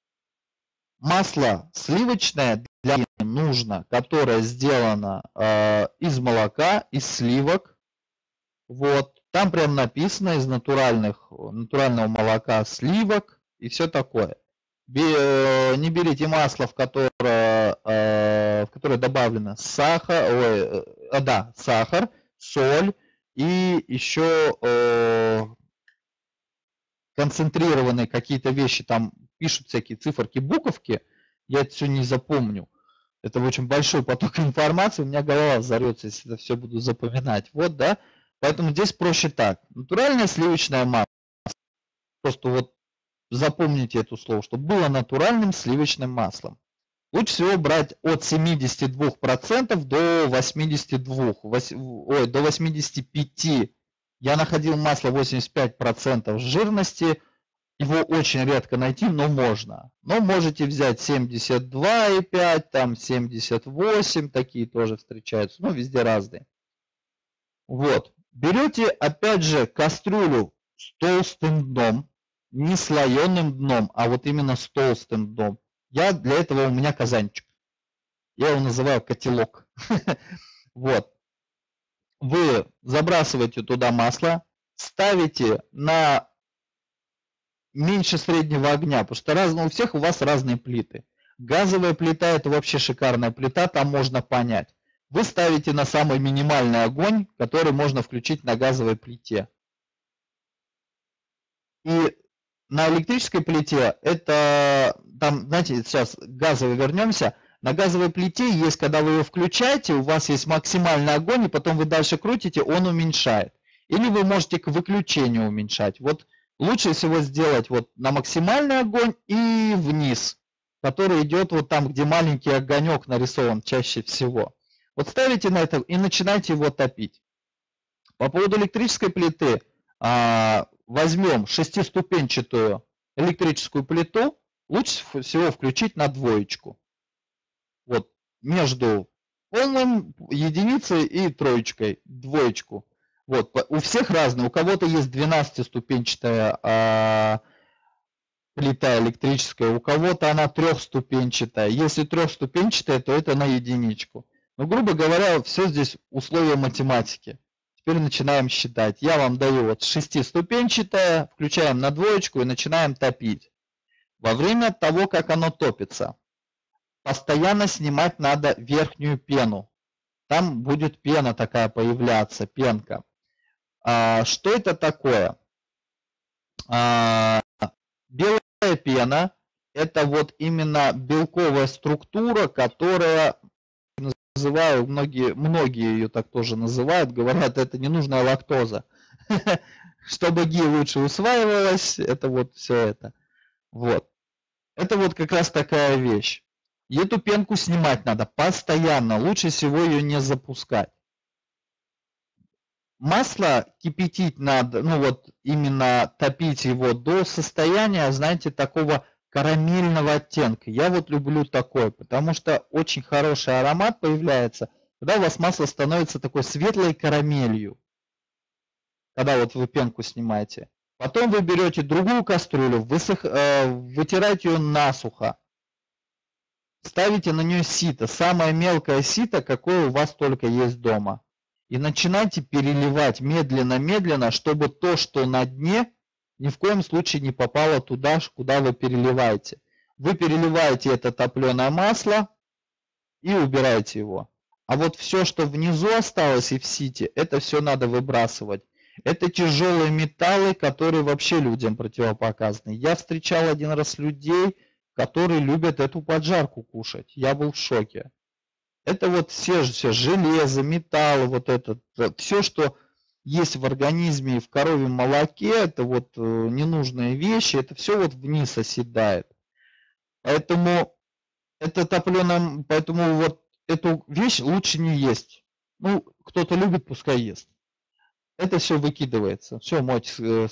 Масло сливочное для меня нужно, которое сделано из молока, из сливок. Вот. Там прям написано из натурального молока, сливок и все такое. Не берите масло, в которое добавлено сахар, сахар, соль и еще концентрированные какие-то вещи. Там пишут всякие циферки, буковки. Я это все не запомню. Это очень большой поток информации, у меня голова взорвется, если это все буду запоминать. Вот, да. Поэтому здесь проще так. Натуральное сливочное масло. Просто вот запомните это слово, чтобы было натуральным сливочным маслом. Лучше всего брать от 72% до 82%, до 85%. Я находил масло 85% жирности. Его очень редко найти, но можно. Но можете взять 72,5, там 78, такие тоже встречаются. Но везде разные. Вот. Берете, опять же, кастрюлю с толстым дном, не слоеным дном, а вот именно с толстым дном. Для этого у меня казанчик. Я его называю котелок. Вот. Вы забрасываете туда масло, ставите на меньше среднего огня, потому что у всех у вас разные плиты. Газовая плита – это вообще шикарная плита, там можно понять. Вы ставите на самый минимальный огонь, который можно включить на газовой плите. И на электрической плите это, там, знаете, сейчас к газовой вернемся. На газовой плите есть, когда вы ее включаете, у вас есть максимальный огонь, и потом вы дальше крутите, он уменьшает. Или вы можете к выключению уменьшать. Вот лучше всего сделать вот на максимальный огонь и вниз, который идет вот там, где маленький огонек нарисован чаще всего. Вот ставите на это и начинайте его топить. По поводу электрической плиты, возьмем шестиступенчатую электрическую плиту, лучше всего включить на двоечку. Вот между полным, единицей и троечкой, двоечку. Вот, у всех разные, у кого-то есть 12-ступенчатая плита электрическая, у кого-то она трехступенчатая. Если трехступенчатая, то это на единичку. Но, грубо говоря, все здесь условия математики. Теперь начинаем считать. Я вам даю вот шестиступенчатая, включаем на двоечку и начинаем топить. Во время того, как оно топится, постоянно снимать надо верхнюю пену. Там будет пена такая появляться, пенка. Что это такое? Белая пена – это вот именно белковая структура, которая, называю, многие ее так тоже называют, говорят, это ненужная лактоза. Чтобы ги лучше усваивалась, это вот все это. Вот. Это вот как раз такая вещь. И эту пенку снимать надо постоянно, лучше всего ее не запускать. Масло кипятить надо, ну вот именно топить его до состояния, знаете, такого карамельного оттенка. Я вот люблю такой, потому что очень хороший аромат появляется, когда у вас масло становится такой светлой карамелью, когда вот вы пенку снимаете. Потом вы берете другую кастрюлю, вытираете ее насухо, ставите на нее сито, самое мелкое сито, какое у вас только есть дома. И начинайте переливать медленно-медленно, чтобы то, что на дне, ни в коем случае не попало туда, куда вы переливаете. Вы переливаете это топленое масло и убираете его. А вот все, что внизу осталось и в сите, это все надо выбрасывать. Это тяжелые металлы, которые вообще людям противопоказаны. Я встречал один раз людей, которые любят эту поджарку кушать. Я был в шоке. Это вот все железо, металлы, вот это, все, что есть в организме и в коровьем молоке, это вот ненужные вещи, это все вот вниз оседает. Поэтому поэтому вот эту вещь лучше не есть. Ну, кто-то любит, пускай ест. Это все выкидывается. Все, мойте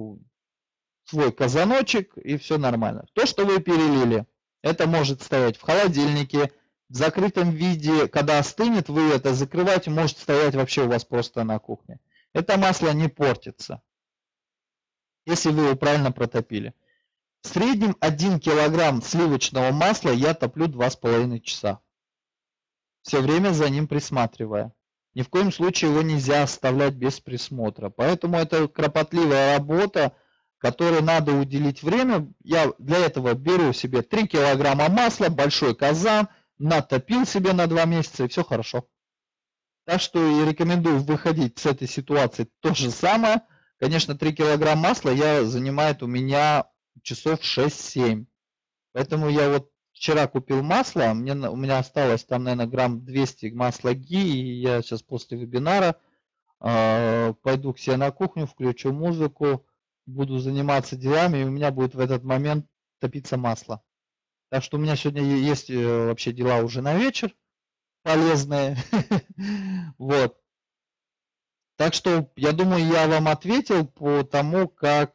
свой казаночек, и все нормально. То, что вы перелили, это может стоять в холодильнике, в закрытом виде, когда остынет, вы это закрываете, может стоять вообще у вас просто на кухне. Это масло не портится, если вы его правильно протопили. В среднем 1 килограмм сливочного масла я топлю 2,5 часа. Все время за ним присматривая. Ни в коем случае его нельзя оставлять без присмотра. Поэтому это кропотливая работа, которой надо уделить время. Я для этого беру себе 3 килограмма масла, большой казан, натопил себе на 2 месяца, и все хорошо. Так что и рекомендую выходить с этой ситуации то же самое. Конечно, 3 килограмма масла занимает у меня часов 6-7. Поэтому я вот вчера купил масло, у меня осталось там, наверное, грамм 200 масла ги, и я сейчас после вебинара пойду к себе на кухню, включу музыку, буду заниматься делами, и у меня будет в этот момент топиться масло. Так что у меня сегодня есть вообще дела уже на вечер, полезные. Вот. Так что, я думаю, я вам ответил по тому, как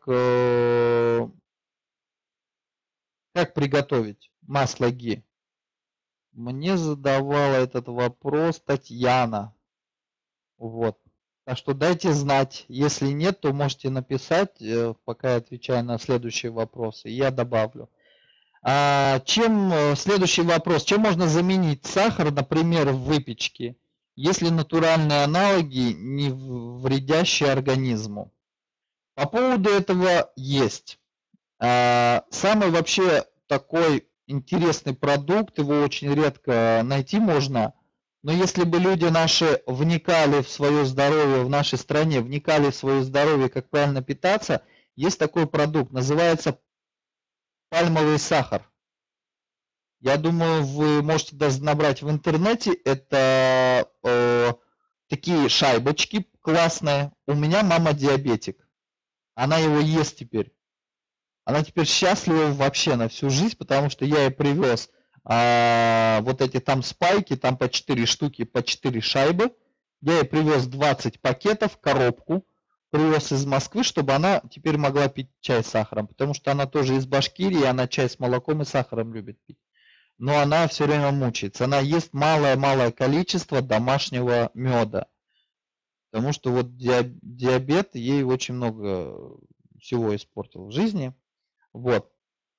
приготовить масло ги. Мне задавала этот вопрос Татьяна. Вот. Так что дайте знать. Если нет, то можете написать, пока я отвечаю на следующие вопросы. Я добавлю. Следующий вопрос. Чем можно заменить сахар, например, в выпечке, если натуральные аналоги не вредящие организму? По поводу этого есть. Самый вообще такой интересный продукт, его очень редко найти можно, но если бы люди наши вникали в свое здоровье, в нашей стране вникали в свое здоровье, как правильно питаться, есть такой продукт, называется пальмовый сахар. Я думаю, вы можете даже набрать в интернете, это такие шайбочки классные. У меня мама диабетик, она его ест теперь. Она теперь счастлива вообще на всю жизнь, потому что я ей привез вот эти там спайки, там по 4 штуки, по 4 шайбы. Я ей привез 20 пакетов, коробку, привез из Москвы, чтобы она теперь могла пить чай с сахаром, потому что она тоже из Башкирии, она чай с молоком и сахаром любит пить. Но она все время мучается. Она ест малое-малое количество домашнего меда, потому что вот диабет ей очень много всего испортил в жизни. Вот.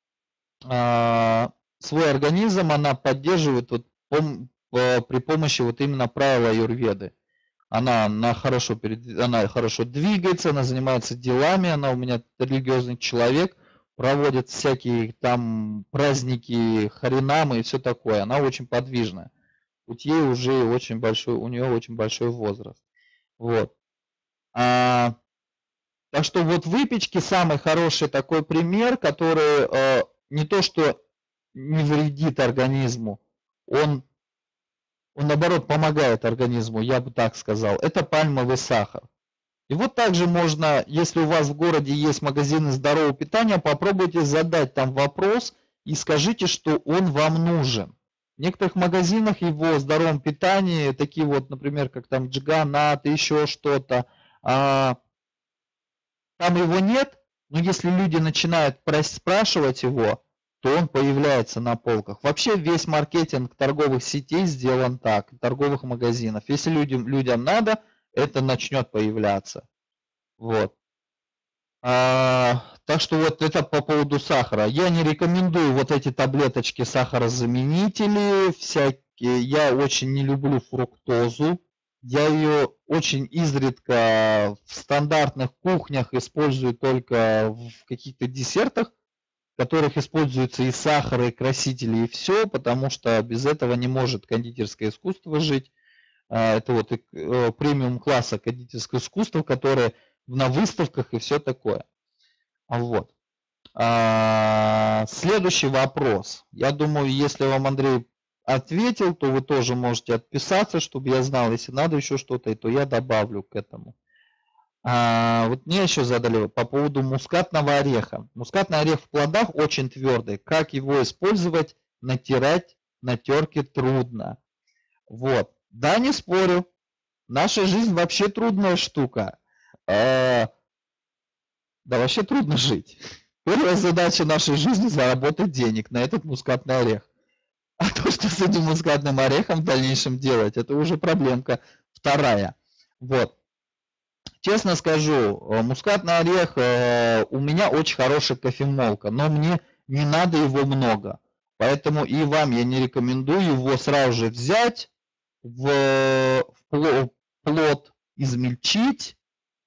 Свой организм она поддерживает вот при помощи вот именно правила аюрведы. Она хорошо двигается, она занимается делами, она у меня религиозный человек, проводит всякие там праздники, харинамы и все такое. Она очень подвижная. Вот ей уже очень большой, у нее очень большой возраст. Вот. Так что вот выпечки самый хороший такой пример, который не то что не вредит организму, он наоборот помогает организму, я бы так сказал. Это пальмовый сахар. И вот также можно, если у вас в городе есть магазины здорового питания, попробуйте задать там вопрос и скажите, что он вам нужен. В некоторых магазинах его в здоровом питании, такие вот, например, как там Джиганат, еще что-то, там его нет, но если люди начинают спрашивать его, то он появляется на полках. Вообще весь маркетинг торговых сетей сделан так, торговых магазинов. Если людям надо, это начнет появляться. Вот. Так что вот это по поводу сахара. Я не рекомендую вот эти таблеточки сахарозаменители всякие. Я очень не люблю фруктозу. Я ее очень изредка в стандартных кухнях использую только в каких-то десертах, в которых используются и сахар, и красители, и все, потому что без этого не может кондитерское искусство жить. Это вот премиум класса кондитерское искусство, которое на выставках и все такое. Вот. Следующий вопрос. Я думаю, если вам Андрей ответил, то вы тоже можете отписаться, чтобы я знал, если надо еще что-то, то я добавлю к этому. Вот мне еще задали по поводу мускатного ореха. Мускатный орех в плодах очень твердый. Как его использовать, натирать на терке трудно. Вот. Да, не спорю. Наша жизнь вообще трудная штука. Да вообще трудно жить. Первая задача нашей жизни – заработать денег на этот мускатный орех. А то, что с этим мускатным орехом в дальнейшем делать, это уже проблемка вторая. Вот. Честно скажу, мускатный орех у меня очень хорошая кофемолка, но мне не надо его много. Поэтому и вам я не рекомендую его сразу же взять, в плод измельчить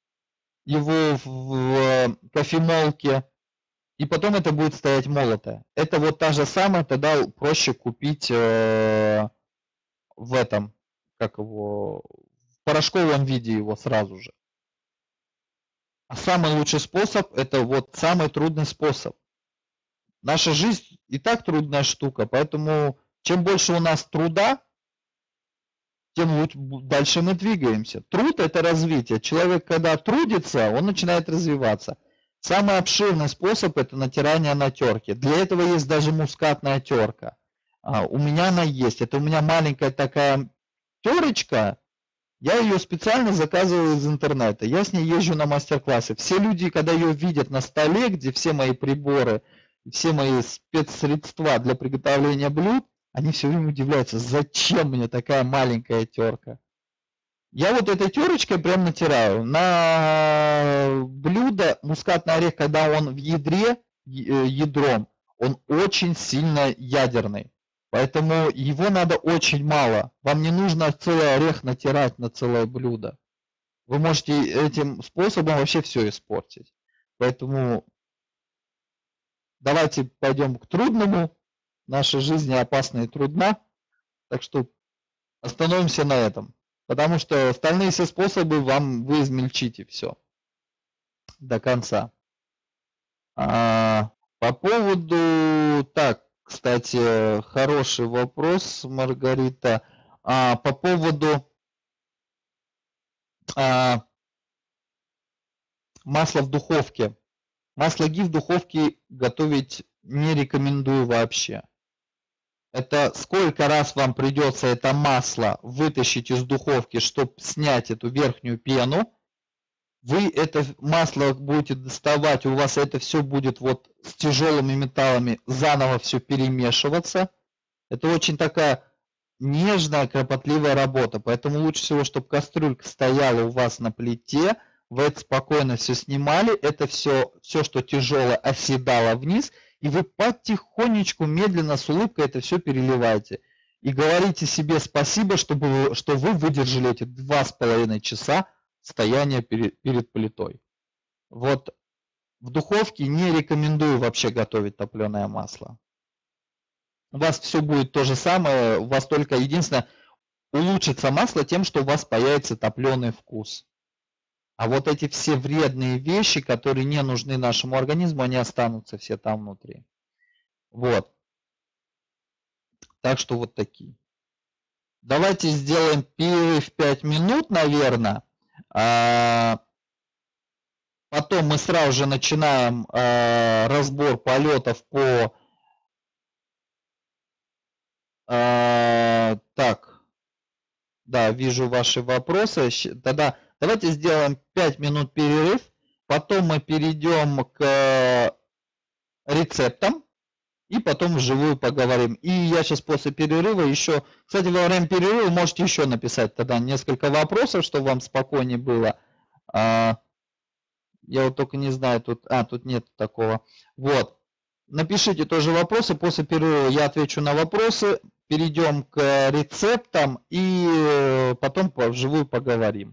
его в кофемолке, и потом это будет стоять молотое. Это вот та же самая, тогда проще купить в этом, как его, в порошковом виде его сразу же. А самый лучший способ – это вот самый трудный способ. Наша жизнь и так трудная штука, поэтому чем больше у нас труда, тем дальше мы двигаемся. Труд – это развитие. Человек, когда трудится, он начинает развиваться. Самый обширный способ – это натирание на терке. Для этого есть даже мускатная терка. У меня она есть. Это у меня маленькая такая терочка. Я ее специально заказывал из интернета. Я с ней езжу на мастер-классы. Все люди, когда ее видят на столе, где все мои приборы, все мои спецсредства для приготовления блюд, они все время удивляются, зачем мне такая маленькая терка. Я вот этой терочкой прям натираю. На блюдо мускатный орех, когда он в ядром, он очень сильно ядерный. Поэтому его надо очень мало. Вам не нужно целый орех натирать на целое блюдо. Вы можете этим способом вообще все испортить. Поэтому давайте пойдем к трудному. Наша жизнь опасна и трудна. Так что остановимся на этом. Потому что остальные все способы вы измельчите все до конца. По поводу... Так, кстати, хороший вопрос, Маргарита. По поводу масла в духовке. Масло ги в духовке готовить не рекомендую вообще. Это сколько раз вам придется это масло вытащить из духовки, чтобы снять эту верхнюю пену. Вы это масло будете доставать, у вас это все будет вот с тяжелыми металлами заново все перемешиваться. Это очень такая нежная, кропотливая работа, поэтому лучше всего, чтобы кастрюлька стояла у вас на плите, вы это спокойно все снимали, это все, что тяжелое, оседало вниз, и вы потихонечку, медленно, с улыбкой это все переливаете. И говорите себе спасибо, что вы выдержали эти 2,5 часа стояния перед плитой. Вот в духовке не рекомендую вообще готовить топленое масло. У вас все будет то же самое, у вас только единственное, улучшится масло тем, что у вас появится топленый вкус. А вот эти все вредные вещи, которые не нужны нашему организму, они останутся все там внутри. Вот. Так что вот такие. Давайте сделаем перерыв 5 минут, наверное. Потом мы сразу же начинаем разбор полетов по... Так, да, вижу ваши вопросы. Тогда давайте сделаем 5 минут перерыв. Потом мы перейдем к рецептам. И потом вживую поговорим. И я сейчас после перерыва еще... Кстати, во время перерыва можете еще написать тогда несколько вопросов, чтобы вам спокойнее было. Я вот только не знаю, тут... тут нет такого. Вот. Напишите тоже вопросы. После перерыва я отвечу на вопросы. Перейдем к рецептам и потом вживую поговорим.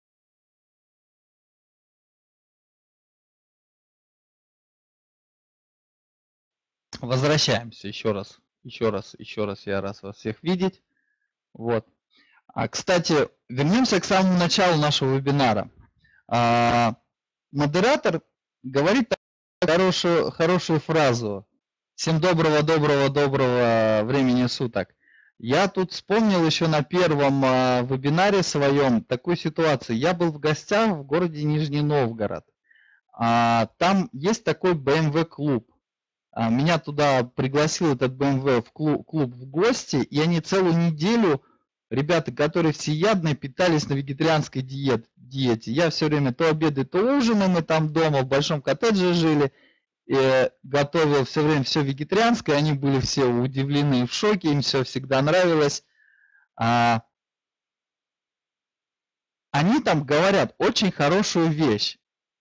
Возвращаемся еще раз. Еще раз я рад вас всех видеть. Вот. Кстати, вернемся к самому началу нашего вебинара. Модератор говорит хорошую фразу. Всем доброго времени суток. Я тут вспомнил еще на первом вебинаре своем такую ситуацию. Я был в гостях в городе Нижний Новгород. Там есть такой BMW клуб. Меня туда пригласил этот BMW в клуб в гости, и они целую неделю, ребята, которые всеядные, питались на вегетарианской диете. Я все время то обеды, то ужины, мы там дома в большом коттедже жили, готовил все время все вегетарианское, они были все удивлены и в шоке, им все всегда нравилось. Они там говорят очень хорошую вещь.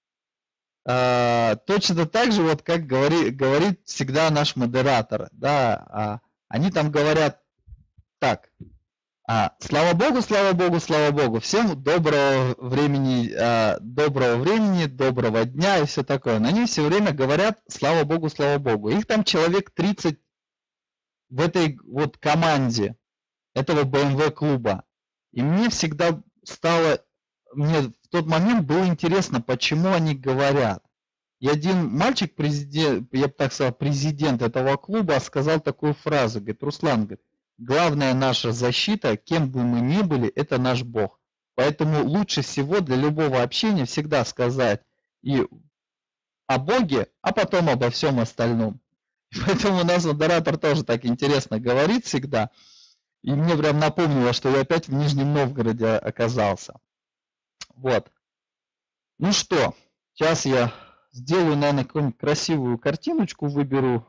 Точно так же, вот как говорит всегда наш модератор, да, они там говорят так, слава богу, всем доброго времени, доброго дня и все такое. Но они все время говорят слава богу. Их там человек 30 в этой вот команде этого BMW клуба. И мне всегда мне в тот момент было интересно, почему они говорят. И один мальчик, я бы так сказал, президент этого клуба, сказал такую фразу, говорит, Руслан, говорит, главная наша защита, кем бы мы ни были, это наш Бог. Поэтому лучше всего для любого общения всегда сказать и о Боге, а потом обо всем остальном. Поэтому у нас модератор тоже так интересно говорит всегда. И мне прям напомнило, что я опять в Нижнем Новгороде оказался. Вот. Ну что, сейчас я сделаю, наверное, какую-нибудь красивую картиночку, выберу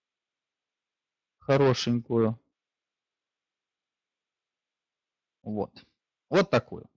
хорошенькую. Вот. Вот такую.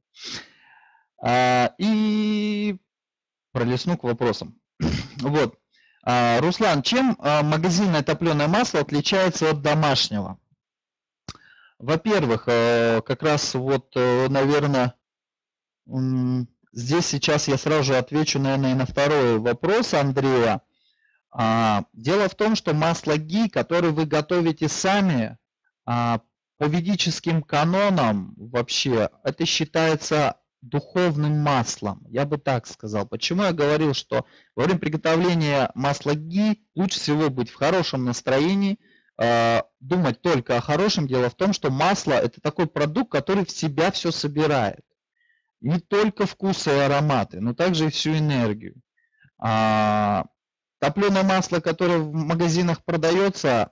И пролистну к вопросам. Вот. Руслан, чем магазинное топленое масло отличается от домашнего? Во-первых, как раз вот, наверное, здесь сейчас я сразу же отвечу, наверное, и на второй вопрос Андрея. Дело в том, что масло ги, которое вы готовите сами, по ведическим канонам вообще, это считается духовным маслом, я бы так сказал. Почему я говорил, что во время приготовления масла ги лучше всего быть в хорошем настроении, думать только о хорошем. Дело в том, что масло – это такой продукт, который в себя все собирает. Не только вкусы и ароматы, но также и всю энергию. Топленое масло, которое в магазинах продается,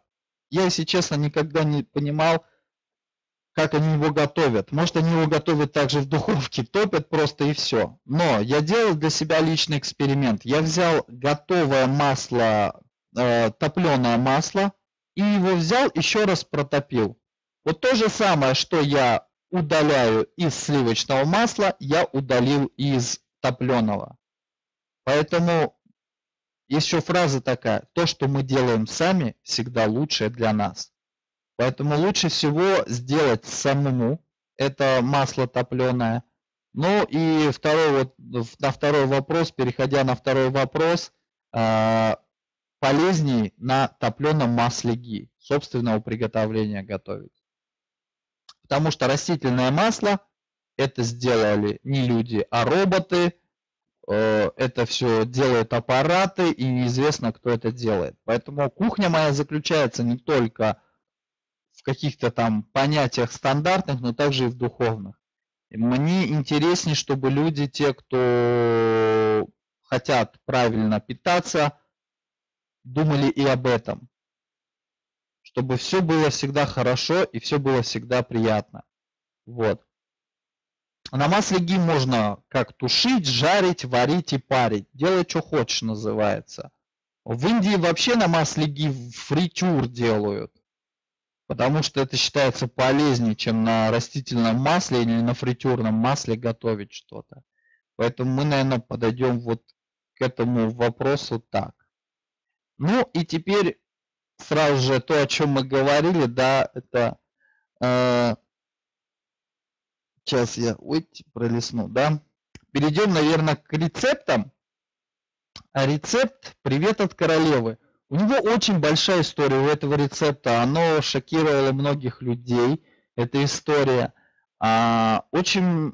я, если честно, никогда не понимал, как они его готовят. Может, они его готовят также в духовке, топят просто и все. Но я делал для себя личный эксперимент. Я взял готовое масло, топленое масло, и его взял, еще раз протопил. Вот то же самое, что я удаляю из сливочного масла, я удалил из топленого. Поэтому есть еще фраза такая: то, что мы делаем сами, всегда лучшее для нас. Поэтому лучше всего сделать самому это масло топленое. Ну и второй, вот на второй вопрос, переходя на второй вопрос, полезней на топленом масле ги собственного приготовления готовить. Потому что растительное масло это сделали не люди, а роботы. Это все делают аппараты, и неизвестно, кто это делает. Поэтому кухня моя заключается не только в каких-то там понятиях стандартных, но также и в духовных. Мне интереснее, чтобы люди, те, кто хотят правильно питаться, думали и об этом. Чтобы все было всегда хорошо и все было всегда приятно. Вот. На масле ги можно как тушить, жарить, варить и парить. Делать, что хочешь, называется. В Индии вообще на масле ги фритюр делают. Потому что это считается полезнее, чем на растительном масле или на фритюрном масле готовить что-то. Поэтому мы, наверное, подойдем вот к этому вопросу так. Ну и теперь сразу же то, о чем мы говорили, да, это сейчас я пролистну, да. Перейдем, наверное, к рецептам. А рецепт «Привет от королевы». У него очень большая история у этого рецепта. Оно шокировало многих людей. Эта история. Очень,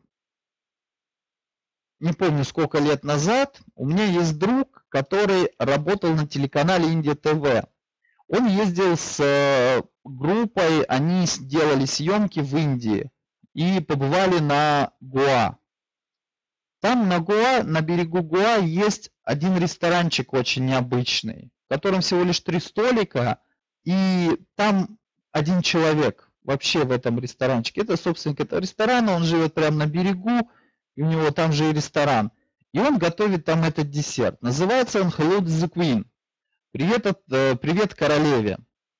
не помню сколько лет назад, у меня есть друг, который работал на телеканале Индия ТВ. Он ездил с группой, они делали съемки в Индии и побывали на Гоа. Там на Гоа, на берегу Гоа есть один ресторанчик очень необычный, в котором всего лишь 3 столика, и там один человек вообще в этом ресторанчике. Это собственник этого ресторана, он живет прямо на берегу, и у него там же и ресторан. И он готовит там этот десерт. Называется он Hello to the Queen. Привет королеве.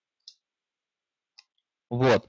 Вот.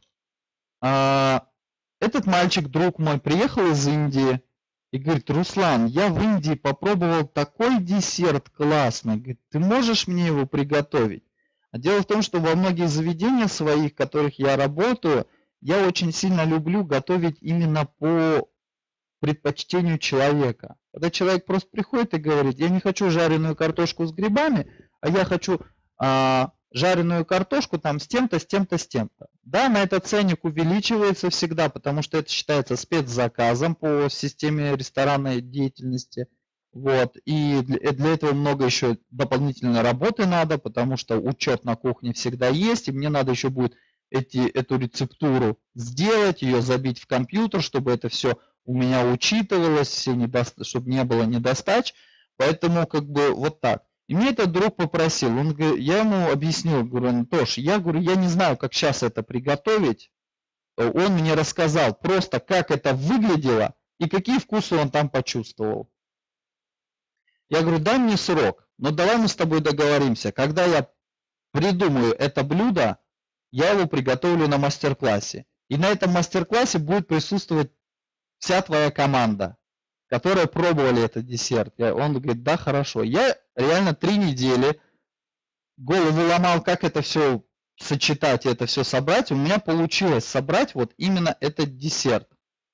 Этот мальчик, друг мой, приехал из Индии и говорит: Руслан, я в Индии попробовал такой десерт классный. Говорит, ты можешь мне его приготовить? А дело в том, что во многих заведениях своих, в которых я работаю, я очень сильно люблю готовить именно по предпочтению человека. Когда человек просто приходит и говорит: я не хочу жареную картошку с грибами, а я хочу жареную картошку там с тем-то, с тем-то, с тем-то. Да, на этот ценник увеличивается всегда, потому что это считается спецзаказом по системе ресторанной деятельности. Вот. И для этого много еще дополнительной работы надо, потому что учет на кухне всегда есть, и мне надо еще будет эту рецептуру сделать, ее забить в компьютер, чтобы это все у меня учитывалось, чтобы не было недостач. Поэтому как бы вот так. И мне этот друг попросил, я ему объяснил, говорю, Антош, я не знаю, как сейчас это приготовить. Он мне рассказал просто, как это выглядело и какие вкусы он там почувствовал. Я говорю, дай мне срок, но давай мы с тобой договоримся. Когда я придумаю это блюдо, я его приготовлю на мастер-классе. И на этом мастер-классе будет присутствовать вся твоя команда, которые пробовали этот десерт. Он говорит, да, хорошо. Я реально 3 недели голову ломал, как это все сочетать, это все собрать. У меня получилось собрать вот именно этот десерт.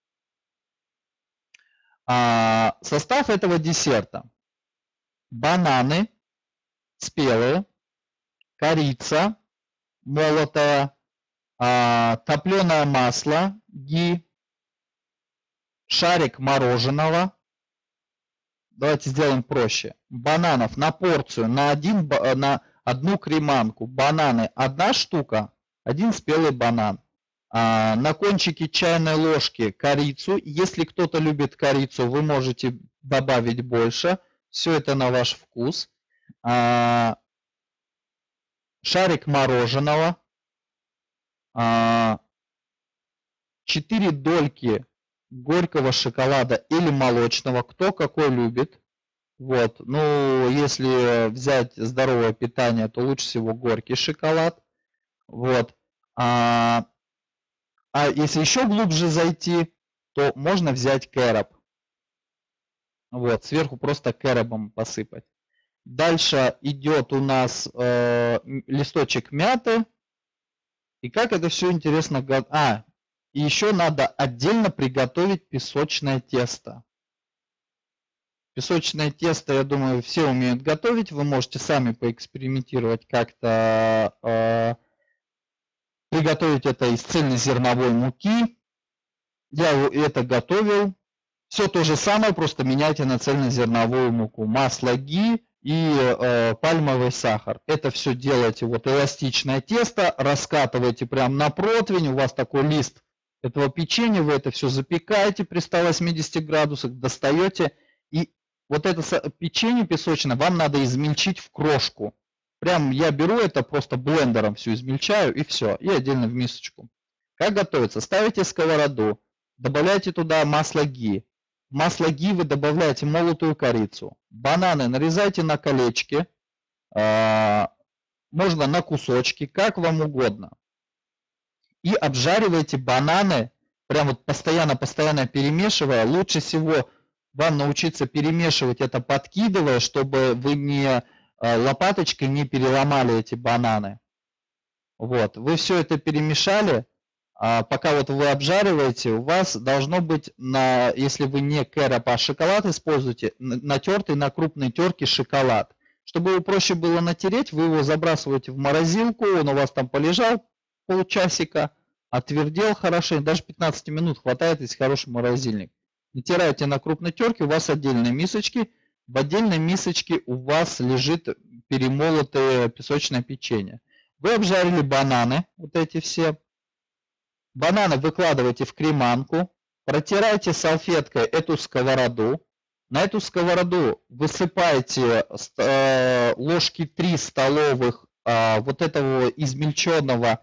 Состав этого десерта. Бананы спелые, корица молотая, топленое масло, ги, шарик мороженого. Давайте сделаем проще. Бананов на порцию, на одну креманку. Бананы 1 штука, 1 спелый банан. На кончике чайной ложки корицу. Если кто-то любит корицу, вы можете добавить больше. Все это на ваш вкус. Шарик мороженого. 4 дольки горького шоколада или молочного, кто какой любит. Вот, ну, если взять здоровое питание, то лучше всего горький шоколад. Вот. А если еще глубже зайти, то можно взять кэроп. Вот, сверху просто кэробом посыпать. Дальше идет у нас листочек мяты. И как это все интересно... и еще надо отдельно приготовить песочное тесто. Песочное тесто, я думаю, все умеют готовить. Вы можете сами поэкспериментировать как-то, приготовить это из цельнозерновой муки. Я это готовил. Все то же самое, просто меняйте на цельнозерновую муку. Масло ги и пальмовый сахар. Это все делаете, вот эластичное тесто, раскатываете прямо на противень, у вас такой лист этого печенья, вы это все запекаете при 180 градусах, достаете, и вот это печенье песочное вам надо измельчить в крошку. Прям я беру это, просто блендером все измельчаю и все, и отдельно в мисочку. Как готовится? Ставите сковороду, добавляйте туда масло ги. В масло ги вы добавляете молотую корицу. Бананы нарезайте на колечки, можно на кусочки, как вам угодно. И обжаривайте бананы, прям вот постоянно перемешивая. Лучше всего вам научиться перемешивать это, подкидывая, чтобы вы не лопаточкой не переломали эти бананы. Вот, вы все это перемешали. Пока вот вы обжариваете, у вас должно быть, если вы не кэроп, а шоколад используете, натертый на крупной терке шоколад. Чтобы его проще было натереть, вы его забрасываете в морозилку, он у вас там полежал полчасика, отвердел хорошо, даже 15 минут хватает, если хороший морозильник. Натираете на крупной терке, у вас отдельные мисочки, в отдельной мисочке у вас лежит перемолотое песочное печенье. Вы обжарили бананы, вот эти все. Бананы выкладываете в креманку, протирайте салфеткой эту сковороду. На эту сковороду высыпаете ложки 3 столовых вот этого измельченного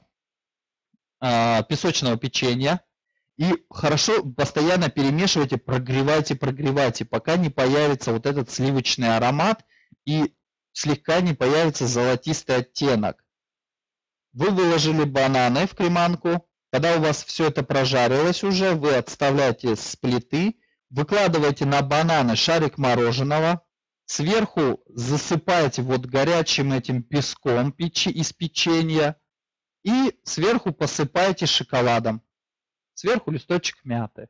песочного печенья. И хорошо постоянно перемешивайте, прогревайте, пока не появится вот этот сливочный аромат и слегка не появится золотистый оттенок. Вы выложили бананы в креманку. Когда у вас все это прожарилось уже, вы отставляете с плиты, выкладываете на бананы шарик мороженого, сверху засыпаете вот горячим этим песком из печенья и сверху посыпаете шоколадом. Сверху листочек мяты.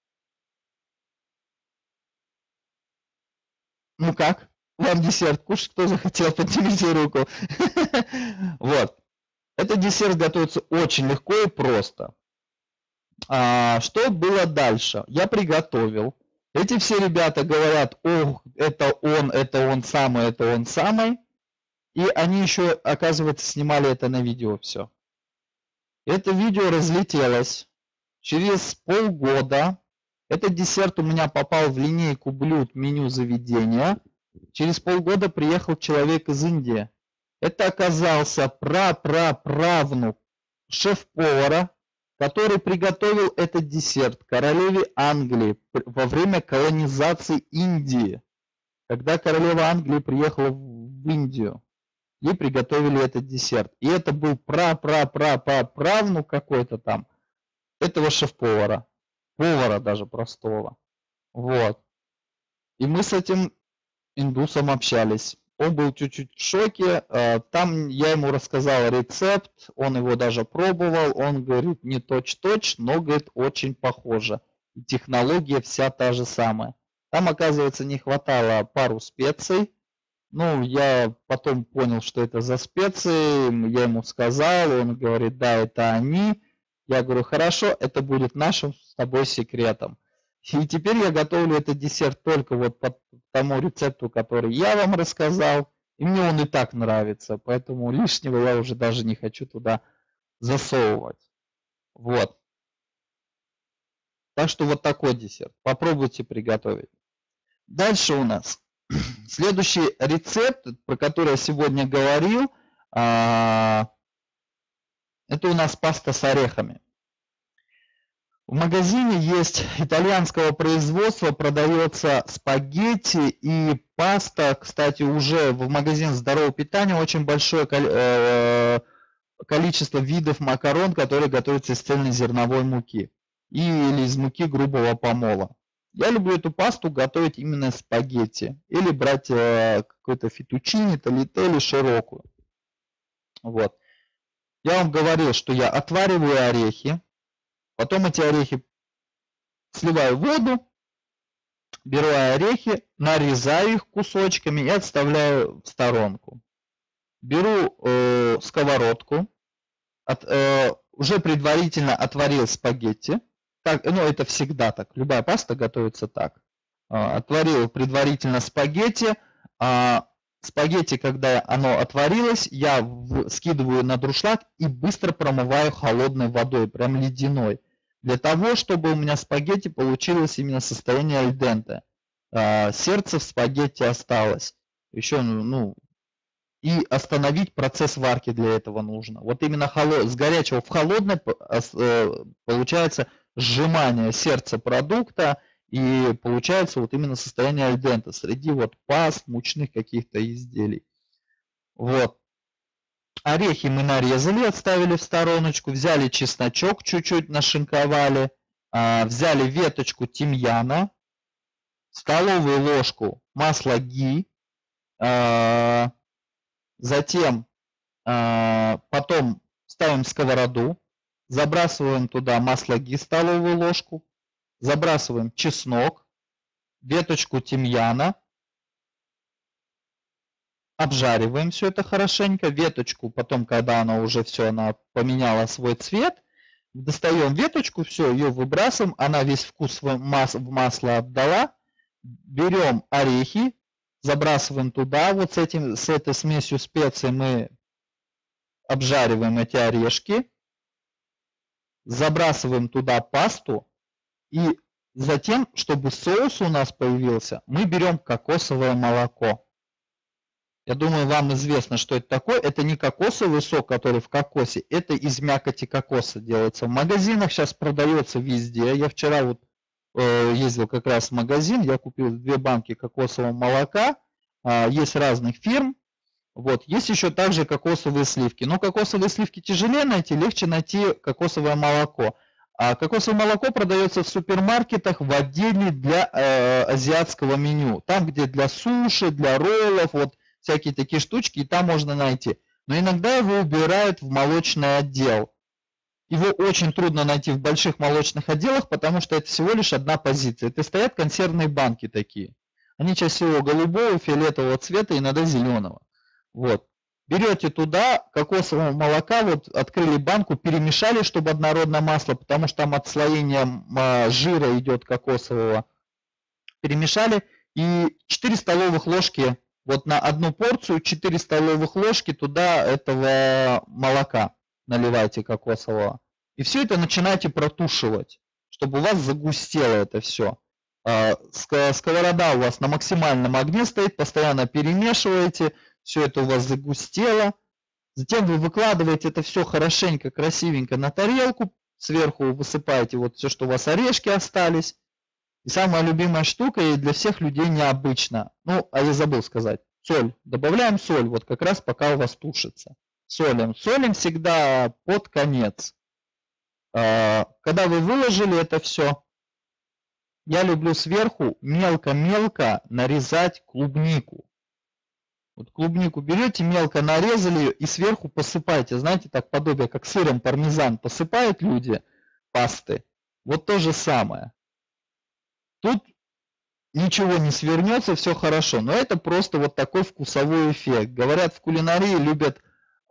Ну как? Вам десерт кушать? Кто захотел? Поднимите руку. Вот. Этот десерт готовится очень легко и просто. Что было дальше? Я приготовил. Эти все ребята говорят: о, это он самый. И они еще, оказывается, снимали это на видео все. Это видео разлетелось. Через полгода этот десерт у меня попал в линейку блюд меню заведения. Через полгода приехал человек из Индии. Это оказался праправнук шеф-повара, который приготовил этот десерт королеве Англии во время колонизации Индии. Когда королева Англии приехала в Индию, ей приготовили этот десерт. И это был правнук какой-то там этого шеф-повара. Повара даже простого. Вот. И мы с этим индусом общались. Он был чуть-чуть в шоке. Там я ему рассказал рецепт, он его даже пробовал. Он говорит, не точь-точь, но, говорит, очень похоже. И технология вся та же самая. Там, оказывается, не хватало пару специй. Ну, я потом понял, что это за специи. Я ему сказал, он говорит, да, это они. Я говорю, хорошо, это будет нашим с тобой секретом. И теперь я готовлю этот десерт только вот по тому рецепту, который я вам рассказал. И мне он и так нравится, поэтому лишнего я уже даже не хочу туда засовывать. Вот. Так что вот такой десерт. Попробуйте приготовить. Дальше у нас следующий рецепт, про который я сегодня говорил. Это у нас паста с орехами. В магазине есть итальянского производства, продается спагетти и паста. Кстати, уже в магазин здорового питания очень большое количество видов макарон, которые готовятся из цельнозерновой муки или из муки грубого помола. Я люблю эту пасту готовить именно из спагетти или брать какой-то фетучини, таллителли широкую. Вот. Я вам говорил, что я отвариваю орехи, потом эти орехи сливаю в воду, беру орехи, нарезаю их кусочками и отставляю в сторонку. Беру сковородку, уже предварительно отварил спагетти. Так, ну, это всегда так. Любая паста готовится так. Отварил предварительно спагетти. Спагетти, когда оно отварилось, я скидываю на дуршлаг и быстро промываю холодной водой, прям ледяной. Для того, чтобы у меня спагетти получилось именно состояние аль денте. Сердце в спагетти осталось. Еще, ну, и остановить процесс варки для этого нужно. Вот именно с горячего в холодное получается сжимание сердца продукта, и получается вот именно состояние аль денте среди вот паст, мучных каких-то изделий. Вот. Орехи мы нарезали, отставили в стороночку, взяли чесночок, чуть-чуть нашинковали, взяли веточку тимьяна, столовую ложку масла ги, затем потом ставим сковороду, забрасываем туда масло ги, столовую ложку, забрасываем чеснок, веточку тимьяна, обжариваем все это хорошенько, веточку, потом, когда она уже все, она поменяла свой цвет, достаем веточку, все, ее выбрасываем, она весь вкус в масло отдала, берем орехи, забрасываем туда, вот с этой смесью специй мы обжариваем эти орешки, забрасываем туда пасту, и затем, чтобы соус у нас появился, мы берем кокосовое молоко. Я думаю, вам известно, что это такое. Это не кокосовый сок, который в кокосе, это из мякоти кокоса делается. В магазинах сейчас продается везде. Я вчера вот ездил как раз в магазин, я купил 2 банки кокосового молока. Есть разных фирм. Вот. Есть еще также кокосовые сливки. Но кокосовые сливки тяжелее найти, легче найти кокосовое молоко. А кокосовое молоко продается в супермаркетах в отделе для азиатского меню. Там, где для суши, для роллов, вот всякие такие штучки, и там можно найти. Но иногда его убирают в молочный отдел. Его очень трудно найти в больших молочных отделах, потому что это всего лишь одна позиция. Это стоят консервные банки такие. Они чаще всего голубого, фиолетового цвета, иногда зеленого. Вот. Берете туда кокосового молока, вот открыли банку, перемешали, чтобы однородное масло, потому что там отслоение жира идет кокосового. Перемешали, и 4 столовых ложки, вот на одну порцию 4 столовых ложки туда этого молока наливайте кокосового. И все это начинаете протушивать, чтобы у вас загустело это все. Сковорода у вас на максимальном огне стоит, постоянно перемешиваете, все это у вас загустело. Затем вы выкладываете это все хорошенько, красивенько на тарелку, сверху высыпаете вот все, что у вас орешки остались. И самая любимая штука и для всех людей необычно. Ну, а я забыл сказать. Соль. Добавляем соль, вот как раз пока у вас тушится. Солим. Солим всегда под конец. Когда вы выложили это все, я люблю сверху мелко-мелко нарезать клубнику. Вот клубнику берете, мелко нарезали ее и сверху посыпаете. Знаете, так подобие, как сыром пармезан посыпают люди пасты. Вот то же самое. Тут ничего не свернется, все хорошо. Но это просто вот такой вкусовой эффект. Говорят, в кулинарии любят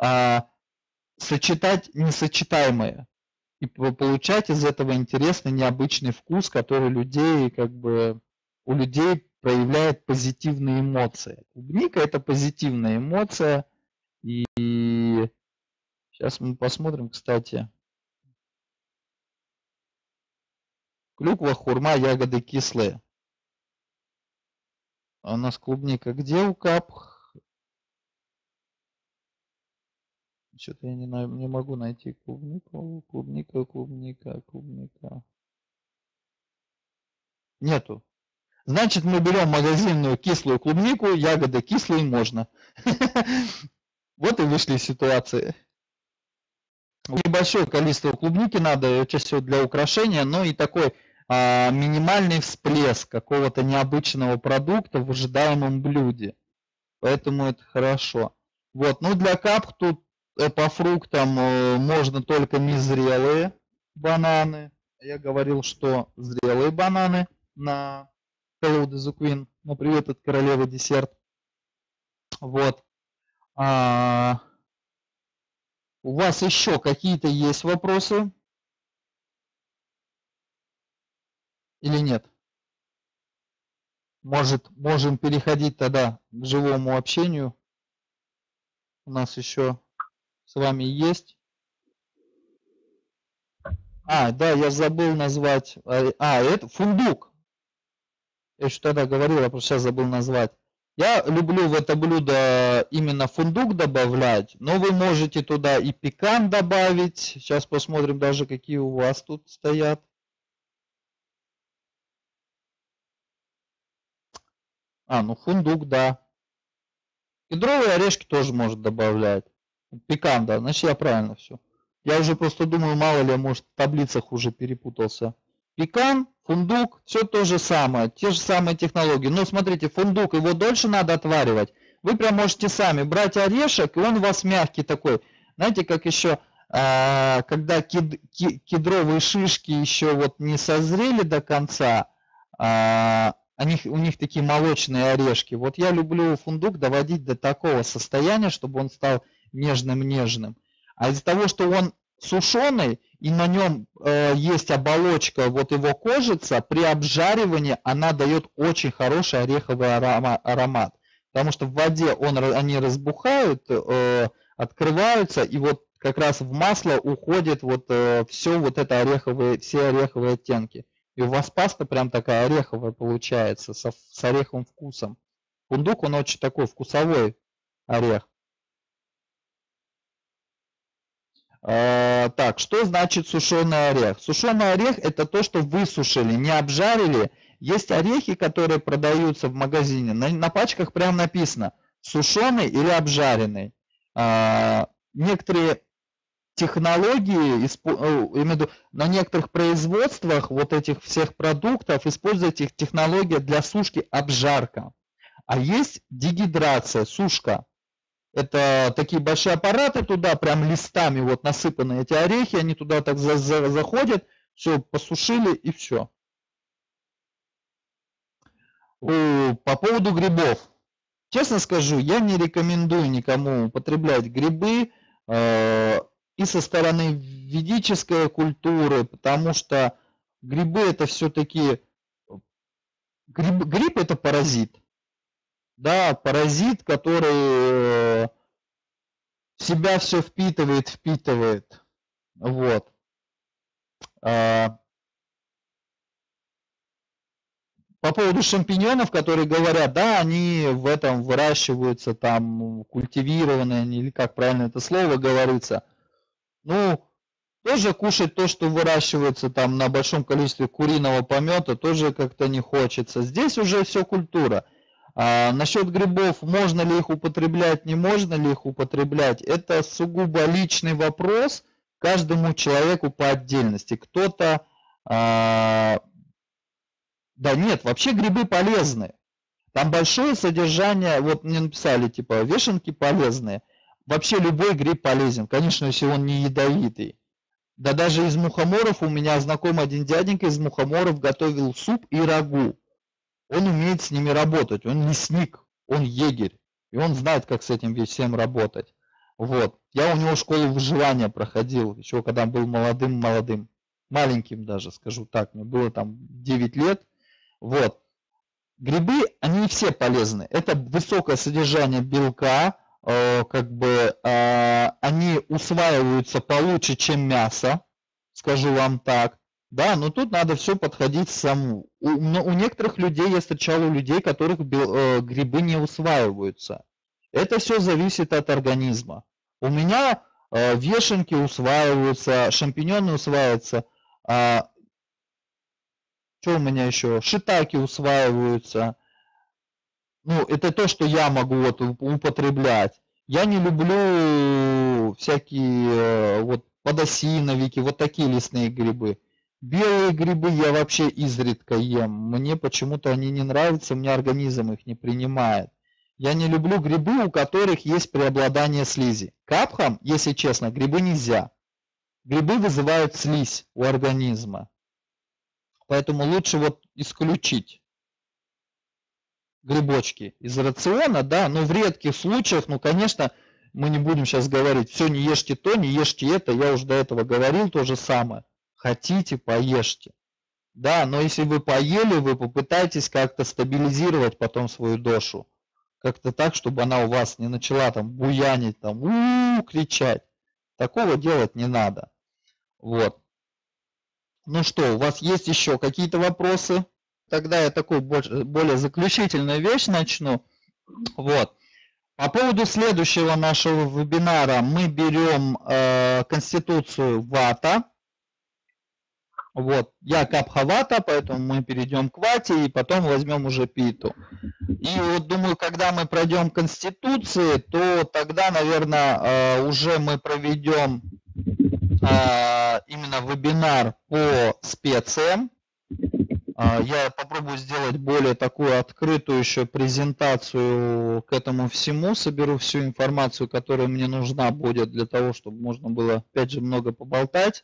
сочетать несочетаемое. И получать из этого интересный, необычный вкус, который людей, как бы, у людей проявляет позитивные эмоции. Клубника – это позитивная эмоция. И сейчас мы посмотрим, кстати. Клюква, хурма, ягоды кислые. А у нас клубника где у кап? Что-то я не могу найти клубника. Нету. Значит, мы берем магазинную кислую клубнику, ягоды кислые можно. Вот и вышли из ситуации. Небольшое количество клубники надо, чаще всего для украшения, но и такой минимальный всплеск какого-то необычного продукта в ожидаемом блюде. Поэтому это хорошо. Вот, ну для кап тут по фруктам можно только незрелые бананы. Я говорил, что зрелые бананы на Hello the Queen, на привет от королевы десерт. Вот. У вас еще какие-то есть вопросы? Или нет? Может, можем переходить тогда к живому общению. У нас еще с вами есть. Да, я забыл назвать. Это фундук. Я еще тогда говорил, я просто сейчас забыл назвать. Я люблю в это блюдо именно фундук добавлять, но вы можете туда и пекан добавить. Сейчас посмотрим даже, какие у вас тут стоят. Ну фундук, да. Кедровые орешки тоже может добавлять. Пекан, да, значит я правильно все. Я уже просто думаю, мало ли, может в таблицах уже перепутался. Пекан, фундук, все то же самое, те же самые технологии. Но смотрите, фундук, его дольше надо отваривать. Вы прям можете сами брать орешек, и он у вас мягкий такой. Знаете, как еще, когда кедровые шишки еще вот не созрели до конца, у них такие молочные орешки. Вот я люблю фундук доводить до такого состояния, чтобы он стал нежным-нежным. А из-за того, что он сушеный и на нем есть оболочка, вот его кожица, при обжаривании она дает очень хороший ореховый аромат. Потому что в воде они разбухают, открываются, и вот как раз в масло уходит вот все вот это все ореховые оттенки. И у вас паста прям такая ореховая получается, с ореховым вкусом. Фундук, он очень такой вкусовой орех. Так, что значит сушеный орех? Сушеный орех это то, что высушили, не обжарили. Есть орехи, которые продаются в магазине. На пачках прям написано сушеный или обжаренный. Некоторые технологии, на некоторых производствах вот этих всех продуктов используют их технология для сушки обжарка. А есть дегидрация, сушка. Это такие большие аппараты туда, прям листами вот насыпаны эти орехи, они туда так заходят, все, посушили и все. По поводу грибов. Честно скажу, я не рекомендую никому употреблять грибы и со стороны ведической культуры, потому что грибы это все-таки... Гриб это паразит. Да, паразит, который в себя все впитывает. Вот. По поводу шампиньонов, которые говорят, да, они в этом выращиваются, там, культивированные, или как правильно это слово говорится. Ну, тоже кушать то, что выращивается там на большом количестве куриного помета, тоже как-то не хочется. Здесь уже все культура. Насчет грибов, можно ли их употреблять, не можно ли их употреблять, это сугубо личный вопрос каждому человеку по отдельности. Кто-то... Да нет, вообще грибы полезны. Там большое содержание, вот мне написали, типа, вешенки полезные. Вообще любой гриб полезен, конечно, если он не ядовитый. Да даже из мухоморов у меня знакомый один дяденька из мухоморов готовил суп и рагу. Он умеет с ними работать, он лесник, он егерь. И он знает, как с этим всем работать. Вот. Я у него школу выживания проходил, еще когда был молодым. Маленьким даже, скажу так. Мне было там 9 лет. Вот. Грибы, они все полезны. Это высокое содержание белка, они усваиваются получше, чем мясо, скажу вам так. Да, но тут надо все подходить саму. У некоторых людей, я встречал у людей, которых грибы не усваиваются. Это все зависит от организма. У меня вешенки усваиваются, шампиньоны усваиваются, что у меня еще, шитаки усваиваются. Ну, это то, что я могу вот употреблять. Я не люблю всякие вот подосиновики, вот такие лесные грибы. Белые грибы я вообще изредка ем. Мне почему-то они не нравятся, у меня организм их не принимает. Я не люблю грибы, у которых есть преобладание слизи. Капхам, если честно, грибы нельзя. Грибы вызывают слизь у организма. Поэтому лучше вот исключить грибочки из рациона, да, но в редких случаях, ну, конечно, мы не будем сейчас говорить, все, не ешьте то, не ешьте это, я уже до этого говорил то же самое. Хотите, поешьте. Да, но если вы поели, вы попытайтесь как-то стабилизировать потом свою дошу. Как-то так, чтобы она у вас не начала там буянить, там, кричать. Такого делать не надо. Вот. Ну что, у вас есть еще какие-то вопросы? Тогда я такую более заключительную вещь начну. Вот. По поводу следующего нашего вебинара мы берем конституцию вата. Вот, я капха вата, поэтому мы перейдем к вате и потом возьмем уже питу. И вот думаю, когда мы пройдем конституции, то тогда, наверное, уже мы проведем именно вебинар по специям. Я попробую сделать более такую открытую еще презентацию к этому всему, соберу всю информацию, которая мне нужна будет для того, чтобы можно было, опять же, много поболтать.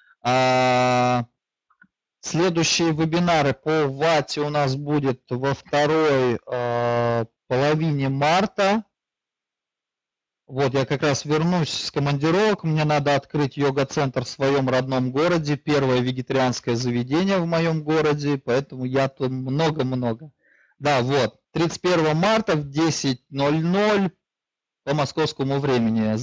Следующие вебинары по вате у нас будет во второй половине марта. Вот, я как раз вернусь с командировок, мне надо открыть йога-центр в своем родном городе, первое вегетарианское заведение в моем городе, поэтому я тут много-много. Да, вот, 31 марта в 10:00 по московскому времени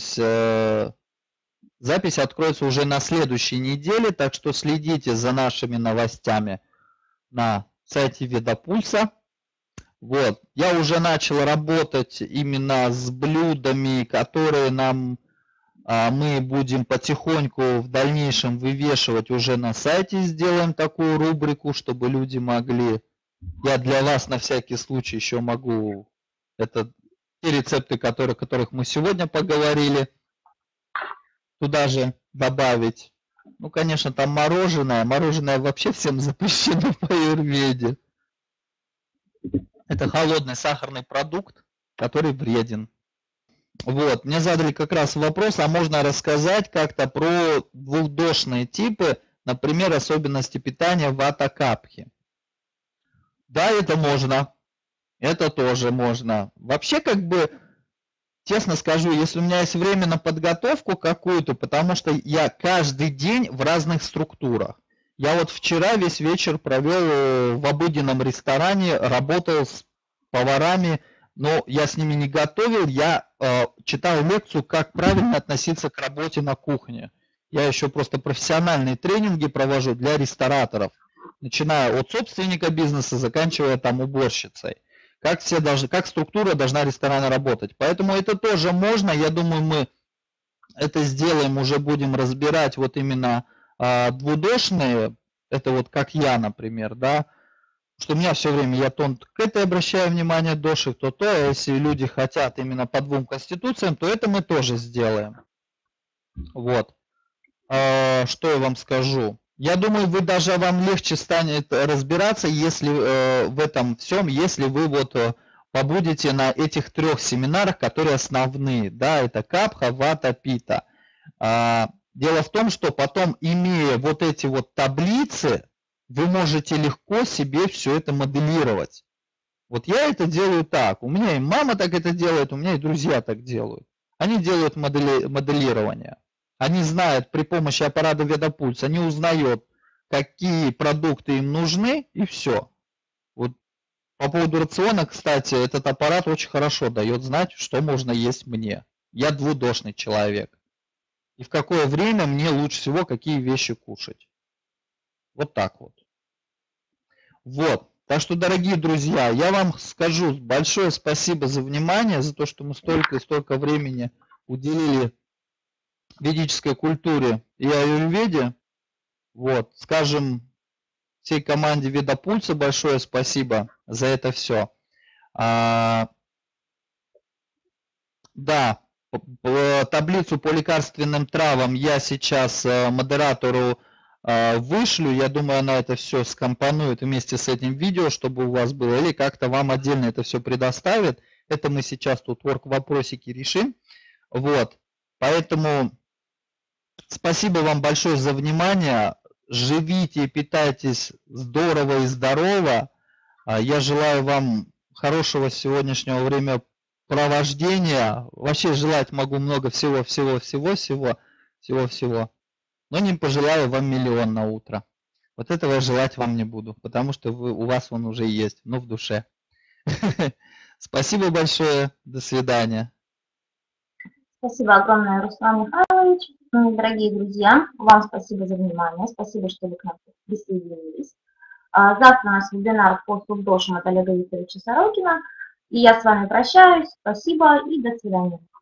запись откроется уже на следующей неделе, так что следите за нашими новостями на сайте Ведапульса. Вот, я уже начал работать именно с блюдами, которые мы будем потихоньку в дальнейшем вывешивать уже на сайте. Сделаем такую рубрику, чтобы люди могли, я для вас на всякий случай еще могу, это те рецепты, о которых мы сегодня поговорили, туда же добавить. Ну, конечно, там мороженое вообще всем запрещено по аюрведе. Это холодный сахарный продукт, который вреден. Вот, мне задали как раз вопрос, а можно рассказать как-то про двухдошные типы, например, особенности питания вата капхи? Да, это можно, это тоже можно. Вообще, как бы, честно скажу, если у меня есть время на подготовку какую-то, потому что я каждый день в разных структурах. Я вот вчера весь вечер провел в обыденном ресторане, работал с поварами, но я с ними не готовил, я читал лекцию, как правильно относиться к работе на кухне. Я еще просто профессиональные тренинги провожу для рестораторов, начиная от собственника бизнеса, заканчивая там уборщицей. Как структура должна ресторана работать. Поэтому это тоже можно, я думаю, мы это сделаем, уже будем разбирать вот именно двудошные, это вот как я, например, да, что у меня все время, я то к этой обращаю внимание доши, то, а если люди хотят именно по двум конституциям, то это мы тоже сделаем. Вот. Что я вам скажу? Я думаю, вам легче станет разбираться, если в этом всем, если вы вот побудете на этих 3 семинарах, которые основные, да, это капха, вата, пита. Дело в том, что потом, имея вот эти вот таблицы, вы можете легко себе все это моделировать. Вот я это делаю так, у меня и мама так это делает, у меня и друзья так делают. Они делают моделирование. Они знают при помощи аппарата Ведапульс, они узнают, какие продукты им нужны, и все. Вот по поводу рациона, кстати, этот аппарат очень хорошо дает знать, что можно есть мне. Я двудошный человек. И в какое время мне лучше всего какие вещи кушать. Вот так вот. Вот. Так что, дорогие друзья, я вам скажу большое спасибо за внимание, за то, что мы столько и столько времени уделили ведической культуре и аюрведе. Вот, скажем, всей команде Ведапульса большое спасибо за это все. Да, таблицу по лекарственным травам я сейчас модератору вышлю. Я думаю, она это все скомпонует вместе с этим видео, чтобы у вас было, или как-то вам отдельно это все предоставит. Это мы сейчас тут вопросики решим. Вот, поэтому спасибо вам большое за внимание. Живите и питайтесь здорово и здорово. Я желаю вам хорошего сегодняшнего времяпровождения. Вообще желать могу много всего, но не пожелаю вам миллион на утро. Вот этого я желать вам не буду, потому что у вас он уже есть, но в душе. Спасибо большое, до свидания. Спасибо огромное, Руслан Михайлович. Дорогие друзья, вам спасибо за внимание, спасибо, что вы к нам присоединились. Завтра у нас вебинар по субдошам от Олега Викторовича Сорокина. И я с вами прощаюсь. Спасибо и до свидания.